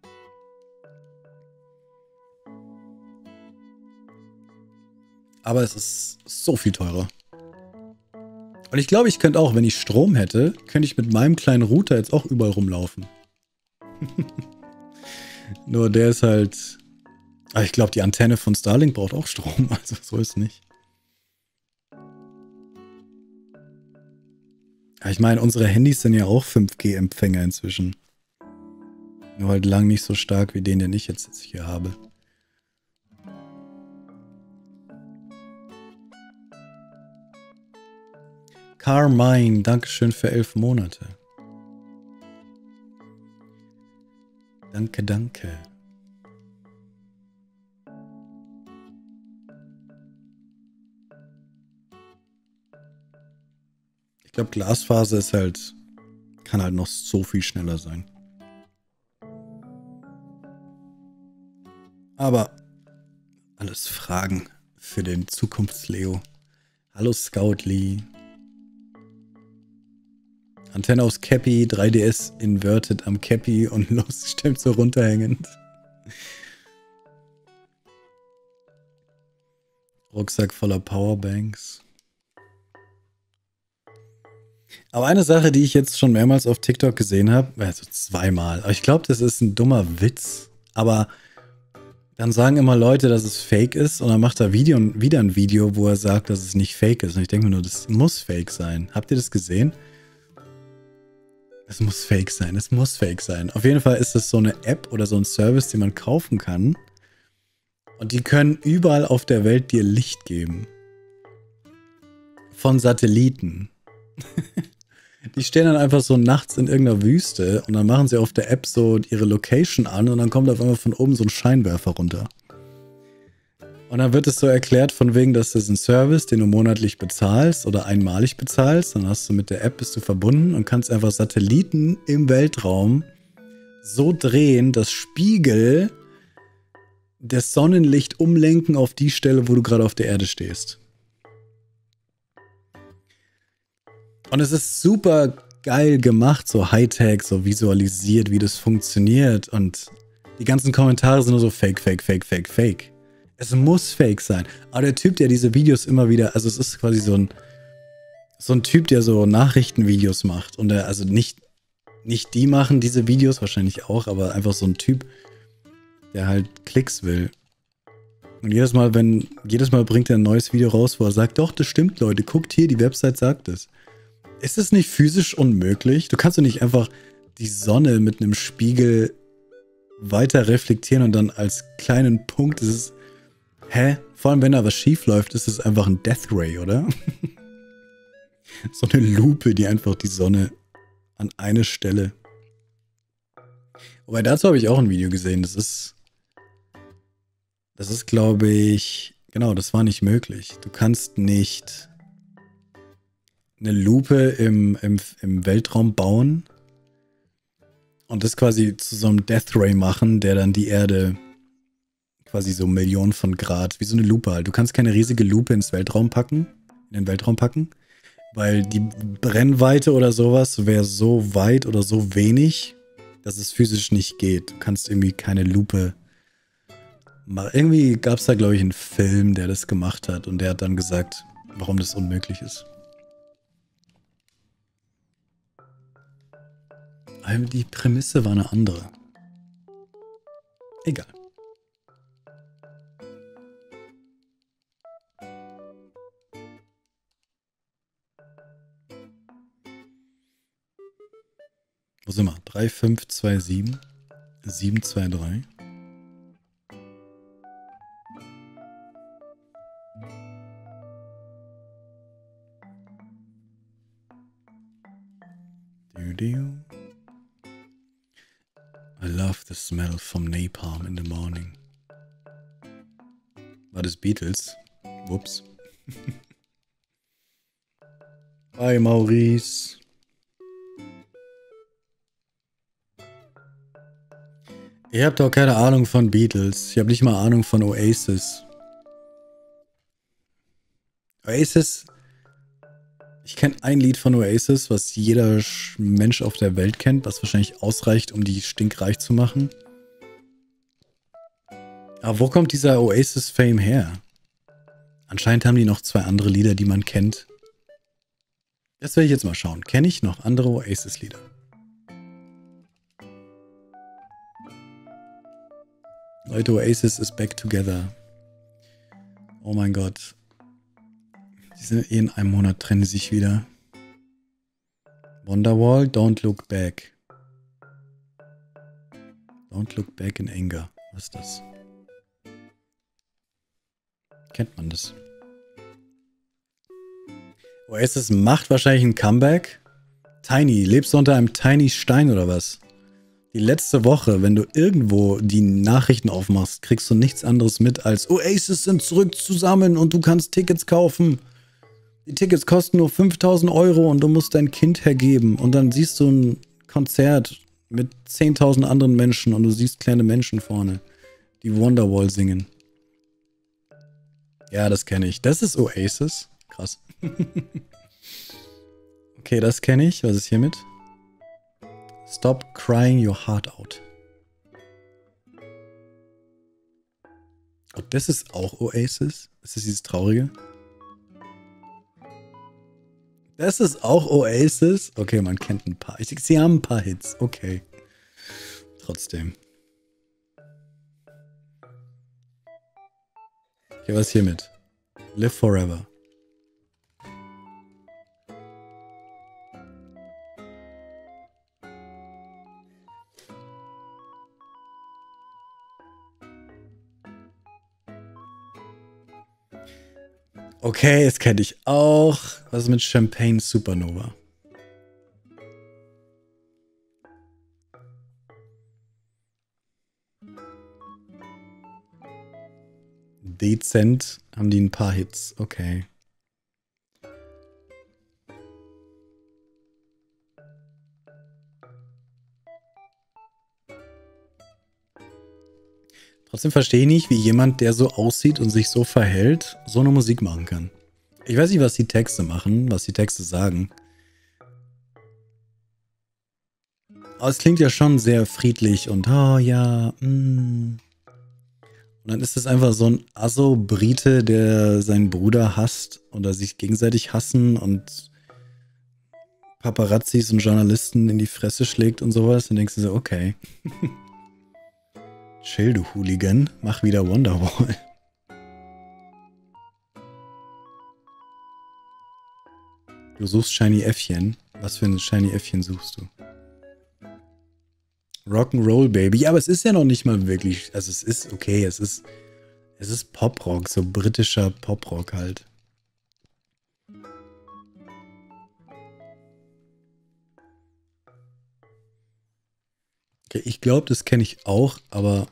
Aber es ist so viel teurer. Und ich glaube, ich könnte auch, wenn ich Strom hätte, könnte ich mit meinem kleinen Router jetzt auch überall rumlaufen. Nur der ist halt... Aber ich glaube, die Antenne von Starlink braucht auch Strom, also so ist es nicht. Ich meine, unsere Handys sind ja auch fünf G Empfänger inzwischen. Nur halt lang nicht so stark wie den, den ich jetzt hier habe. Carmine, Dankeschön für elf Monate. Danke, danke. Ich glaube, Glasfaser ist halt, kann halt noch so viel schneller sein. Aber alles Fragen für den Zukunftsleo. Hallo Scout Lee. Antenne aufs Cappy, drei D S inverted am Cappy und los, stimmt so runterhängend. Rucksack voller Powerbanks. Aber eine Sache, die ich jetzt schon mehrmals auf TikTok gesehen habe, also zweimal, aber ich glaube, das ist ein dummer Witz, aber dann sagen immer Leute, dass es fake ist und dann macht er Video, wieder ein Video, wo er sagt, dass es nicht fake ist. Und ich denke mir nur, das muss fake sein. Habt ihr das gesehen? Es muss fake sein, es muss fake sein. Auf jeden Fall ist das so eine App oder so ein Service, den man kaufen kann. Und die können überall auf der Welt dir Licht geben. Von Satelliten. Die stehen dann einfach so nachts in irgendeiner Wüste und dann machen sie auf der App so ihre Location an und dann kommt auf einmal von oben so ein Scheinwerfer runter. Und dann wird es so erklärt von wegen, dass das ein Service, den du monatlich bezahlst oder einmalig bezahlst. Dann hast du mit der App, bist du verbunden und kannst einfach Satelliten im Weltraum so drehen, dass Spiegel das Sonnenlicht umlenken auf die Stelle, wo du gerade auf der Erde stehst. Und es ist super geil gemacht, so Hightech, so visualisiert, wie das funktioniert. Und die ganzen Kommentare sind nur so fake, fake, fake, fake, fake. Es muss fake sein. Aber der Typ, der diese Videos immer wieder, also es ist quasi so ein, so ein Typ, der so Nachrichtenvideos macht. Und der, also nicht, nicht die machen diese Videos, wahrscheinlich auch, aber einfach so ein Typ, der halt Klicks will. Und jedes Mal, wenn, jedes Mal bringt er ein neues Video raus, wo er sagt, doch, das stimmt, Leute, guckt hier, die Website sagt es. Ist es nicht physisch unmöglich? Du kannst doch nicht einfach die Sonne mit einem Spiegel weiter reflektieren und dann als kleinen Punkt, das ist, hä? Vor allem, wenn da was schief läuft, ist es einfach ein Death Ray, oder? So eine Lupe, die einfach die Sonne an eine Stelle. Wobei, dazu habe ich auch ein Video gesehen, das ist, das ist, glaube ich, genau, das war nicht möglich. Du kannst nicht eine Lupe im, im, im Weltraum bauen und das quasi zu so einem Death Ray machen, der dann die Erde quasi so Millionen von Grad, wie so eine Lupe halt. Du kannst keine riesige Lupe ins Weltraum packen, in den Weltraum packen, weil die Brennweite oder sowas wäre so weit oder so wenig, dass es physisch nicht geht. Du kannst irgendwie keine Lupe machen. Irgendwie gab es da, glaube ich, einen Film, der das gemacht hat und der hat dann gesagt, warum das unmöglich ist. Die Prämisse war eine andere. Egal. Wo sind wir? drei fünf zwei sieben sieben zwei drei. Du, du. I love the smell from napalm in the morning. War das Beatles? Ups. Hi Maurice. Ihr habt doch keine Ahnung von Beatles. Ich habe nicht mal Ahnung von Oasis. Oasis... Ich kenne ein Lied von Oasis, was jeder Mensch auf der Welt kennt, was wahrscheinlich ausreicht, um die stinkreich zu machen. Aber wo kommt dieser Oasis-Fame her? Anscheinend haben die noch zwei andere Lieder, die man kennt. Das werde ich jetzt mal schauen. Kenne ich noch andere Oasis-Lieder? Leute, Oasis is back together. Oh mein Gott. Die sind eh in einem Monat, trennen sich wieder. Wonderwall, Don't Look Back. Don't look back in anger. Was ist das? Kennt man das? Oasis macht wahrscheinlich ein Comeback. Tiny, lebst du unter einem Tiny Stein oder was? Die letzte Woche, wenn du irgendwo die Nachrichten aufmachst, kriegst du nichts anderes mit als Oasis sind zurück zusammen und du kannst Tickets kaufen. Die Tickets kosten nur fünftausend Euro und du musst dein Kind hergeben. Und dann siehst du ein Konzert mit zehntausend anderen Menschen und du siehst kleine Menschen vorne, die Wonderwall singen. Ja, das kenne ich. Das ist Oasis. Krass. Okay, das kenne ich. Was ist hiermit? Stop crying your heart out. Und das ist auch Oasis? Ist das dieses Traurige? Das ist auch Oasis? Okay, man kennt ein paar. Ich, sie haben ein paar Hits. Okay. Trotzdem. Okay, was ist hiermit? Live Forever. Okay, das kenne ich auch. Was ist mit Champagne Supernova? Dezent haben die ein paar Hits. Okay. Trotzdem verstehe ich nicht, wie jemand, der so aussieht und sich so verhält, so eine Musik machen kann. Ich weiß nicht, was die Texte machen, was die Texte sagen. Aber es klingt ja schon sehr friedlich und oh ja, mm. Und dann ist es einfach so ein Asso-Brite, der seinen Bruder hasst oder sich gegenseitig hassen und Paparazzis und Journalisten in die Fresse schlägt und sowas. Dann denkst du so, okay. Chill, du Hooligan. Mach wieder Wonderwall. Du suchst Shiny Äffchen. Was für ein Shiny Äffchen suchst du? Rock'n'Roll Baby. Ja, aber es ist ja noch nicht mal wirklich... Also es ist okay, es ist... Es ist Poprock, so britischer Poprock halt. Okay, ich glaube, das kenne ich auch, aber...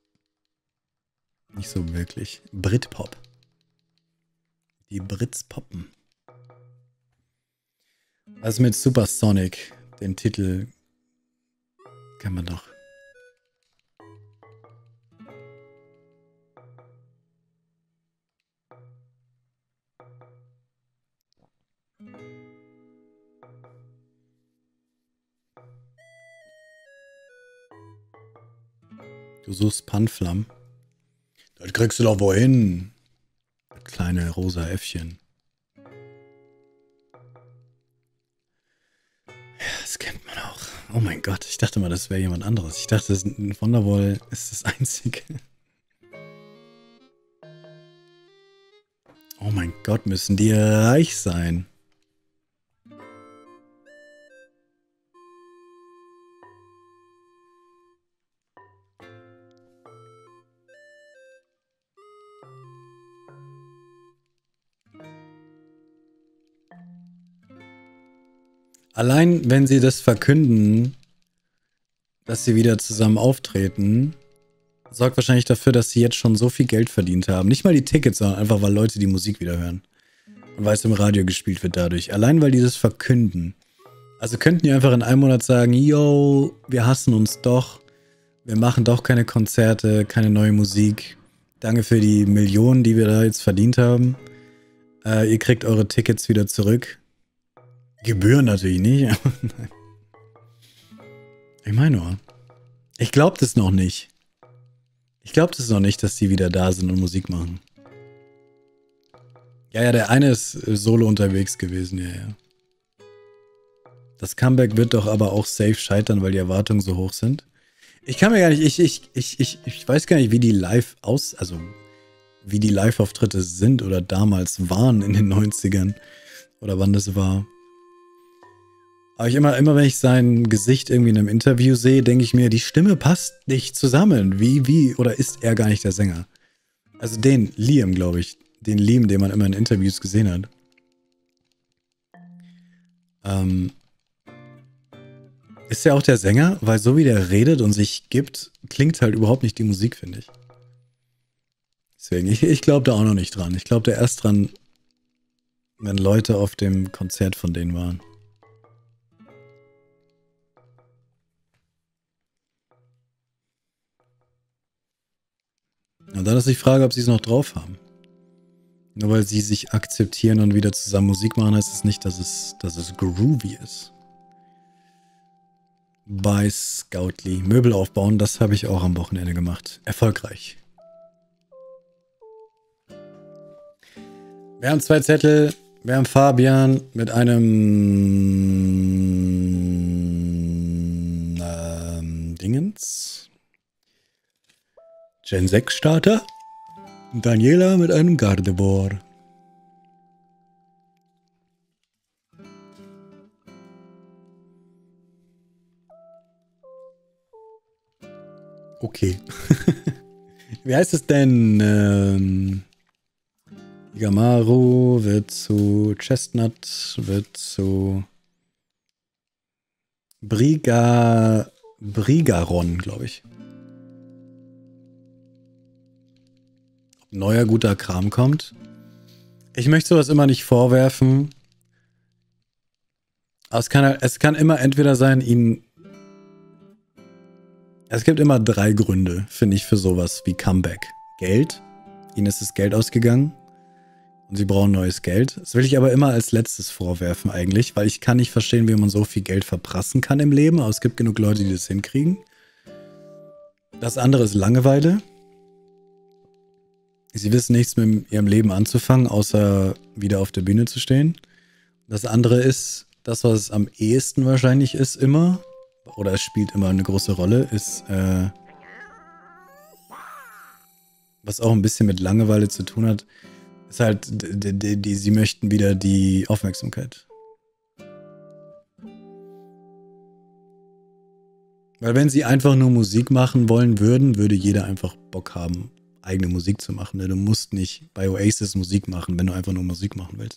Nicht so wirklich. Britpop. Die Brits poppen. Also mit Supersonic, den Titel kann man doch. Du suchst Panflam. Das kriegst du doch wohin. Das kleine rosa Äffchen. Ja, das kennt man auch. Oh mein Gott, ich dachte mal, das wäre jemand anderes. Ich dachte, ein Wonderwall ist das einzige. Oh mein Gott, müssen die reich sein. Allein, wenn sie das verkünden, dass sie wieder zusammen auftreten, sorgt wahrscheinlich dafür, dass sie jetzt schon so viel Geld verdient haben. Nicht mal die Tickets, sondern einfach, weil Leute die Musik wieder hören. Und weil es im Radio gespielt wird dadurch. Allein, weil die das verkünden. Also könnten die einfach in einem Monat sagen, yo, wir hassen uns doch. Wir machen doch keine Konzerte, keine neue Musik. Danke für die Millionen, die wir da jetzt verdient haben. Äh, ihr kriegt eure Tickets wieder zurück. Gebühren natürlich nicht. Ich meine nur, ich glaube das noch nicht. Ich glaube das noch nicht, dass die wieder da sind und Musik machen. Ja, ja, der eine ist solo unterwegs gewesen, ja, ja. Das Comeback wird doch aber auch safe scheitern, weil die Erwartungen so hoch sind. Ich kann mir gar nicht, ich, ich, ich, ich, ich weiß gar nicht, wie die live aus, also wie die Live-Auftritte sind oder damals waren in den neunzigern. Oder wann das war. Aber ich immer, immer wenn ich sein Gesicht irgendwie in einem Interview sehe, denke ich mir, die Stimme passt nicht zusammen. Wie, wie, oder ist er gar nicht der Sänger? Also den Liam, glaube ich. Den Liam, den man immer in Interviews gesehen hat. Ähm, ist er auch der Sänger? Weil so wie der redet und sich gibt, klingt halt überhaupt nicht die Musik, finde ich. Deswegen, ich, ich glaube da auch noch nicht dran. Ich glaube da erst dran, wenn Leute auf dem Konzert von denen waren. Und dann ist die Frage, ob sie es noch drauf haben. Nur weil sie sich akzeptieren und wieder zusammen Musik machen, heißt es nicht, dass es, dass es groovy ist. Bei Scoutly. Möbel aufbauen, das habe ich auch am Wochenende gemacht. Erfolgreich. Wir haben zwei Zettel. Wir haben Fabian mit einem ähm, Dingens. Gen sechs Starter. Daniela mit einem Gardevoir. Okay. Wie heißt es denn? Ähm, Igamaru wird zu Chestnut, wird zu Briga, Brigaron, glaube ich. Neuer guter Kram kommt. Ich möchte sowas immer nicht vorwerfen. Aber es kann, es kann immer entweder sein, ihn... Es gibt immer drei Gründe, finde ich, für sowas wie Comeback. Geld. Ihnen ist das Geld ausgegangen. Und sie brauchen neues Geld. Das will ich aber immer als letztes vorwerfen eigentlich, weil ich kann nicht verstehen, wie man so viel Geld verprassen kann im Leben. Aber es gibt genug Leute, die das hinkriegen. Das andere ist Langeweile. Sie wissen nichts mit ihrem Leben anzufangen, außer wieder auf der Bühne zu stehen. Das andere ist, das, was es am ehesten wahrscheinlich ist immer, oder es spielt immer eine große Rolle, ist, äh, was auch ein bisschen mit Langeweile zu tun hat, ist halt, die, die, die, sie möchten wieder die Aufmerksamkeit. Weil wenn sie einfach nur Musik machen wollen würden, würde jeder einfach Bock haben, eigene Musik zu machen. Du musst nicht bei Oasis Musik machen, wenn du einfach nur Musik machen willst.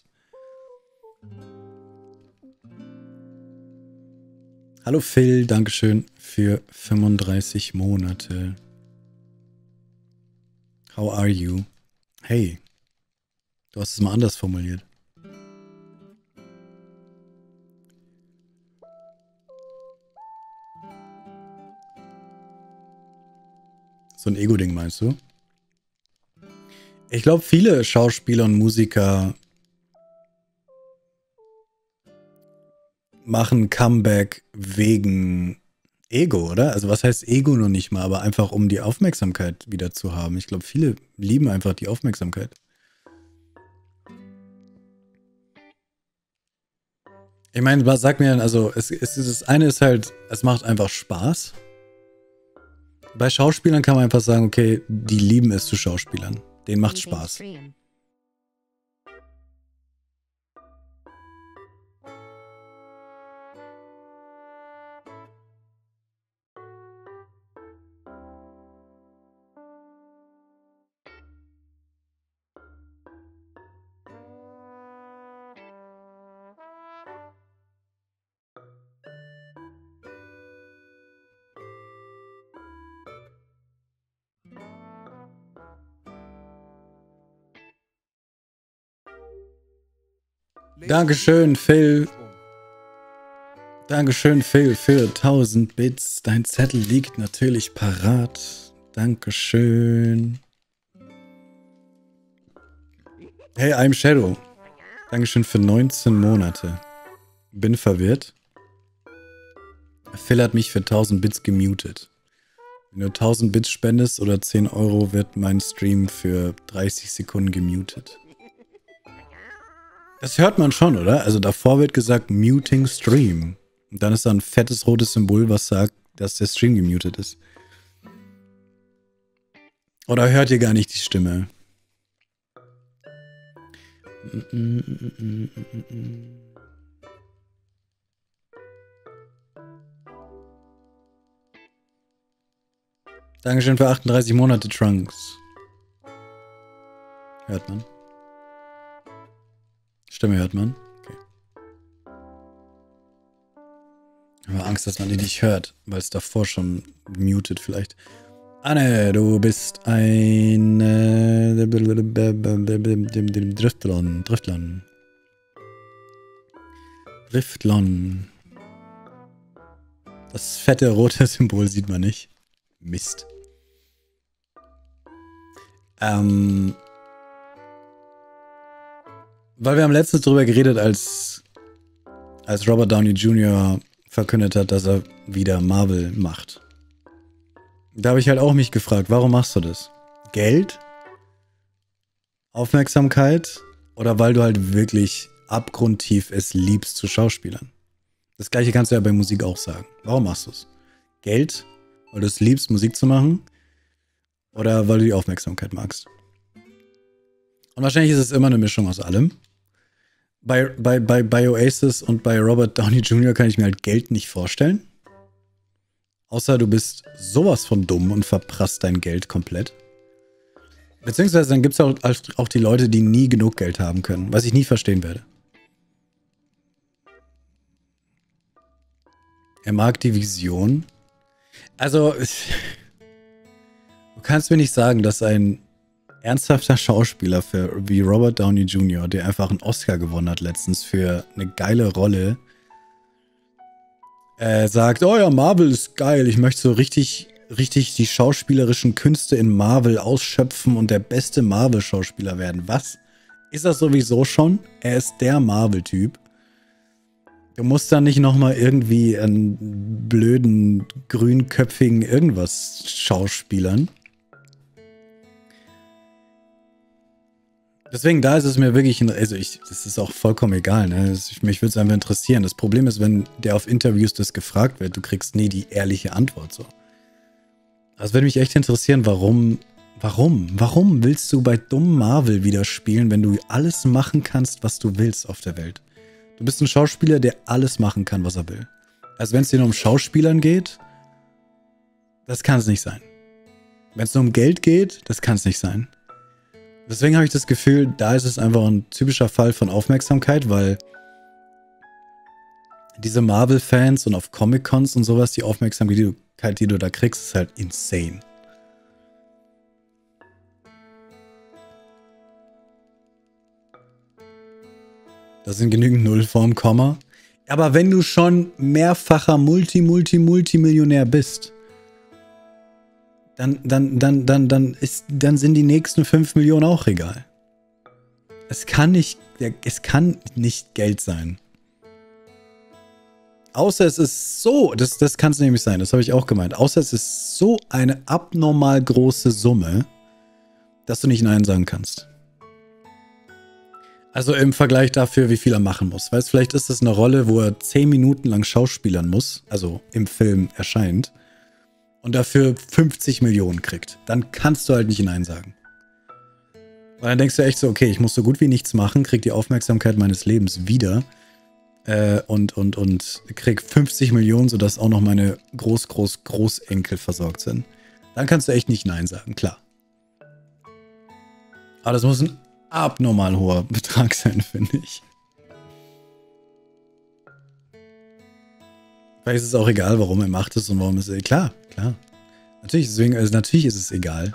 Hallo Phil, Dankeschön für fünfunddreißig Monate. How are you? Hey, du hast es mal anders formuliert. So ein Ego-Ding meinst du? Ich glaube, viele Schauspieler und Musiker machen Comeback wegen Ego, oder? Also was heißt Ego noch nicht mal, aber einfach um die Aufmerksamkeit wieder zu haben. Ich glaube, viele lieben einfach die Aufmerksamkeit. Ich meine, was sag mir, also es, es, das eine ist halt, es macht einfach Spaß. Bei Schauspielern kann man einfach sagen, okay, die lieben es zu Schauspielern. Denen macht Spaß. Dankeschön, Phil. Dankeschön, Phil, für tausend Bits. Dein Zettel liegt natürlich parat. Dankeschön. Hey, I'm Shadow. Dankeschön für neunzehn Monate. Bin verwirrt. Phil hat mich für tausend Bits gemutet. Wenn du tausend Bits spendest oder zehn Euro, wird mein Stream für dreißig Sekunden gemutet. Das hört man schon, oder? Also davor wird gesagt, Muting Stream. Und dann ist da ein fettes rotes Symbol, was sagt, dass der Stream gemutet ist. Oder hört ihr gar nicht die Stimme? Dankeschön für achtunddreißig Monate, Trunks. Hört man? Stimme hört man? Okay. Ich habe Angst, dass man die nicht hört, weil es davor schon muted vielleicht. Anne, du bist ein äh, Driftlon. Driftlon. Driftlon. Das fette rote Symbol sieht man nicht. Mist. Ähm. Weil wir haben letztens drüber geredet, als, als Robert Downey Junior verkündet hat, dass er wieder Marvel macht. Da habe ich halt auch mich gefragt, warum machst du das? Geld? Aufmerksamkeit? Oder weil du halt wirklich abgrundtief es liebst zu Schauspielern? Das gleiche kannst du ja bei Musik auch sagen. Warum machst du es? Geld? Weil du es liebst, Musik zu machen? Oder weil du die Aufmerksamkeit magst? Und wahrscheinlich ist es immer eine Mischung aus allem. Bei, bei, bei, bei Oasis und bei Robert Downey Junior kann ich mir halt Geld nicht vorstellen. Außer du bist sowas von dumm und verprasst dein Geld komplett. Beziehungsweise dann gibt es auch, auch die Leute, die nie genug Geld haben können, was ich nie verstehen werde. Er mag die Vision. Also, du kannst mir nicht sagen, dass ein ernsthafter Schauspieler für, wie Robert Downey Junior, der einfach einen Oscar gewonnen hat letztens für eine geile Rolle, äh, sagt, oh ja, Marvel ist geil, ich möchte so richtig, richtig die schauspielerischen Künste in Marvel ausschöpfen und der beste Marvel-Schauspieler werden. Was? Ist das sowieso schon? Er ist der Marvel-Typ. Du musst dann nicht nochmal irgendwie einen blöden, grünköpfigen irgendwas schauspielern. Deswegen, da ist es mir wirklich, also ich, das ist auch vollkommen egal, ne? Das, mich würde es einfach interessieren. Das Problem ist, wenn der auf Interviews das gefragt wird, du kriegst nie die ehrliche Antwort so. Also würde mich echt interessieren, warum, warum, warum willst du bei dumm Marvel wieder spielen, wenn du alles machen kannst, was du willst auf der Welt? Du bist ein Schauspieler, der alles machen kann, was er will. Also wenn es dir nur um Schauspielern geht, das kann es nicht sein. Wenn es nur um Geld geht, das kann es nicht sein. Deswegen habe ich das Gefühl, da ist es einfach ein typischer Fall von Aufmerksamkeit, weil diese Marvel-Fans und auf Comic-Cons und sowas, die Aufmerksamkeit, die du, die du da kriegst, ist halt insane. Das sind genügend Null vorm Komma. Aber wenn du schon mehrfacher Multi, Multi, Multimillionär bist, Dann, dann, dann, dann, dann, ist, dann sind die nächsten fünf Millionen auch egal. Es kann nicht, es kann nicht Geld sein. Außer es ist so, das, das kann es nämlich sein, das habe ich auch gemeint. Außer es ist so eine abnormal große Summe, dass du nicht Nein sagen kannst. Also im Vergleich dafür, wie viel er machen muss. Weißt, vielleicht ist das eine Rolle, wo er zehn Minuten lang schauspielern muss, also im Film erscheint, und dafür fünfzig Millionen kriegt. Dann kannst du halt nicht Nein sagen. Weil dann denkst du echt so, okay, ich muss so gut wie nichts machen, krieg die Aufmerksamkeit meines Lebens wieder äh, und, und, und krieg fünfzig Millionen, sodass auch noch meine Groß-, Groß-, Großenkel versorgt sind. Dann kannst du echt nicht Nein sagen, klar. Aber das muss ein abnormal hoher Betrag sein, finde ich. Vielleicht ist es auch egal, warum er macht es und warum es... Klar, klar. Natürlich, deswegen, also natürlich ist es egal.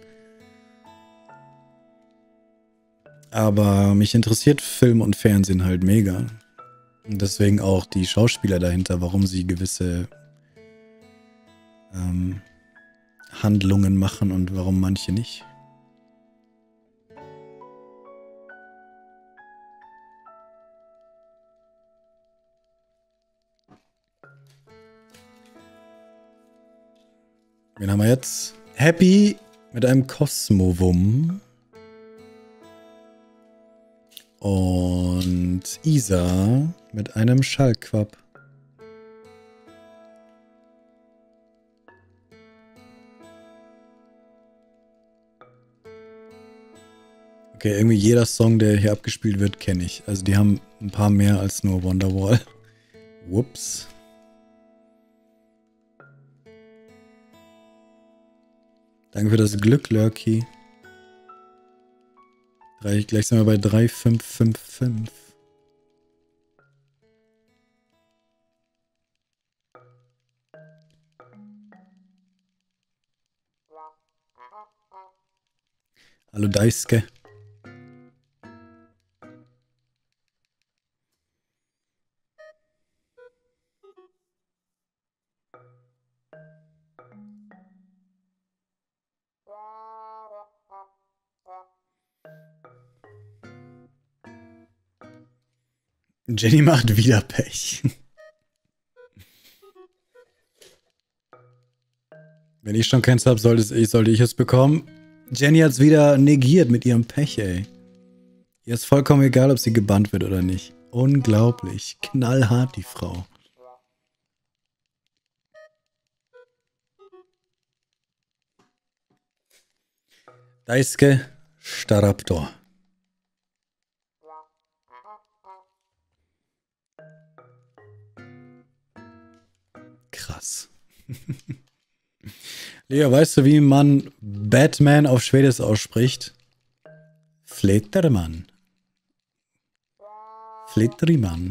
Aber mich interessiert Film und Fernsehen halt mega. Und deswegen auch die Schauspieler dahinter, warum sie gewisse ähm, Handlungen machen und warum manche nicht. Wen haben wir jetzt? Happy mit einem Cosmovum. Und Isa mit einem Schallquapp. Okay, irgendwie jeder Song, der hier abgespielt wird, kenne ich. Also die haben ein paar mehr als nur Wonderwall. Whoops. Danke für das Glück, Lurky. Drei, gleich sind wir bei drei fünf fünf fünf. Hallo Deiske. Jenny macht wieder Pech. Wenn ich schon keins habe, sollte ich, sollte ich es bekommen. Jenny hat es wieder negiert mit ihrem Pech, ey. Ihr ist vollkommen egal, ob sie gebannt wird oder nicht. Unglaublich. Knallhart, die Frau. Deiske Staraptor. Krass. Lea, weißt du, wie man Batman auf Schwedisch ausspricht? Flettermann. Flettermann.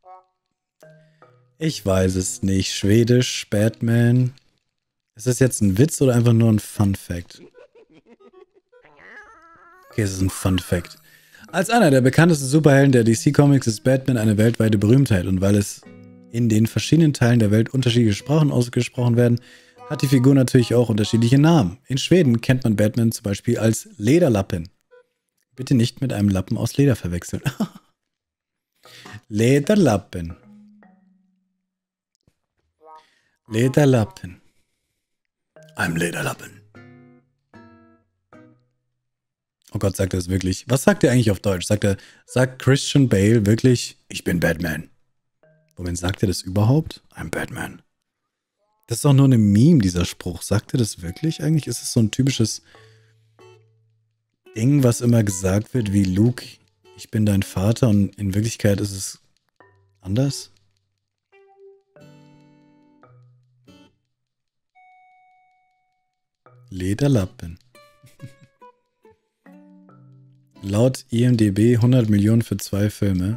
Ich weiß es nicht. Schwedisch, Batman. Ist das jetzt ein Witz oder einfach nur ein Fun Fact? Okay, es ist ein Fun Fact. Als einer der bekanntesten Superhelden der D C Comics ist Batman eine weltweite Berühmtheit und weil es in den verschiedenen Teilen der Welt unterschiedliche Sprachen ausgesprochen werden, hat die Figur natürlich auch unterschiedliche Namen. In Schweden kennt man Batman zum Beispiel als Lederlappen. Bitte nicht mit einem Lappen aus Leder verwechseln. Lederlappen. Lederlappen. I'm Lederlappen. Oh Gott, sagt er es wirklich? Was sagt er eigentlich auf Deutsch? Sagt er, sagt Christian Bale wirklich, ich bin Batman? Moment, sagt er das überhaupt? I'm Batman. Das ist doch nur eine Meme, dieser Spruch. Sagt er das wirklich eigentlich? Ist es so ein typisches Ding, was immer gesagt wird, wie Luke, ich bin dein Vater und in Wirklichkeit ist es anders? Lederlappen. Laut I M D B hundert Millionen für zwei Filme.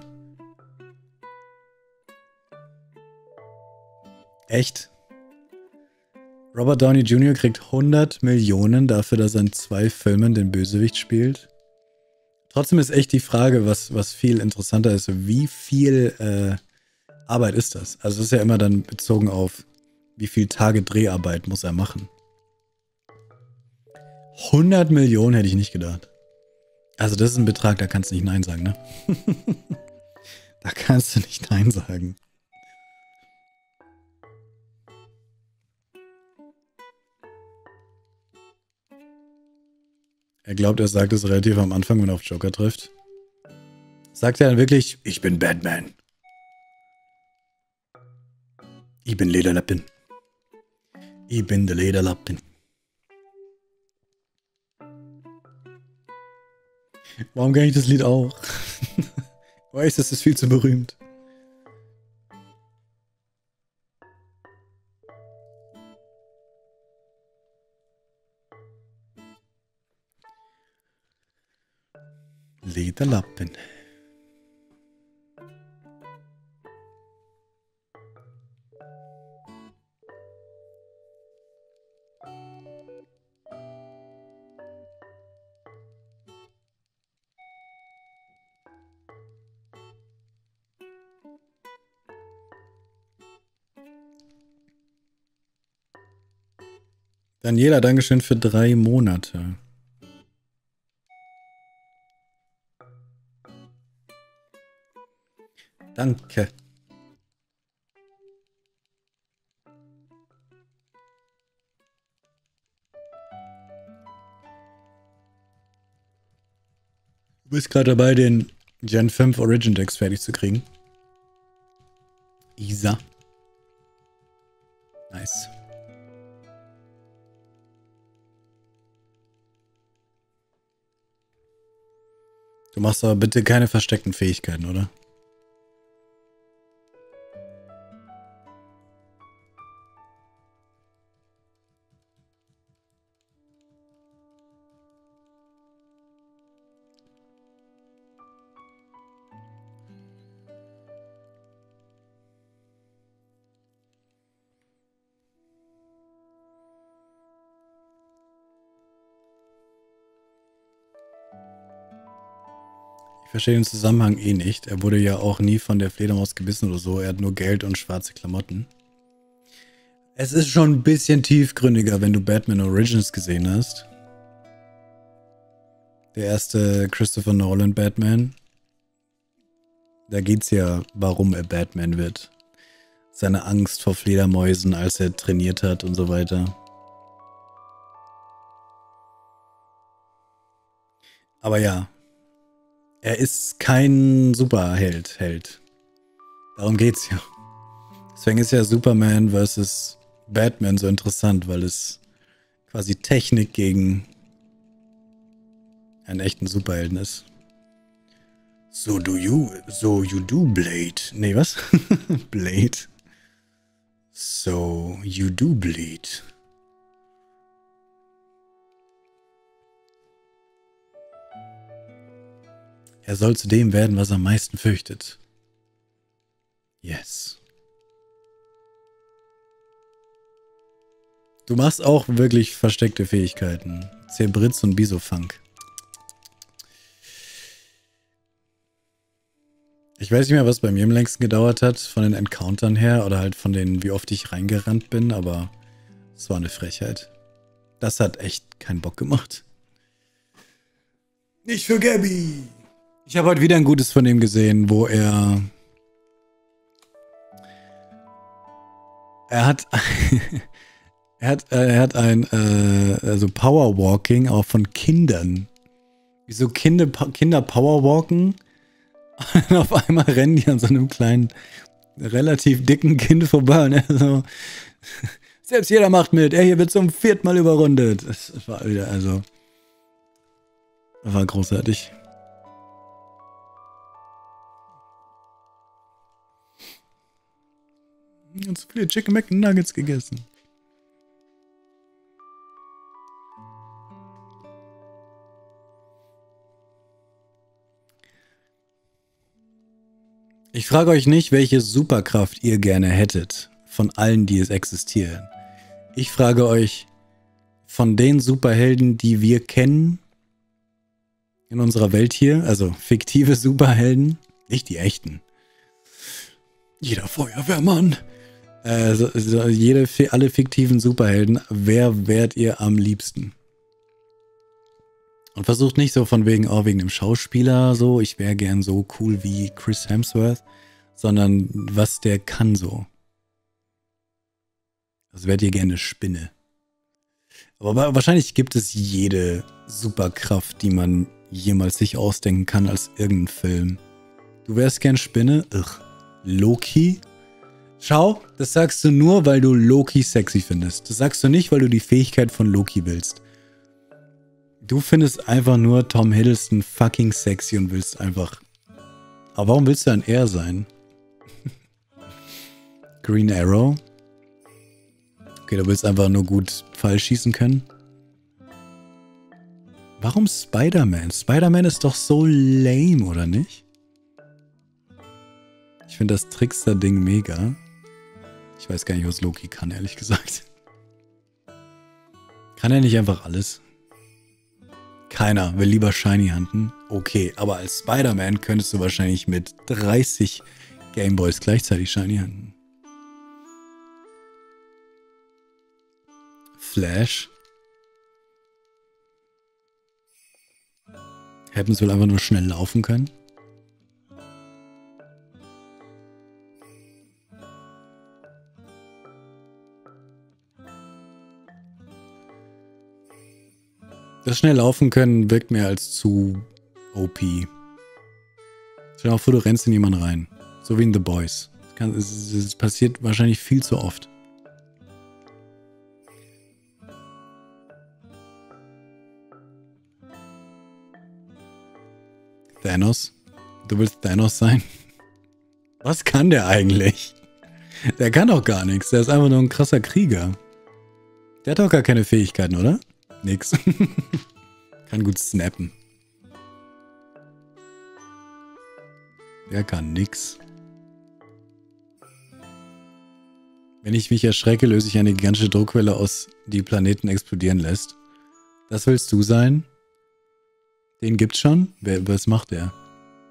Echt? Robert Downey Junior kriegt hundert Millionen dafür, dass er in zwei Filmen den Bösewicht spielt. Trotzdem ist echt die Frage, was, was viel interessanter ist, wie viel äh, Arbeit ist das? Also es ist ja immer dann bezogen auf, wie viel Tage Dreharbeit muss er machen. hundert Millionen hätte ich nicht gedacht. Also das ist ein Betrag, da kannst du nicht Nein sagen, ne? Da kannst du nicht Nein sagen. Er glaubt, er sagt es relativ am Anfang, wenn er auf Joker trifft. Sagt er dann wirklich, ich bin Batman. Ich bin Lederlappen. Ich bin der Lederlappen. Warum kann ich das Lied auch? Ich weiß, das ist viel zu berühmt. Lederlappen. Daniela, Dankeschön für drei Monate. Danke. Du bist gerade dabei, den Gen fünf Origin Decks fertig zu kriegen. Isa. Nice. Du machst aber bitte keine versteckten Fähigkeiten, oder? Ich verstehe den Zusammenhang eh nicht. Er wurde ja auch nie von der Fledermaus gebissen oder so. Er hat nur Geld und schwarze Klamotten. Es ist schon ein bisschen tiefgründiger, wenn du Batman Origins gesehen hast. Der erste Christopher Nolan Batman. Da geht's ja, warum er Batman wird. Seine Angst vor Fledermäusen, als er trainiert hat und so weiter. Aber ja, er ist kein Superheld, Held. Darum geht's ja. Deswegen ist ja Superman versus Batman so interessant, weil es quasi Technik gegen einen echten Superhelden ist. So do you, so you do Blade. Nee, was? Blade. So you do bleed. Er soll zu dem werden, was er am meisten fürchtet. Yes. Du machst auch wirklich versteckte Fähigkeiten. Zebritz und Bisofunk. Ich weiß nicht mehr, was bei mir am längsten gedauert hat, von den Encountern her oder halt von denen, wie oft ich reingerannt bin, aber es war eine Frechheit. Das hat echt keinen Bock gemacht. Nicht für Gabby! Ich habe heute wieder ein gutes von ihm gesehen, wo er... Er hat... er hat, äh, er hat ein äh, also Powerwalking auch von Kindern. Wieso Kinder, Kinder Powerwalken? Und auf einmal rennen die an so einem kleinen, relativ dicken Kind vorbei und er so, selbst jeder macht mit, er hier wird zum vierten Mal überrundet. Das war wieder, also, war großartig. Ganz viele Chicken McNuggets gegessen. Ich frage euch nicht, welche Superkraft ihr gerne hättet, von allen, die es existieren. Ich frage euch, von den Superhelden, die wir kennen, in unserer Welt hier, also fiktive Superhelden, nicht die echten. Jeder Feuerwehrmann, äh, so, so, jede, alle fiktiven Superhelden, wer wärt ihr am liebsten? Und versucht nicht so von wegen, oh, wegen dem Schauspieler so, ich wäre gern so cool wie Chris Hemsworth, sondern was der kann so. Also wärt ihr gerne eine Spinne. Aber wahrscheinlich gibt es jede Superkraft, die man jemals sich ausdenken kann als irgendein Film. Du wärst gern Spinne? Ugh. Loki? Schau, das sagst du nur, weil du Loki sexy findest. Das sagst du nicht, weil du die Fähigkeit von Loki willst. Du findest einfach nur Tom Hiddleston fucking sexy und willst einfach... Aber warum willst du ein er sein? Green Arrow? Okay, du willst einfach nur gut Pfeil schießen können? Warum Spider-Man? Spider-Man ist doch so lame, oder nicht? Ich finde das Trickster-Ding mega. Ich weiß gar nicht, was Loki kann, ehrlich gesagt. Kann er nicht einfach alles? Keiner will lieber Shiny hunten. Okay, aber als Spider-Man könntest du wahrscheinlich mit dreißig Gameboys gleichzeitig Shiny hunten. Flash. Happens will einfach nur schnell laufen können. Das schnell laufen können wirkt mir als zu O P. Stell dir mal vor, du rennst in jemanden rein. So wie in The Boys. Das, kann, es, es passiert wahrscheinlich viel zu oft. Thanos? Du willst Thanos sein? Was kann der eigentlich? Der kann doch gar nichts. Der ist einfach nur ein krasser Krieger. Der hat doch gar keine Fähigkeiten, oder? Nix. Kann gut snappen. Der kann nix. Wenn ich mich erschrecke, löse ich eine gigantische Druckwelle aus, die Planeten explodieren lässt. Das willst du sein? Den gibt's schon? Wer, was macht der?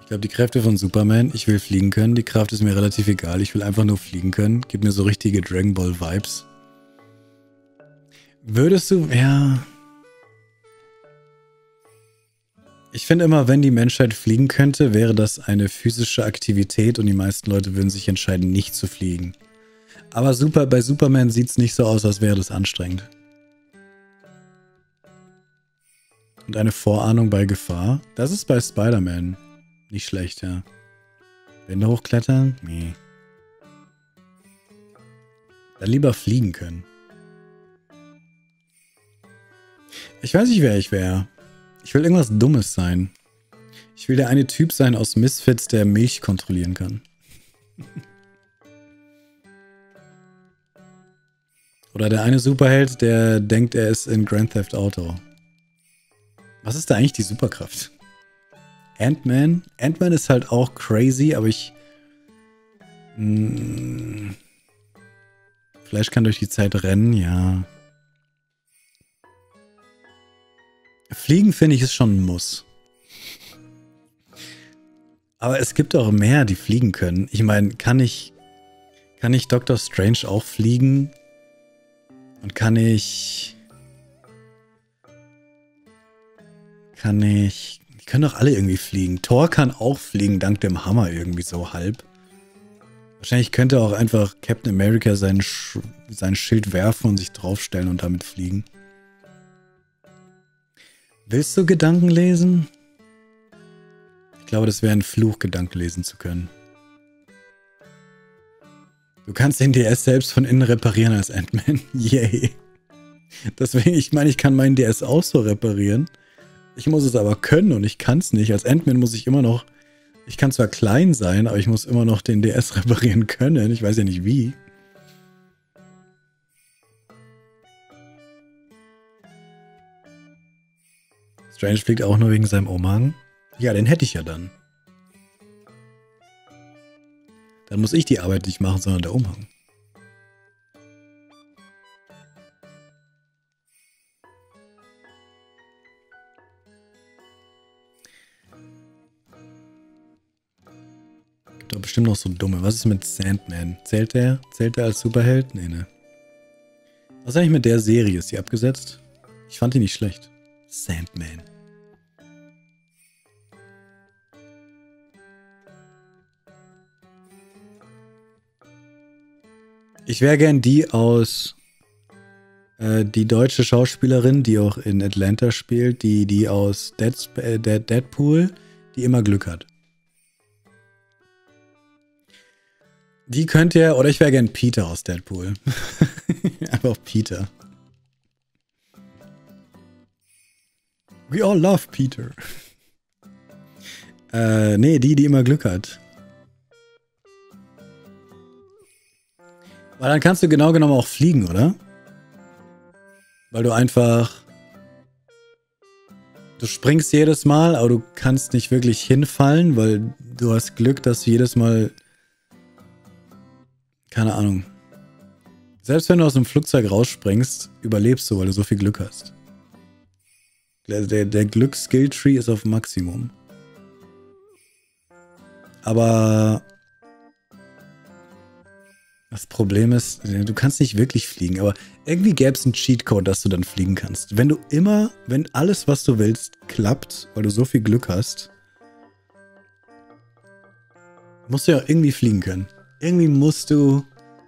glaube, die Kräfte von Superman, ich will fliegen können. Die Kraft ist mir relativ egal. Ich will einfach nur fliegen können. Gib mir so richtige Dragon Ball Vibes. Würdest du, ja... Ich finde immer, wenn die Menschheit fliegen könnte, wäre das eine physische Aktivität und die meisten Leute würden sich entscheiden, nicht zu fliegen. Aber super, bei Superman sieht es nicht so aus, als wäre das anstrengend. Und eine Vorahnung bei Gefahr? Das ist bei Spider-Man nicht schlecht, ja. Wände hochklettern? Nee. Dann lieber fliegen können. Ich weiß nicht, wer ich wäre. Ich will irgendwas Dummes sein. Ich will der eine Typ sein aus Misfits, der Milch kontrollieren kann. Oder der eine Superheld, der denkt, er ist in Grand Theft Auto. Was ist da eigentlich die Superkraft? Ant-Man? Ant-Man ist halt auch crazy, aber ich... Mh, Flash kann durch die Zeit rennen, ja. Fliegen, finde ich, ist schon ein Muss. Aber es gibt auch mehr, die fliegen können. Ich meine, kann ich... Kann ich Doctor Strange auch fliegen? Und kann ich... Kann ich... Die können doch alle irgendwie fliegen. Thor kann auch fliegen, dank dem Hammer irgendwie so halb. Wahrscheinlich könnte auch einfach Captain America sein, Sch sein Schild werfen und sich draufstellen und damit fliegen. Willst du Gedanken lesen? Ich glaube, das wäre ein Fluch, Gedanken lesen zu können. Du kannst den D S selbst von innen reparieren als Ant-Man. Yay. Deswegen, ich meine, ich kann meinen D S auch so reparieren. Ich muss es aber können und ich kann es nicht. Als Ant-Man muss ich immer noch... Ich kann zwar klein sein, aber ich muss immer noch den D S reparieren können. Ich weiß ja nicht wie. Strange fliegt auch nur wegen seinem Umhang. Ja, den hätte ich ja dann. Dann muss ich die Arbeit nicht machen, sondern der Umhang. Gibt doch bestimmt noch so dumme. Was ist mit Sandman? Zählt der? Zählt der als Superheld? Nee, ne. Was ist eigentlich mit der Serie? Ist die abgesetzt? Ich fand die nicht schlecht. Sandman. Ich wäre gern die aus... Äh, die deutsche Schauspielerin, die auch in Atlanta spielt, die, die aus Dead, äh, Deadpool, die immer Glück hat. Die könnt ihr... Oder ich wäre gern Peter aus Deadpool. Einfach Peter. We all love Peter. äh, nee, die, die immer Glück hat. Weil dann kannst du genau genommen auch fliegen, oder? Weil du einfach... Du springst jedes Mal, aber du kannst nicht wirklich hinfallen, weil du hast Glück, dass du jedes Mal... Keine Ahnung. Selbst wenn du aus dem Flugzeug rausspringst, überlebst du, weil du so viel Glück hast. Der, der, der Glück-Skill-Tree ist auf Maximum. Aber das Problem ist, du kannst nicht wirklich fliegen, aber irgendwie gäbe es einen Cheatcode, dass du dann fliegen kannst. Wenn du immer, wenn alles, was du willst, klappt, weil du so viel Glück hast, musst du ja irgendwie fliegen können. Irgendwie musst du...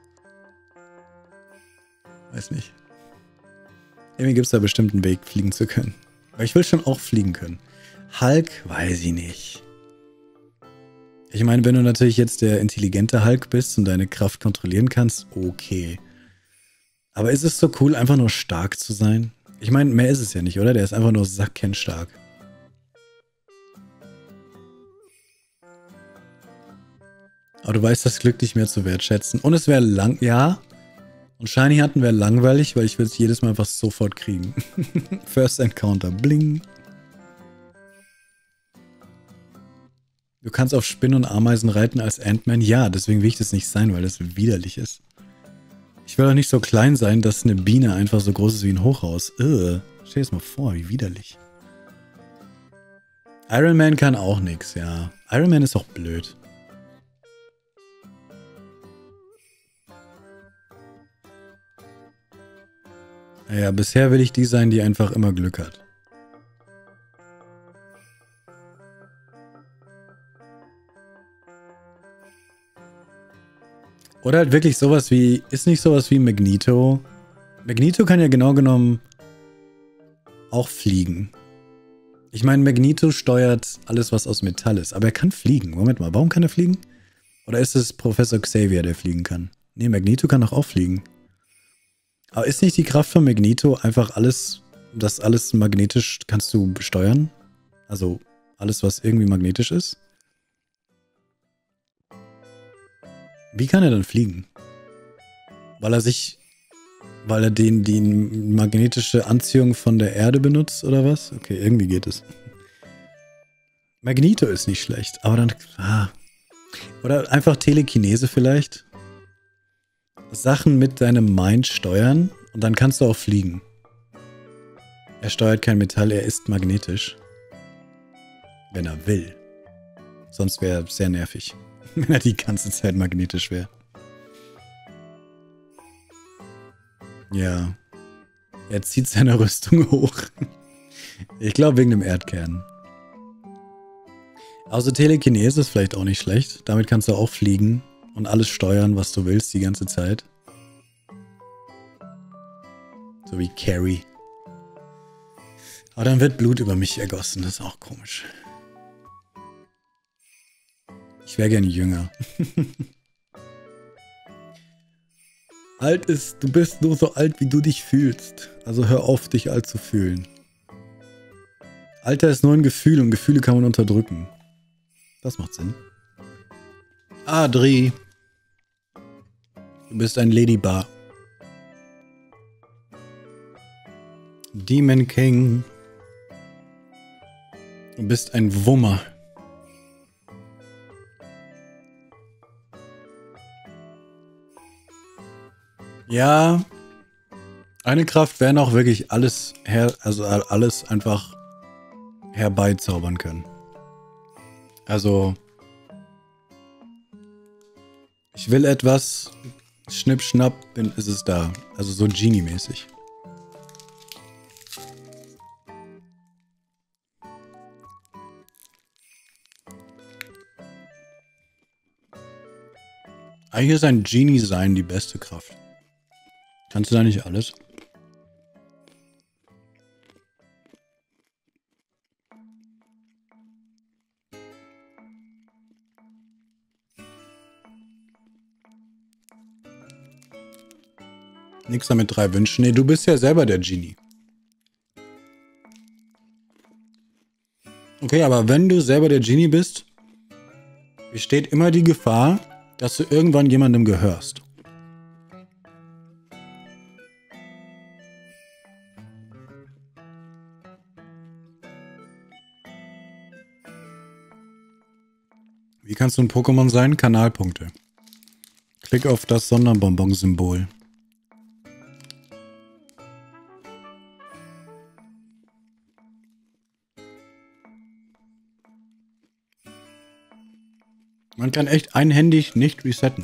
Weiß nicht. Irgendwie gibt es da bestimmt einen Weg, fliegen zu können. Aber ich will schon auch fliegen können. Hulk, weiß ich nicht. Ich meine, wenn du natürlich jetzt der intelligente Hulk bist und deine Kraft kontrollieren kannst, okay. Aber ist es so cool, einfach nur stark zu sein? Ich meine, mehr ist es ja nicht, oder? Der ist einfach nur sackkenstark. Aber du weißt das Glück nicht mehr zu wertschätzen. Und es wäre lang... Ja. Und Shiny Hunten wäre langweilig, weil ich würde es jedes Mal einfach sofort kriegen. First Encounter. Bling. Du kannst auf Spinnen und Ameisen reiten als Ant-Man. Ja, deswegen will ich das nicht sein, weil das widerlich ist. Ich will doch nicht so klein sein, dass eine Biene einfach so groß ist wie ein Hochhaus. Ugh. Stell dir das mal vor, wie widerlich. Iron Man kann auch nix, ja. Iron Man ist auch blöd. Naja, bisher will ich die sein, die einfach immer Glück hat. Oder halt wirklich sowas wie, ist nicht sowas wie Magneto? Magneto kann ja genau genommen auch fliegen. Ich meine, Magneto steuert alles, was aus Metall ist, aber er kann fliegen. Moment mal, warum kann er fliegen? Oder ist es Professor Xavier, der fliegen kann? Nee, Magneto kann doch auch fliegen. Aber ist nicht die Kraft von Magneto einfach alles, das alles magnetisch kannst du steuern? Also alles, was irgendwie magnetisch ist? Wie kann er dann fliegen? Weil er sich, weil er den, die magnetische Anziehung von der Erde benutzt oder was? Okay, irgendwie geht es. Magneto ist nicht schlecht, aber dann, ah. Oder einfach Telekinese vielleicht? Sachen mit deinem Mind steuern und dann kannst du auch fliegen. Er steuert kein Metall, er ist magnetisch. Wenn er will. Sonst wäre er sehr nervig, wenn er die ganze Zeit magnetisch wäre. Ja. Er zieht seine Rüstung hoch. Ich glaube wegen dem Erdkern. Also Telekinese ist vielleicht auch nicht schlecht. Damit kannst du auch fliegen und alles steuern, was du willst, die ganze Zeit. So wie Carrie. Aber dann wird Blut über mich ergossen, das ist auch komisch. Ich wäre gern jünger. Alt ist, du bist nur so alt, wie du dich fühlst. Also hör auf, dich alt zu fühlen. Alter ist nur ein Gefühl und Gefühle kann man unterdrücken. Das macht Sinn. Adri. Du bist ein Ladybar. Demon King. Du bist ein Wummer. Ja. Eine Kraft wäre noch wirklich alles her, also alles einfach herbeizaubern können. Also ich will etwas, schnipp, schnapp, dann ist es da. Also so Genie-mäßig. Eigentlich ist ein Genie-Sein die beste Kraft. Kannst du da nicht alles? Nix damit drei Wünschen. Nee, du bist ja selber der Genie. Okay, aber wenn du selber der Genie bist, besteht immer die Gefahr, dass du irgendwann jemandem gehörst. Wie kannst du ein Pokémon sein? Kanalpunkte. Klick auf das Sonderbonbon-Symbol. Man kann echt einhändig nicht resetten.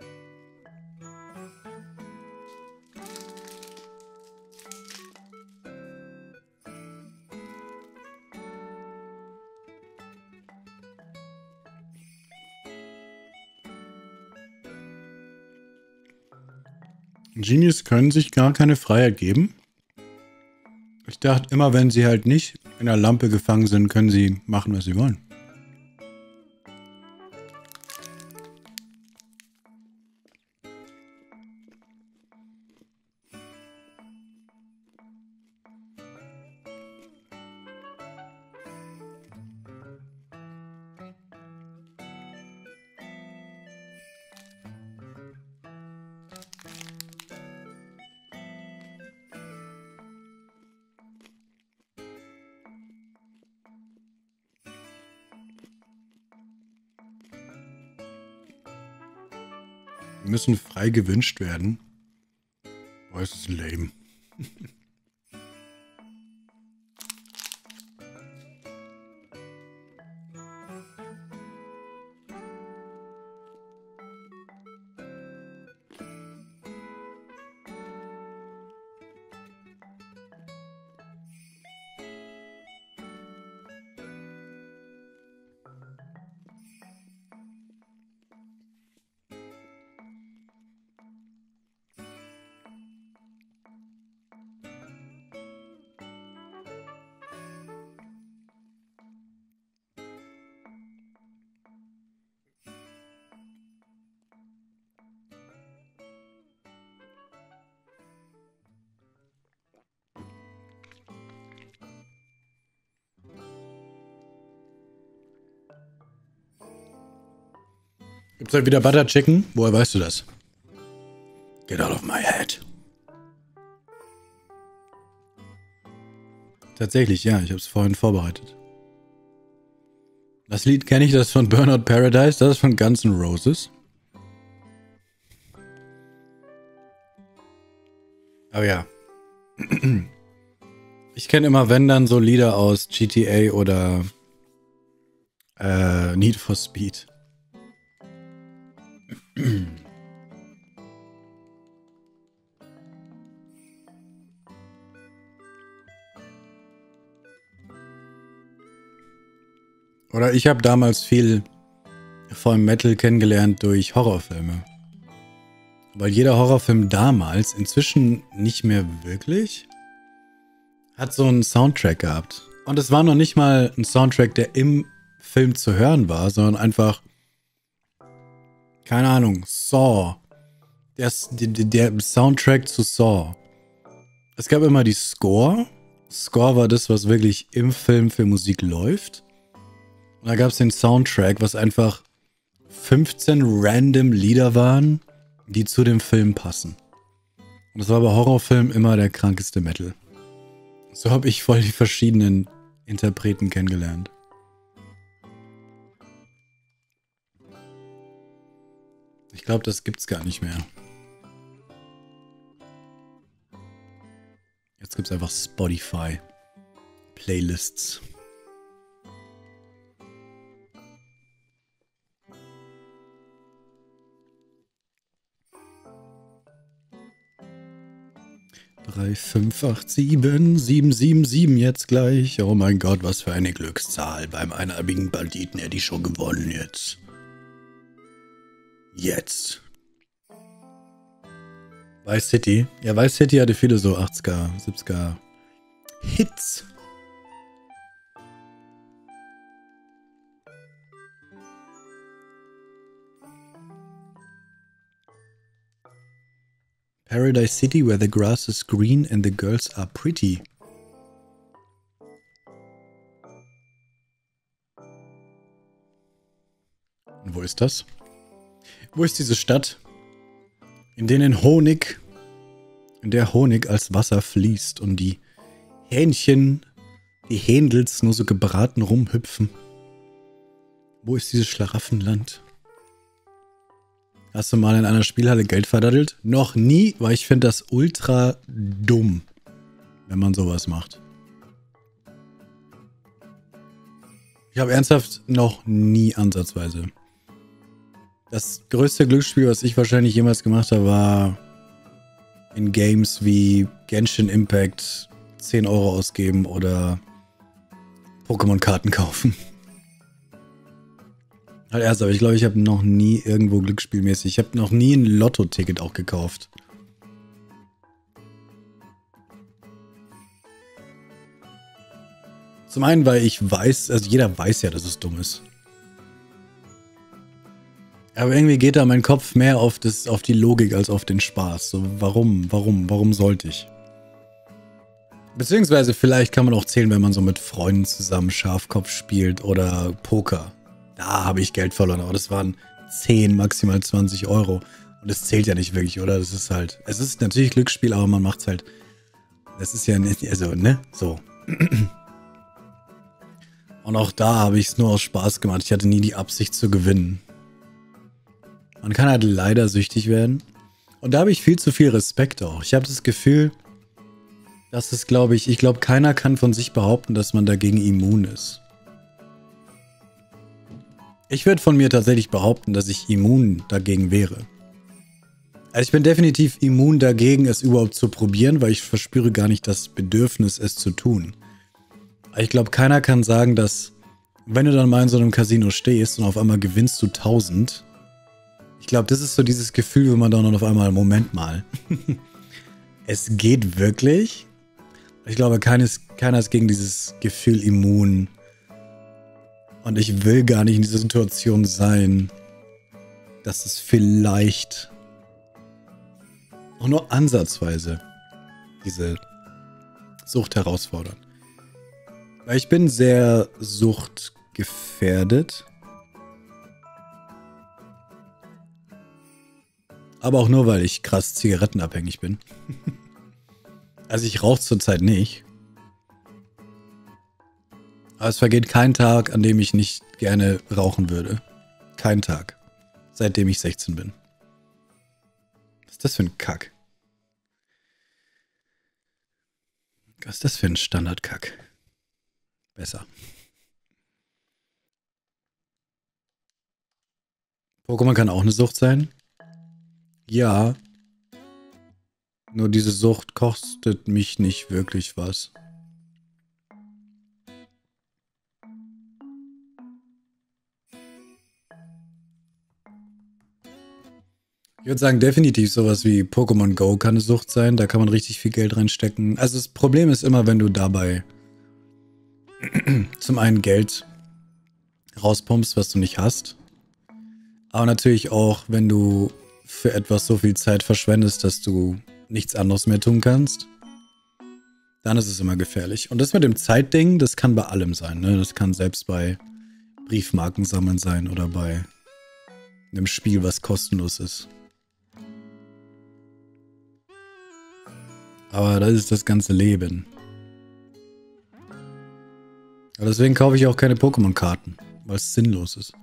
Genies können sich gar keine Freiheit geben. Ich dachte immer, wenn sie halt nicht in der Lampe gefangen sind, können sie machen, was sie wollen. Die müssen frei gewünscht werden. Boah, ist das lame. Gibt's heute wieder Butter Chicken? Woher weißt du das? Get out of my head. Tatsächlich, ja. Ich habe es vorhin vorbereitet. Das Lied kenne ich, das von Burnout Paradise. Das ist von Guns N' Roses. Aber ja. Ich kenne immer, wenn dann, so Lieder aus G T A oder äh, Need for Speed. Oder ich habe damals viel von Metal kennengelernt durch Horrorfilme. Weil jeder Horrorfilm damals, inzwischen nicht mehr wirklich, hat so einen Soundtrack gehabt. Und es war noch nicht mal ein Soundtrack, der im Film zu hören war, sondern einfach, keine Ahnung, Saw. Der, der, der Soundtrack zu Saw. Es gab immer die Score. Score war das, was wirklich im Film für Musik läuft. Und da gab es den Soundtrack, was einfach fünfzehn random Lieder waren, die zu dem Film passen. Und das war bei Horrorfilmen immer der krankeste Metal. So habe ich voll die verschiedenen Interpreten kennengelernt. Ich glaube, das gibt's gar nicht mehr. Jetzt gibt's einfach Spotify Playlists. drei fünf acht sieben sieben sieben sieben jetzt gleich. Oh mein Gott, was für eine Glückszahl. Beim einarmigen Banditen hätte ich schon gewonnen jetzt. Jetzt. Vice City. Ja, Vice City hatte viele so achtziger, siebziger Hits. Paradise City, where the grass is green and the girls are pretty. Und wo ist das? Wo ist diese Stadt, in denen Honig, in der Honig als Wasser fließt und die Hähnchen, die Händels nur so gebraten rumhüpfen? Wo ist dieses Schlaraffenland? Hast du mal in einer Spielhalle Geld verdattelt? Noch nie, weil ich finde das ultra dumm, wenn man sowas macht. Ich habe ernsthaft noch nie ansatzweise. Das größte Glücksspiel, was ich wahrscheinlich jemals gemacht habe, war in Games wie Genshin Impact zehn Euro ausgeben oder Pokémon-Karten kaufen. Halt erst, aber ich glaube, ich habe noch nie irgendwo glücksspielmäßig. Ich habe noch nie ein Lotto-Ticket auch gekauft. Zum einen, weil ich weiß, also jeder weiß ja, dass es dumm ist. Aber irgendwie geht da mein Kopf mehr auf, das, auf die Logik als auf den Spaß. So, warum, warum, warum sollte ich? Beziehungsweise vielleicht kann man auch zählen, wenn man so mit Freunden zusammen Schafkopf spielt oder Poker. Da habe ich Geld verloren, aber das waren zehn, maximal zwanzig Euro. Und das zählt ja nicht wirklich, oder? Das ist halt, es ist natürlich Glücksspiel, aber man macht es halt. Das ist ja nicht, also, ne? So. Und auch da habe ich es nur aus Spaß gemacht. Ich hatte nie die Absicht zu gewinnen. Man kann halt leider süchtig werden. Und da habe ich viel zu viel Respekt auch. Ich habe das Gefühl, dass es, glaube ich, ich glaube, keiner kann von sich behaupten, dass man dagegen immun ist. Ich würde von mir tatsächlich behaupten, dass ich immun dagegen wäre. Also ich bin definitiv immun dagegen, es überhaupt zu probieren, weil ich verspüre gar nicht das Bedürfnis, es zu tun. Aber ich glaube, keiner kann sagen, dass wenn du dann mal in so einem Casino stehst und auf einmal gewinnst du tausend, ich glaube, das ist so dieses Gefühl, wo man dann auf einmal, Moment mal, es geht wirklich? Ich glaube, keines, keiner ist gegen dieses Gefühl immun. Und ich will gar nicht in dieser Situation sein, dass es vielleicht auch nur ansatzweise diese Sucht herausfordert. Weil ich bin sehr suchtgefährdet. Aber auch nur, weil ich krass zigarettenabhängig bin. Also ich rauche zurzeit nicht. Aber es vergeht kein Tag, an dem ich nicht gerne rauchen würde. Kein Tag. Seitdem ich sechzehn bin. Was ist das für ein Kack? Was ist das für ein Standardkack? Besser. Pokémon kann auch eine Sucht sein. Ja. Nur diese Sucht kostet mich nicht wirklich was. Ich würde sagen, definitiv sowas wie Pokémon Go kann eine Sucht sein. Da kann man richtig viel Geld reinstecken. Also das Problem ist immer, wenn du dabei zum einen Geld rauspumpst, was du nicht hast. Aber natürlich auch, wenn du für etwas so viel Zeit verschwendest, dass du nichts anderes mehr tun kannst. Dann ist es immer gefährlich. Und das mit dem Zeitding, das kann bei allem sein. Ne? Das kann selbst bei Briefmarken sammeln sein oder bei einem Spiel, was kostenlos ist. Aber das ist das ganze Leben. Aber deswegen kaufe ich auch keine Pokémon-Karten, weil es sinnlos ist.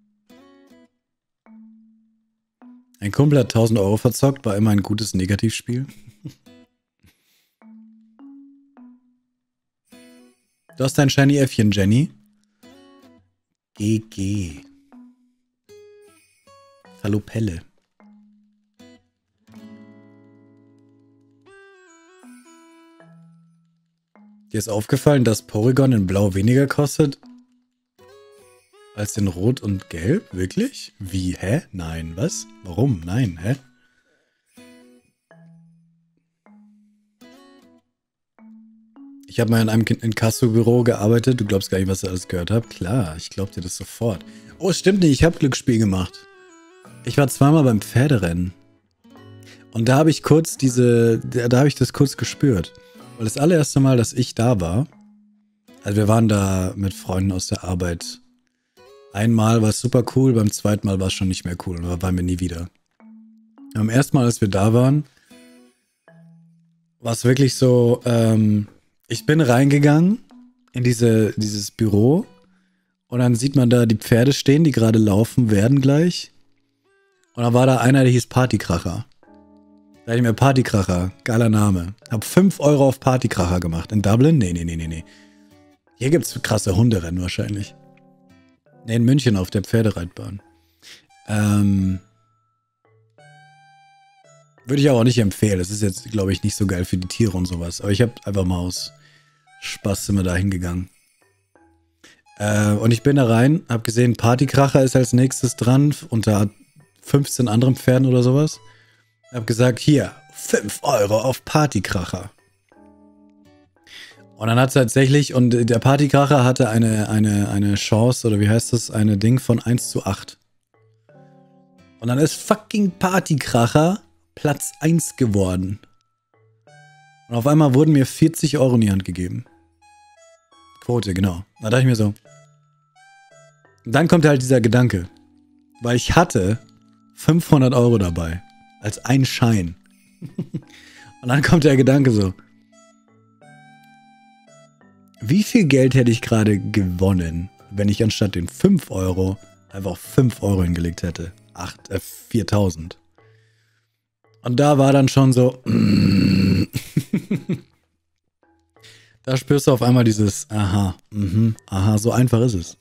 Ein Kumpel hat tausend Euro verzockt, war immer ein gutes Negativspiel. Du hast dein Shiny Äffchen, Jenny. G G. Hallo Pelle. Dir ist aufgefallen, dass Porygon in Blau weniger kostet als in Rot und Gelb? Wirklich? Wie? Hä? Nein, was? Warum? Nein, hä? Ich habe mal in einem Inkasso-Büro gearbeitet. Du glaubst gar nicht, was ich alles gehört habe. Klar, ich glaub dir das sofort. Oh, stimmt nicht. Ich habe Glücksspiel gemacht. Ich war zweimal beim Pferderennen. Und da habe ich kurz diese... Da habe ich das kurz gespürt. Weil das allererste Mal, dass ich da war... Also wir waren da mit Freunden aus der Arbeit. Einmal war es super cool, beim zweiten Mal war es schon nicht mehr cool. Und da waren wir nie wieder. Beim ersten Mal, als wir da waren, war es wirklich so... Ähm, ich bin reingegangen in diese, dieses Büro und dann sieht man da die Pferde stehen, die gerade laufen werden gleich. Und dann war da einer, der hieß Partykracher. Da dachte ich mir, Partykracher, geiler Name. Hab fünf Euro auf Partykracher gemacht. In Dublin? Nee, nee, nee, nee, nee. Hier gibt's krasse Hunderennen wahrscheinlich. Nee, in München auf der Pferdereitbahn. Ähm... Würde ich aber auch nicht empfehlen. Das ist jetzt, glaube ich, nicht so geil für die Tiere und sowas. Aber ich habe einfach mal aus Spaß sind wir da hingegangen. Äh, und ich bin da rein, habe gesehen, Partykracher ist als nächstes dran, unter fünfzehn anderen Pferden oder sowas. Hab gesagt, hier, fünf Euro auf Partykracher. Und dann hat es tatsächlich, und der Partykracher hatte eine, eine, eine Chance, oder wie heißt das, eine Ding von eins zu acht. Und dann ist fucking Partykracher Platz eins geworden. Und auf einmal wurden mir vierzig Euro in die Hand gegeben. Quote, genau. Da dachte ich mir so. Und dann kommt halt dieser Gedanke. Weil ich hatte fünfhundert Euro dabei. Als ein Schein. Und dann kommt der Gedanke so. Wie viel Geld hätte ich gerade gewonnen, wenn ich anstatt den fünf Euro einfach fünf Euro hingelegt hätte? acht, äh, viertausend. Und da war dann schon so, da spürst du auf einmal dieses, aha, mhm, aha, so einfach ist es.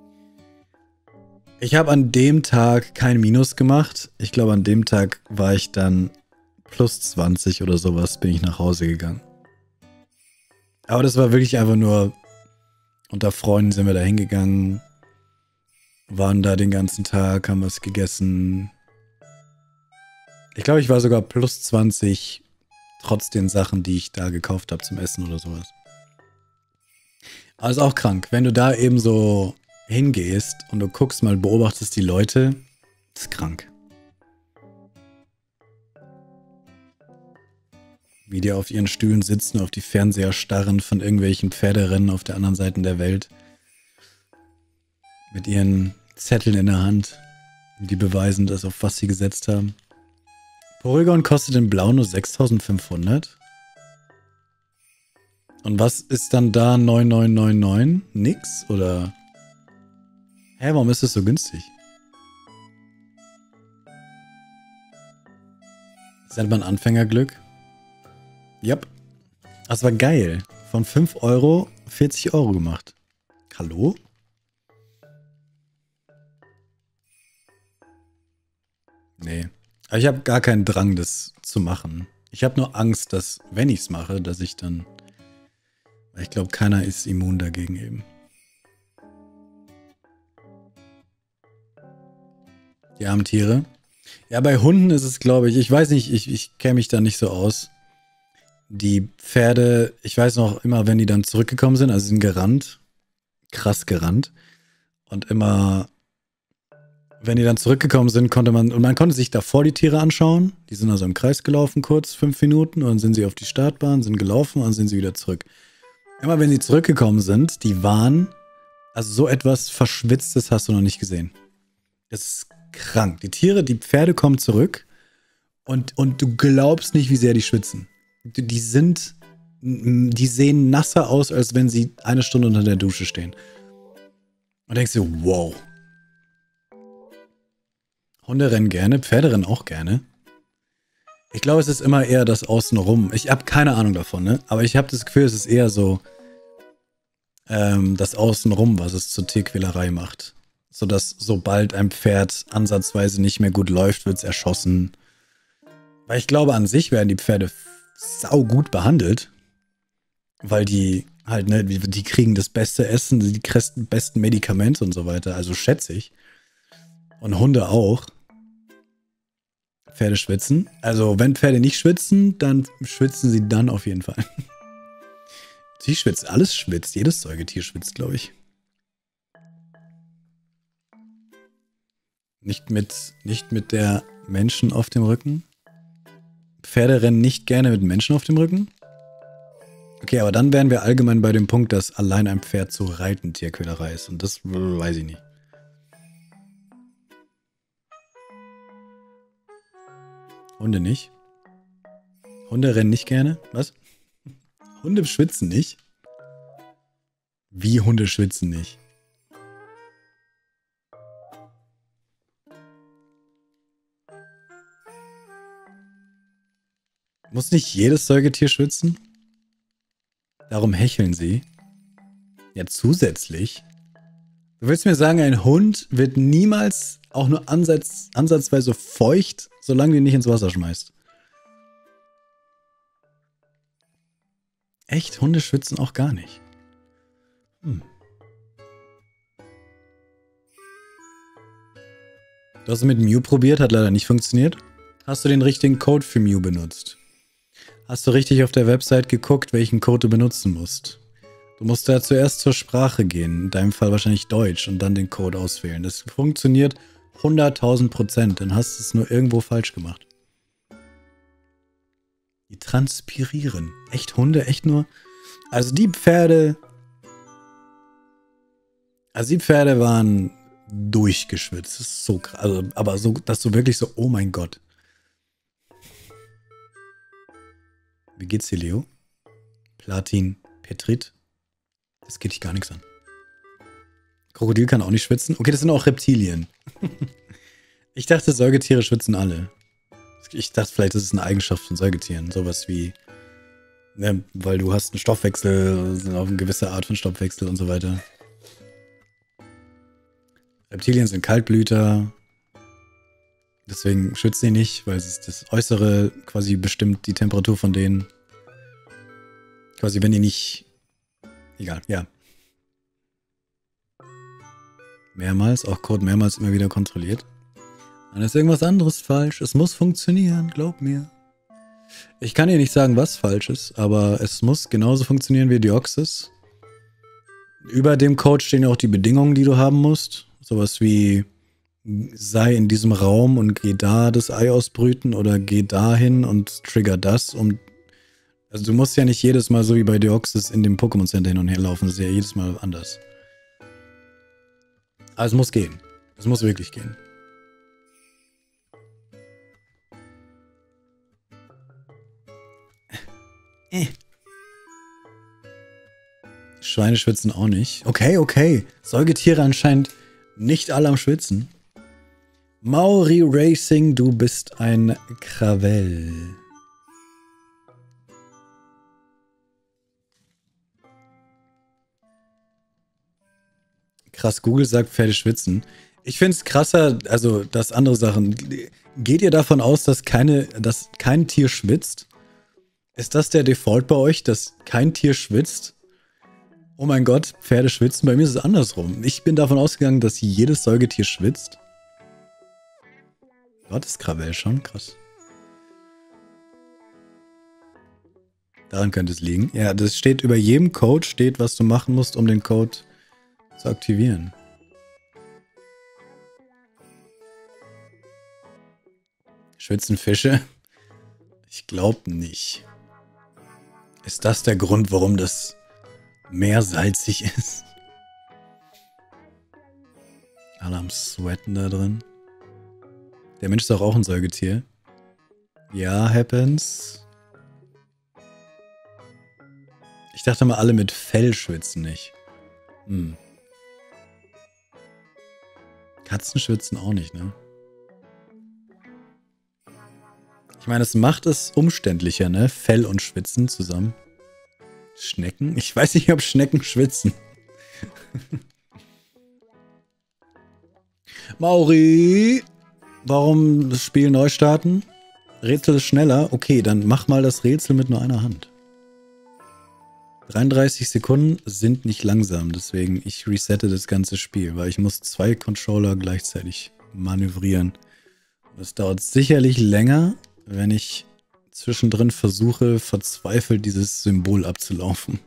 Ich habe an dem Tag kein Minus gemacht. Ich glaube, an dem Tag war ich dann plus zwanzig oder sowas, bin ich nach Hause gegangen. Aber das war wirklich einfach nur Unter Freunden sind wir da hingegangen, waren da den ganzen Tag, haben was gegessen. Ich glaube, ich war sogar plus zwanzig, trotz den Sachen, die ich da gekauft habe zum Essen oder sowas. Aber ist auch krank, wenn du da eben so hingehst und du guckst mal, beobachtest die Leute, ist krank. Wie die auf ihren Stühlen sitzen, auf die Fernseher starren von irgendwelchen Pferderennen auf der anderen Seite der Welt. Mit ihren Zetteln in der Hand, die beweisen, dass auf was sie gesetzt haben. Porygon kostet in Blau nur sechstausendfünfhundert. Und was ist dann da neun neun neun neun? Nix? Oder? Hä, warum ist das so günstig? Das nennt man Anfängerglück. Yep. Das war geil. Von fünf Euro vierzig Euro gemacht. Hallo? Nee. Aber ich habe gar keinen Drang, das zu machen. Ich habe nur Angst, dass, wenn ich es mache, dass ich dann... Ich glaube, keiner ist immun dagegen eben. Die armen Tiere. Ja, bei Hunden ist es, glaube ich, ich weiß nicht, ich, ich kenne mich da nicht so aus. Die Pferde, ich weiß noch immer, wenn die dann zurückgekommen sind, also sind gerannt, krass gerannt. Und immer, wenn die dann zurückgekommen sind, konnte man, und man konnte sich davor die Tiere anschauen. Die sind also im Kreis gelaufen, kurz, fünf Minuten, und dann sind sie auf die Startbahn, sind gelaufen und dann sind sie wieder zurück. Immer wenn sie zurückgekommen sind, die waren, also so etwas Verschwitztes hast du noch nicht gesehen. Das ist krank. Die Tiere, die Pferde kommen zurück und, und du glaubst nicht, wie sehr die schwitzen. Die sind, die sehen nasser aus, als wenn sie eine Stunde unter der Dusche stehen. Und denkst du, wow. Hunde rennen gerne, Pferde rennen auch gerne. Ich glaube, es ist immer eher das Außenrum. Ich habe keine Ahnung davon, ne? Aber ich habe das Gefühl, es ist eher so ähm, das Außenrum, was es zur Tierquälerei macht. Sodass sobald ein Pferd ansatzweise nicht mehr gut läuft, wird es erschossen. Weil ich glaube, an sich werden die Pferde sau gut behandelt. Weil die halt, ne, die kriegen das beste Essen, die besten Medikamente und so weiter. Also schätze ich. Und Hunde auch. Pferde schwitzen. Also wenn Pferde nicht schwitzen, dann schwitzen sie dann auf jeden Fall. Sie schwitzt, alles schwitzt. Jedes Säugetier schwitzt, glaube ich. Nicht mit, nicht mit der Menschen auf dem Rücken. Pferde rennen nicht gerne mit Menschen auf dem Rücken. Okay, aber dann wären wir allgemein bei dem Punkt, dass allein ein Pferd zu reiten Tierquälerei ist. Und das weiß ich nicht. Hunde nicht. Hunde rennen nicht gerne. Was? Hunde schwitzen nicht? Wie Hunde schwitzen nicht? Muss nicht jedes Säugetier schwitzen? Darum hecheln sie. Ja, zusätzlich. Du willst mir sagen, ein Hund wird niemals auch nur ansatz, ansatzweise feucht, solange du ihn nicht ins Wasser schmeißt. Echt? Hunde schwitzen auch gar nicht. Hm. Du hast es mit Mew probiert, hat leider nicht funktioniert. Hast du den richtigen Code für Mew benutzt? Hast du richtig auf der Website geguckt, welchen Code du benutzen musst? Du musst da zuerst zur Sprache gehen, in deinem Fall wahrscheinlich Deutsch, und dann den Code auswählen. Das funktioniert hunderttausend Prozent, dann hast du es nur irgendwo falsch gemacht. Die transpirieren. Echt Hunde? Echt nur? Also die Pferde... Also die Pferde waren durchgeschwitzt. Das ist so krass. Also, aber so, dass du wirklich so, oh mein Gott. Wie geht's dir, Leo? Platin, Petrit? Das geht dich gar nichts an. Krokodil kann auch nicht schwitzen. Okay, das sind auch Reptilien. Ich dachte, Säugetiere schwitzen alle. Ich dachte, vielleicht ist es eine Eigenschaft von Säugetieren. Sowas wie, ne, weil du hast einen Stoffwechsel, auf eine gewisse Art von Stoffwechsel und so weiter. Reptilien sind Kaltblüter. Deswegen schwitzen sie nicht, weil es das Äußere quasi bestimmt die Temperatur von denen. Quasi, wenn die nicht... Egal, ja. Mehrmals, auch Code mehrmals immer wieder kontrolliert. Dann ist irgendwas anderes falsch. Es muss funktionieren, glaub mir. Ich kann dir nicht sagen, was falsch ist, aber es muss genauso funktionieren wie Deoxys. Über dem Code stehen ja auch die Bedingungen, die du haben musst. Sowas wie, sei in diesem Raum und geh da das Ei ausbrüten oder geh dahin und trigger das. Um also du musst ja nicht jedes Mal so wie bei Deoxys in dem Pokémon Center hin und her laufen. Das ist ja jedes Mal anders. Aber es muss gehen. Es muss wirklich gehen. Äh. Schweine schwitzen auch nicht. Okay, okay. Säugetiere anscheinend nicht alle am Schwitzen. Mauri Racing, du bist ein Krawell. Krass, Google sagt Pferde schwitzen. Ich finde es krasser, also dass andere Sachen. Geht ihr davon aus, dass keine, dass kein Tier schwitzt? Ist das der Default bei euch, dass kein Tier schwitzt? Oh mein Gott, Pferde schwitzen. Bei mir ist es andersrum. Ich bin davon ausgegangen, dass jedes Säugetier schwitzt. Gott, ist Krawell schon krass. Daran könnte es liegen. Ja, das steht über jedem Code, steht, was du machen musst, um den Code zu aktivieren. Schwitzen Fische? Ich glaube nicht. Ist das der Grund, warum das Meer salzig ist? Alle am Sweaten da drin. Der Mensch ist doch auch ein Säugetier. Ja, happens. Ich dachte mal, alle mit Fell schwitzen nicht. Hm. Katzen schwitzen auch nicht, ne? Ich meine, es macht es umständlicher, ne? Fell und Schwitzen zusammen. Schnecken? Ich weiß nicht, ob Schnecken schwitzen. Mauri! Warum das Spiel neu starten? Rätsel ist schneller. Okay, dann mach mal das Rätsel mit nur einer Hand. dreiunddreißig Sekunden sind nicht langsam, deswegen ich resette das ganze Spiel, weil ich muss zwei Controller gleichzeitig manövrieren. Das dauert sicherlich länger, wenn ich zwischendrin versuche, verzweifelt dieses Symbol abzulaufen.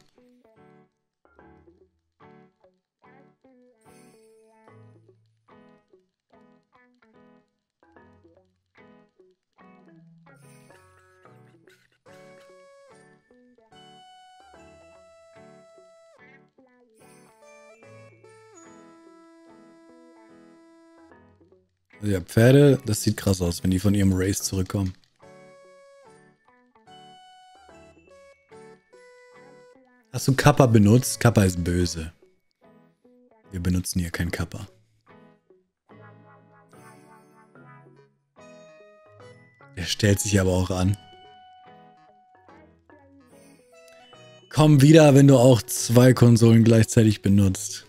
Ja, Pferde, das sieht krass aus, wenn die von ihrem Race zurückkommen. Hast du Kappa benutzt? Kappa ist böse. Wir benutzen hier kein Kappa. Er stellt sich aber auch an. Komm wieder, wenn du auch zwei Konsolen gleichzeitig benutzt.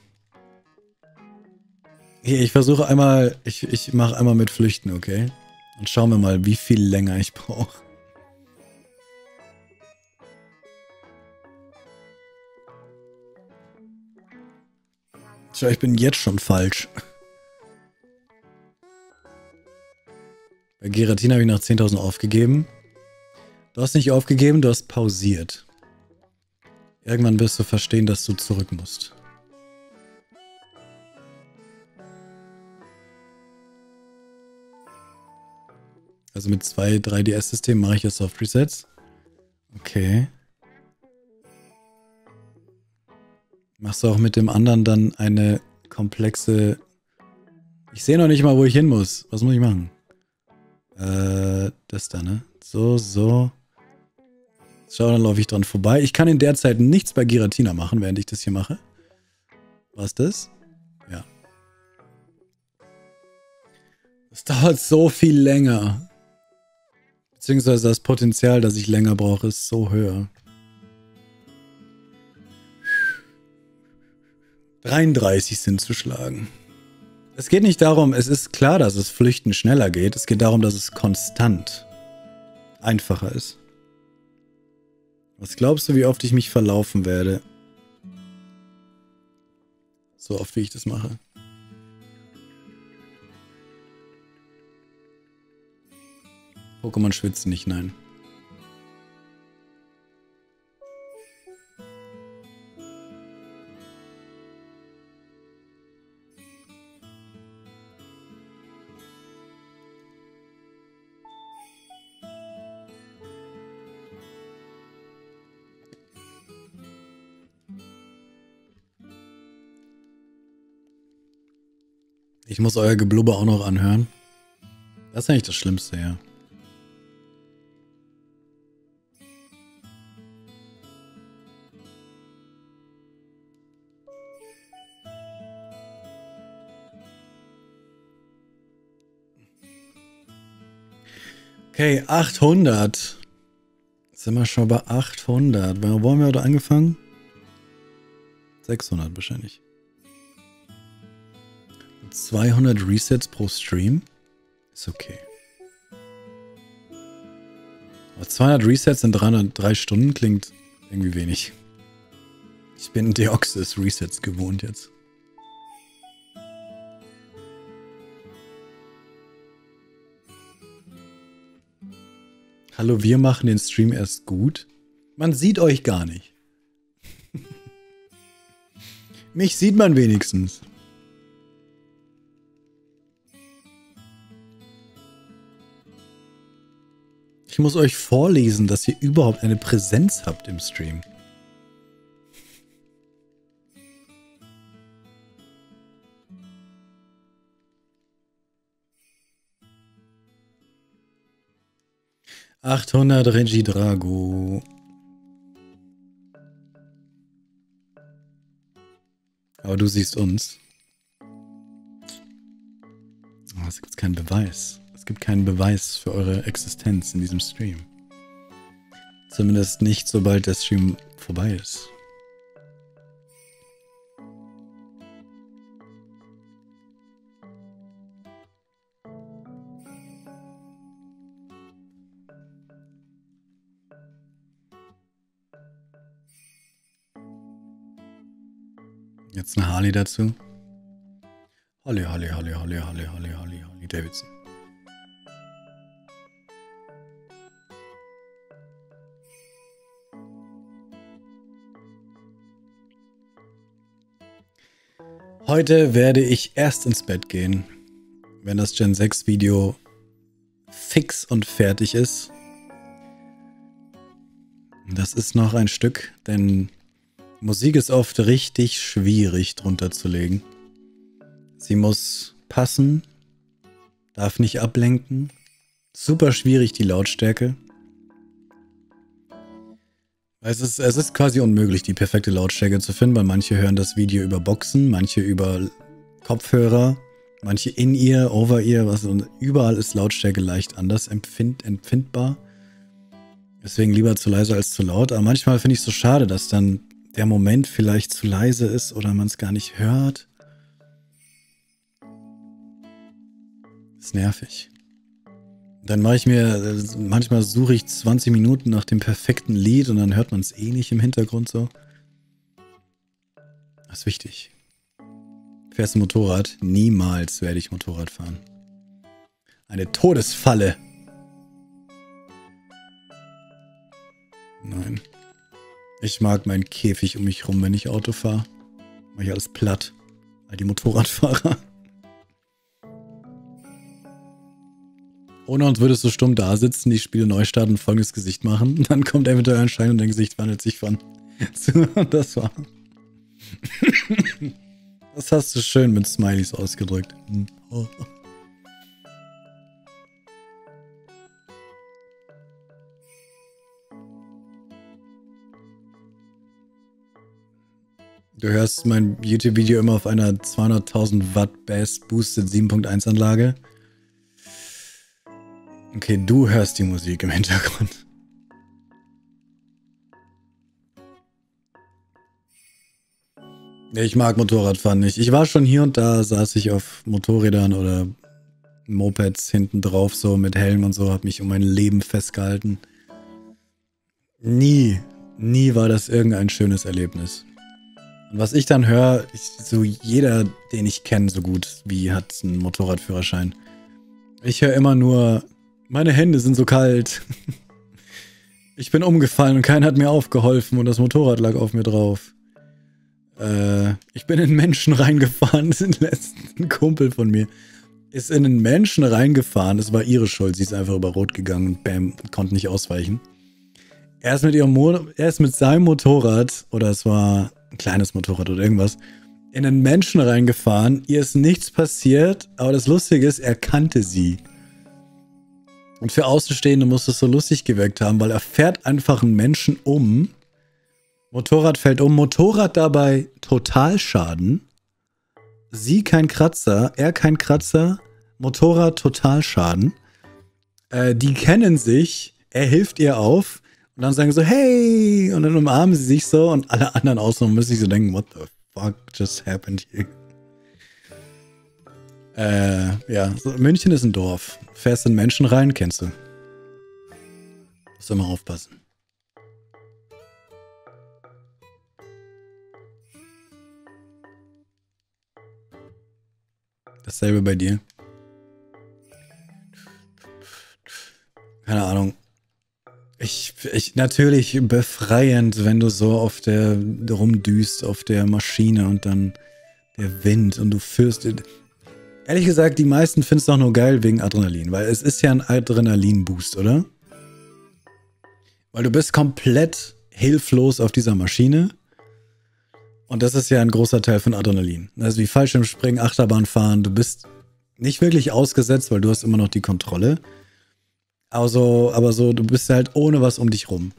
Hier, ich versuche einmal, ich, ich mache einmal mit Flüchten, okay? Und schauen wir mal, wie viel länger ich brauche. Schau, ich bin jetzt schon falsch. Bei Giratina habe ich nach zehntausend aufgegeben. Du hast nicht aufgegeben, du hast pausiert. Irgendwann wirst du verstehen, dass du zurück musst. Also mit zwei drei D S-Systemen mache ich jetzt Soft Resets. Okay. Machst du auch mit dem anderen dann eine komplexe... Ich sehe noch nicht mal, wo ich hin muss. Was muss ich machen? Äh, das da, ne? So, so. Schau, dann laufe ich dran vorbei. Ich kann in der Zeit nichts bei Giratina machen, während ich das hier mache. Was das? Ja. Das dauert so viel länger. Beziehungsweise das Potenzial, dass ich länger brauche, ist so höher. dreiunddreißig sind zu schlagen. Es geht nicht darum, es ist klar, dass es Flüchten schneller geht. Es geht darum, dass es konstant einfacher ist. Was glaubst du, wie oft ich mich verlaufen werde? So oft, wie ich das mache. Pokémon schwitzen nicht, nein. Ich muss euer Geblubber auch noch anhören. Das ist eigentlich das Schlimmste, ja. Okay, achthundert. Sind wir schon bei achthundert. Wo haben wir heute angefangen? sechshundert wahrscheinlich. zweihundert Resets pro Stream? Ist okay. Aber zweihundert Resets in dreihundertdrei Stunden klingt irgendwie wenig. Ich bin Deoxys Resets gewohnt jetzt. Hallo, wir machen den Stream erst gut. Man sieht euch gar nicht. Mich sieht man wenigstens. Ich muss euch vorlesen, dass ihr überhaupt eine Präsenz habt im Stream. achthundert Regidrago. Aber du siehst uns. Oh, es gibt keinen Beweis. Es gibt keinen Beweis für eure Existenz in diesem Stream. Zumindest nicht, sobald der Stream vorbei ist. Jetzt eine Harley dazu. Harley, Harley, Harley, Harley, Harley, Harley, Harley, Harley Davidson. Heute werde ich erst ins Bett gehen, wenn das Gen sechs Video fix und fertig ist. Das ist noch ein Stück, denn Musik ist oft richtig schwierig drunter zu legen. Sie muss passen, darf nicht ablenken. Super schwierig die Lautstärke. Es ist, es ist quasi unmöglich, die perfekte Lautstärke zu finden, weil manche hören das Video über Boxen, manche über Kopfhörer, manche in-ear, over-ear, was und überall ist Lautstärke leicht anders empfind, empfindbar. Deswegen lieber zu leise als zu laut. Aber manchmal finde ich es so schade, dass dann der Moment vielleicht zu leise ist oder man es gar nicht hört. Das ist nervig. Dann mache ich mir, manchmal suche ich zwanzig Minuten nach dem perfekten Lied und dann hört man es eh nicht im Hintergrund so. Das ist wichtig. Fährst du Motorrad? Niemals werde ich Motorrad fahren. Eine Todesfalle. Nein. Ich mag meinen Käfig um mich rum, wenn ich Auto fahre. Mach ich alles platt. All die Motorradfahrer. Ohne uns würdest du stumm da sitzen, die Spiele neu starten und folgendes Gesicht machen. Dann kommt eventuell ein Schein und dein Gesicht wandelt sich von zu. Das war. Das hast du schön mit Smileys ausgedrückt. Oh. Du hörst mein YouTube-Video immer auf einer zweihunderttausend Watt Bass Boosted sieben Punkt eins Anlage. Okay, du hörst die Musik im Hintergrund. Ich mag Motorradfahren nicht. Ich war schon hier und da, saß ich auf Motorrädern oder Mopeds hinten drauf, so mit Helm und so, hab mich um mein Leben festgehalten. Nie, nie war das irgendein schönes Erlebnis. Und was ich dann höre, so jeder, den ich kenne, so gut wie hat einen Motorradführerschein. Ich höre immer nur Meine Hände sind so kalt. Ich bin umgefallen und keiner hat mir aufgeholfen und das Motorrad lag auf mir drauf. Äh, ich bin in Menschen reingefahren. Das ist ein Kumpel von mir. Ist in einen Menschen reingefahren. Das war ihre Schuld. Sie ist einfach über Rot gegangen und bam, konnte nicht ausweichen. Er ist mit ihrem Mo er ist mit seinem Motorrad, oder es war ein kleines Motorrad oder irgendwas, in einen Menschen reingefahren. Ihr ist nichts passiert, aber das Lustige ist, er kannte sie. Und für Außenstehende muss es so lustig gewirkt haben, weil er fährt einfach einen Menschen um. Motorrad fällt um. Motorrad dabei Totalschaden. Sie kein Kratzer, er kein Kratzer. Motorrad Totalschaden. Äh, die kennen sich. Er hilft ihr auf. Und dann sagen so, hey! Und dann umarmen sie sich so. Und alle anderen außen müssen sich so denken, what the fuck just happened here? Äh, ja, so, München ist ein Dorf. Fährst in Menschen rein, kennst du. Musst immer aufpassen. Dasselbe bei dir. Keine Ahnung. Ich, ich, natürlich befreiend, wenn du so auf der, rumdüst auf der Maschine und dann der Wind und du führst. Ehrlich gesagt, die meisten finden es doch nur geil wegen Adrenalin, weil es ist ja ein Adrenalin-Boost, oder? Weil du bist komplett hilflos auf dieser Maschine und das ist ja ein großer Teil von Adrenalin. Also wie Fallschirmspringen, Achterbahn fahren, du bist nicht wirklich ausgesetzt, weil du hast immer noch die Kontrolle. Also, aber so, du bist halt ohne was um dich rum.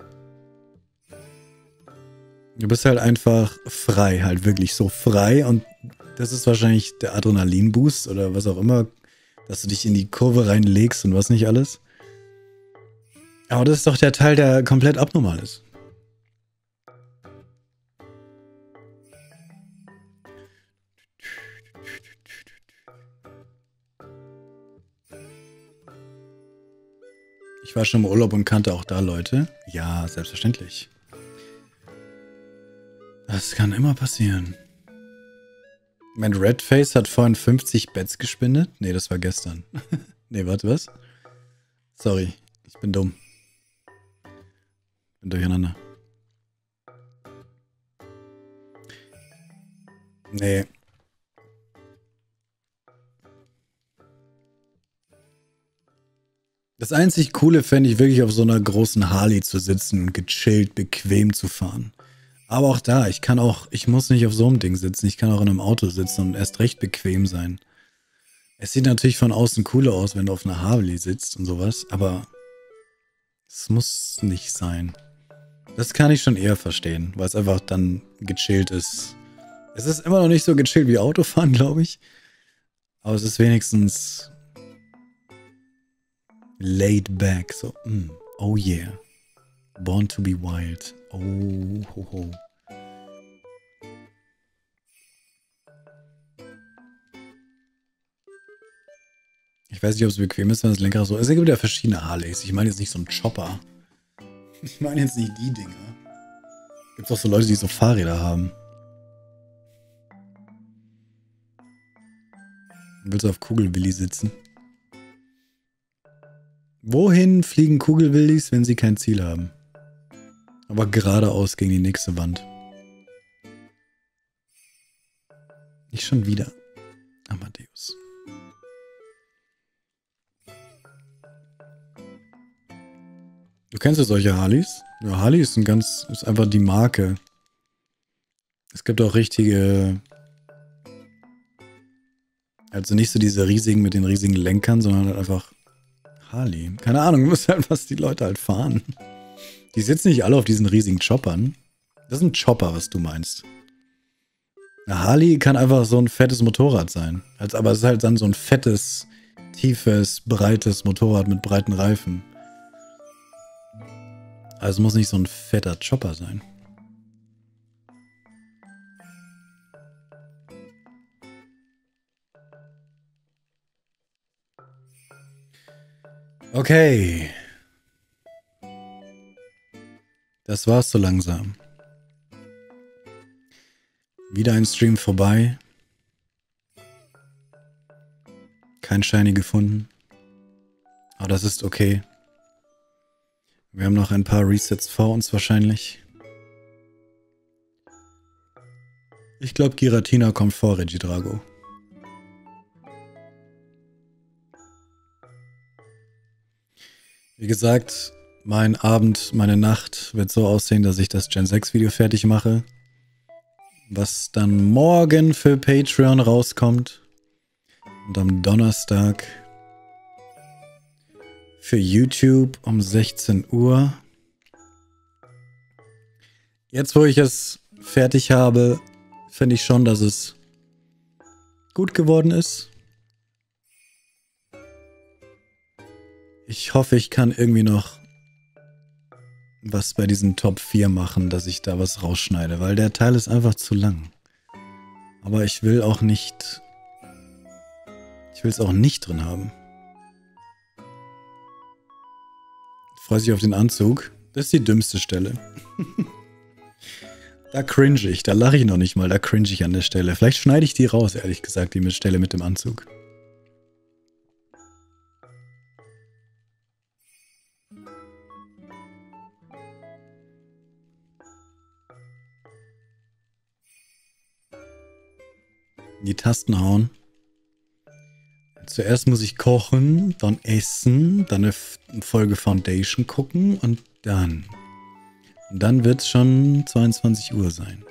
Du bist halt einfach frei, halt wirklich so frei und das ist wahrscheinlich der Adrenalin-Boost oder was auch immer, dass du dich in die Kurve reinlegst und was nicht alles. Aber das ist doch der Teil, der komplett abnormal ist. Ich war schon im Urlaub und kannte auch da Leute. Ja, selbstverständlich. Das kann immer passieren. Mein Redface hat vorhin fünfzig Bets gespendet? Nee, das war gestern. Nee, warte, was? Sorry, ich bin dumm. Bin durcheinander. Nee. Das einzig Coole fände ich wirklich auf so einer großen Harley zu sitzen und gechillt, bequem zu fahren. Aber auch da, ich kann auch, ich muss nicht auf so einem Ding sitzen, ich kann auch in einem Auto sitzen und erst recht bequem sein. Es sieht natürlich von außen cooler aus, wenn du auf einer Harley sitzt und sowas, aber es muss nicht sein. Das kann ich schon eher verstehen, weil es einfach dann gechillt ist. Es ist immer noch nicht so gechillt wie Autofahren, glaube ich. Aber es ist wenigstens laid back, so, mm, oh yeah. Born to be wild. Oh, ho, ho. Ich weiß nicht, ob es bequem ist, wenn das Lenkrad so ist. Es gibt ja verschiedene Harleys. Ich meine jetzt nicht so einen Chopper. Ich meine jetzt nicht die Dinger. Gibt auch so Leute, die so Fahrräder haben. Willst du auf Kugelwilli sitzen? Wohin fliegen Kugelwillis, wenn sie kein Ziel haben? Aber geradeaus gegen die nächste Wand. Nicht schon wieder. Amadeus. Du kennst ja solche Harleys? Ja, Harley ist ein ganz, ist einfach die Marke. Es gibt auch richtige, also nicht so diese riesigen mit den riesigen Lenkern, sondern halt einfach Harley. Keine Ahnung, du musst halt, was die Leute halt fahren. Die sitzen nicht alle auf diesen riesigen Choppern. Das ist ein Chopper, was du meinst. Eine Harley kann einfach so ein fettes Motorrad sein. Also, aber es ist halt dann so ein fettes, tiefes, breites Motorrad mit breiten Reifen. Also es muss nicht so ein fetter Chopper sein. Okay. Das war's so langsam. Wieder ein Stream vorbei. Kein Shiny gefunden. Aber das ist okay. Wir haben noch ein paar Resets vor uns wahrscheinlich. Ich glaube, Giratina kommt vor Regidrago. Wie gesagt, mein Abend, meine Nacht wird so aussehen, dass ich das Gen sechs Video fertig mache. Was dann morgen für Patreon rauskommt. Und am Donnerstag für YouTube um sechzehn Uhr. Jetzt, wo ich es fertig habe, finde ich schon, dass es gut geworden ist. Ich hoffe, ich kann irgendwie noch was bei diesen Top vier machen, dass ich da was rausschneide, weil der Teil ist einfach zu lang. Aber ich will auch nicht... Ich will es auch nicht drin haben. Freue sich auf den Anzug. Das ist die dümmste Stelle. Da cringe ich, da lache ich noch nicht mal, da cringe ich an der Stelle. Vielleicht schneide ich die raus, ehrlich gesagt, die Stelle mit dem Anzug. In die Tasten hauen. Zuerst muss ich kochen, dann essen, dann eine Folge Foundation gucken und dann... Und dann wird es schon zweiundzwanzig Uhr sein.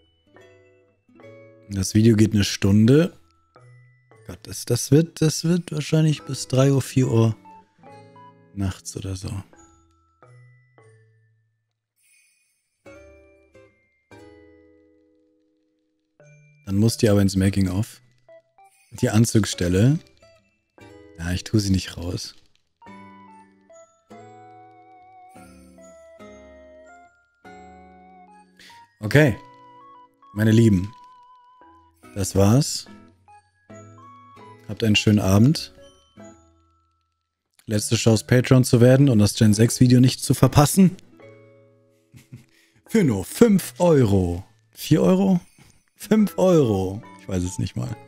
Das Video geht eine Stunde. Gott, das, das, wird, das wird wahrscheinlich bis drei Uhr, vier Uhr nachts oder so. Dann musst du aber ins Making-of. Die Anzugsstelle. Ja, ich tue sie nicht raus. Okay, meine Lieben, das war's. Habt einen schönen Abend. Letzte Chance, Patreon zu werden und das Gen sechs Video nicht zu verpassen. Für nur fünf Euro. vier Euro? fünf Euro. Ich weiß es nicht mal.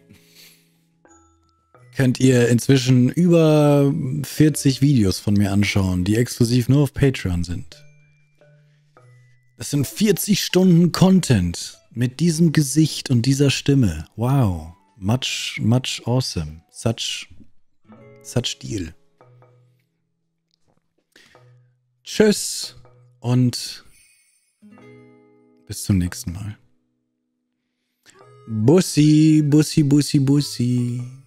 Könnt ihr inzwischen über vierzig Videos von mir anschauen, die exklusiv nur auf Patreon sind. Das sind vierzig Stunden Content mit diesem Gesicht und dieser Stimme. Wow. Much, much awesome. Such, such deal. Tschüss und bis zum nächsten Mal. Bussi, Bussi, Bussi, Bussi.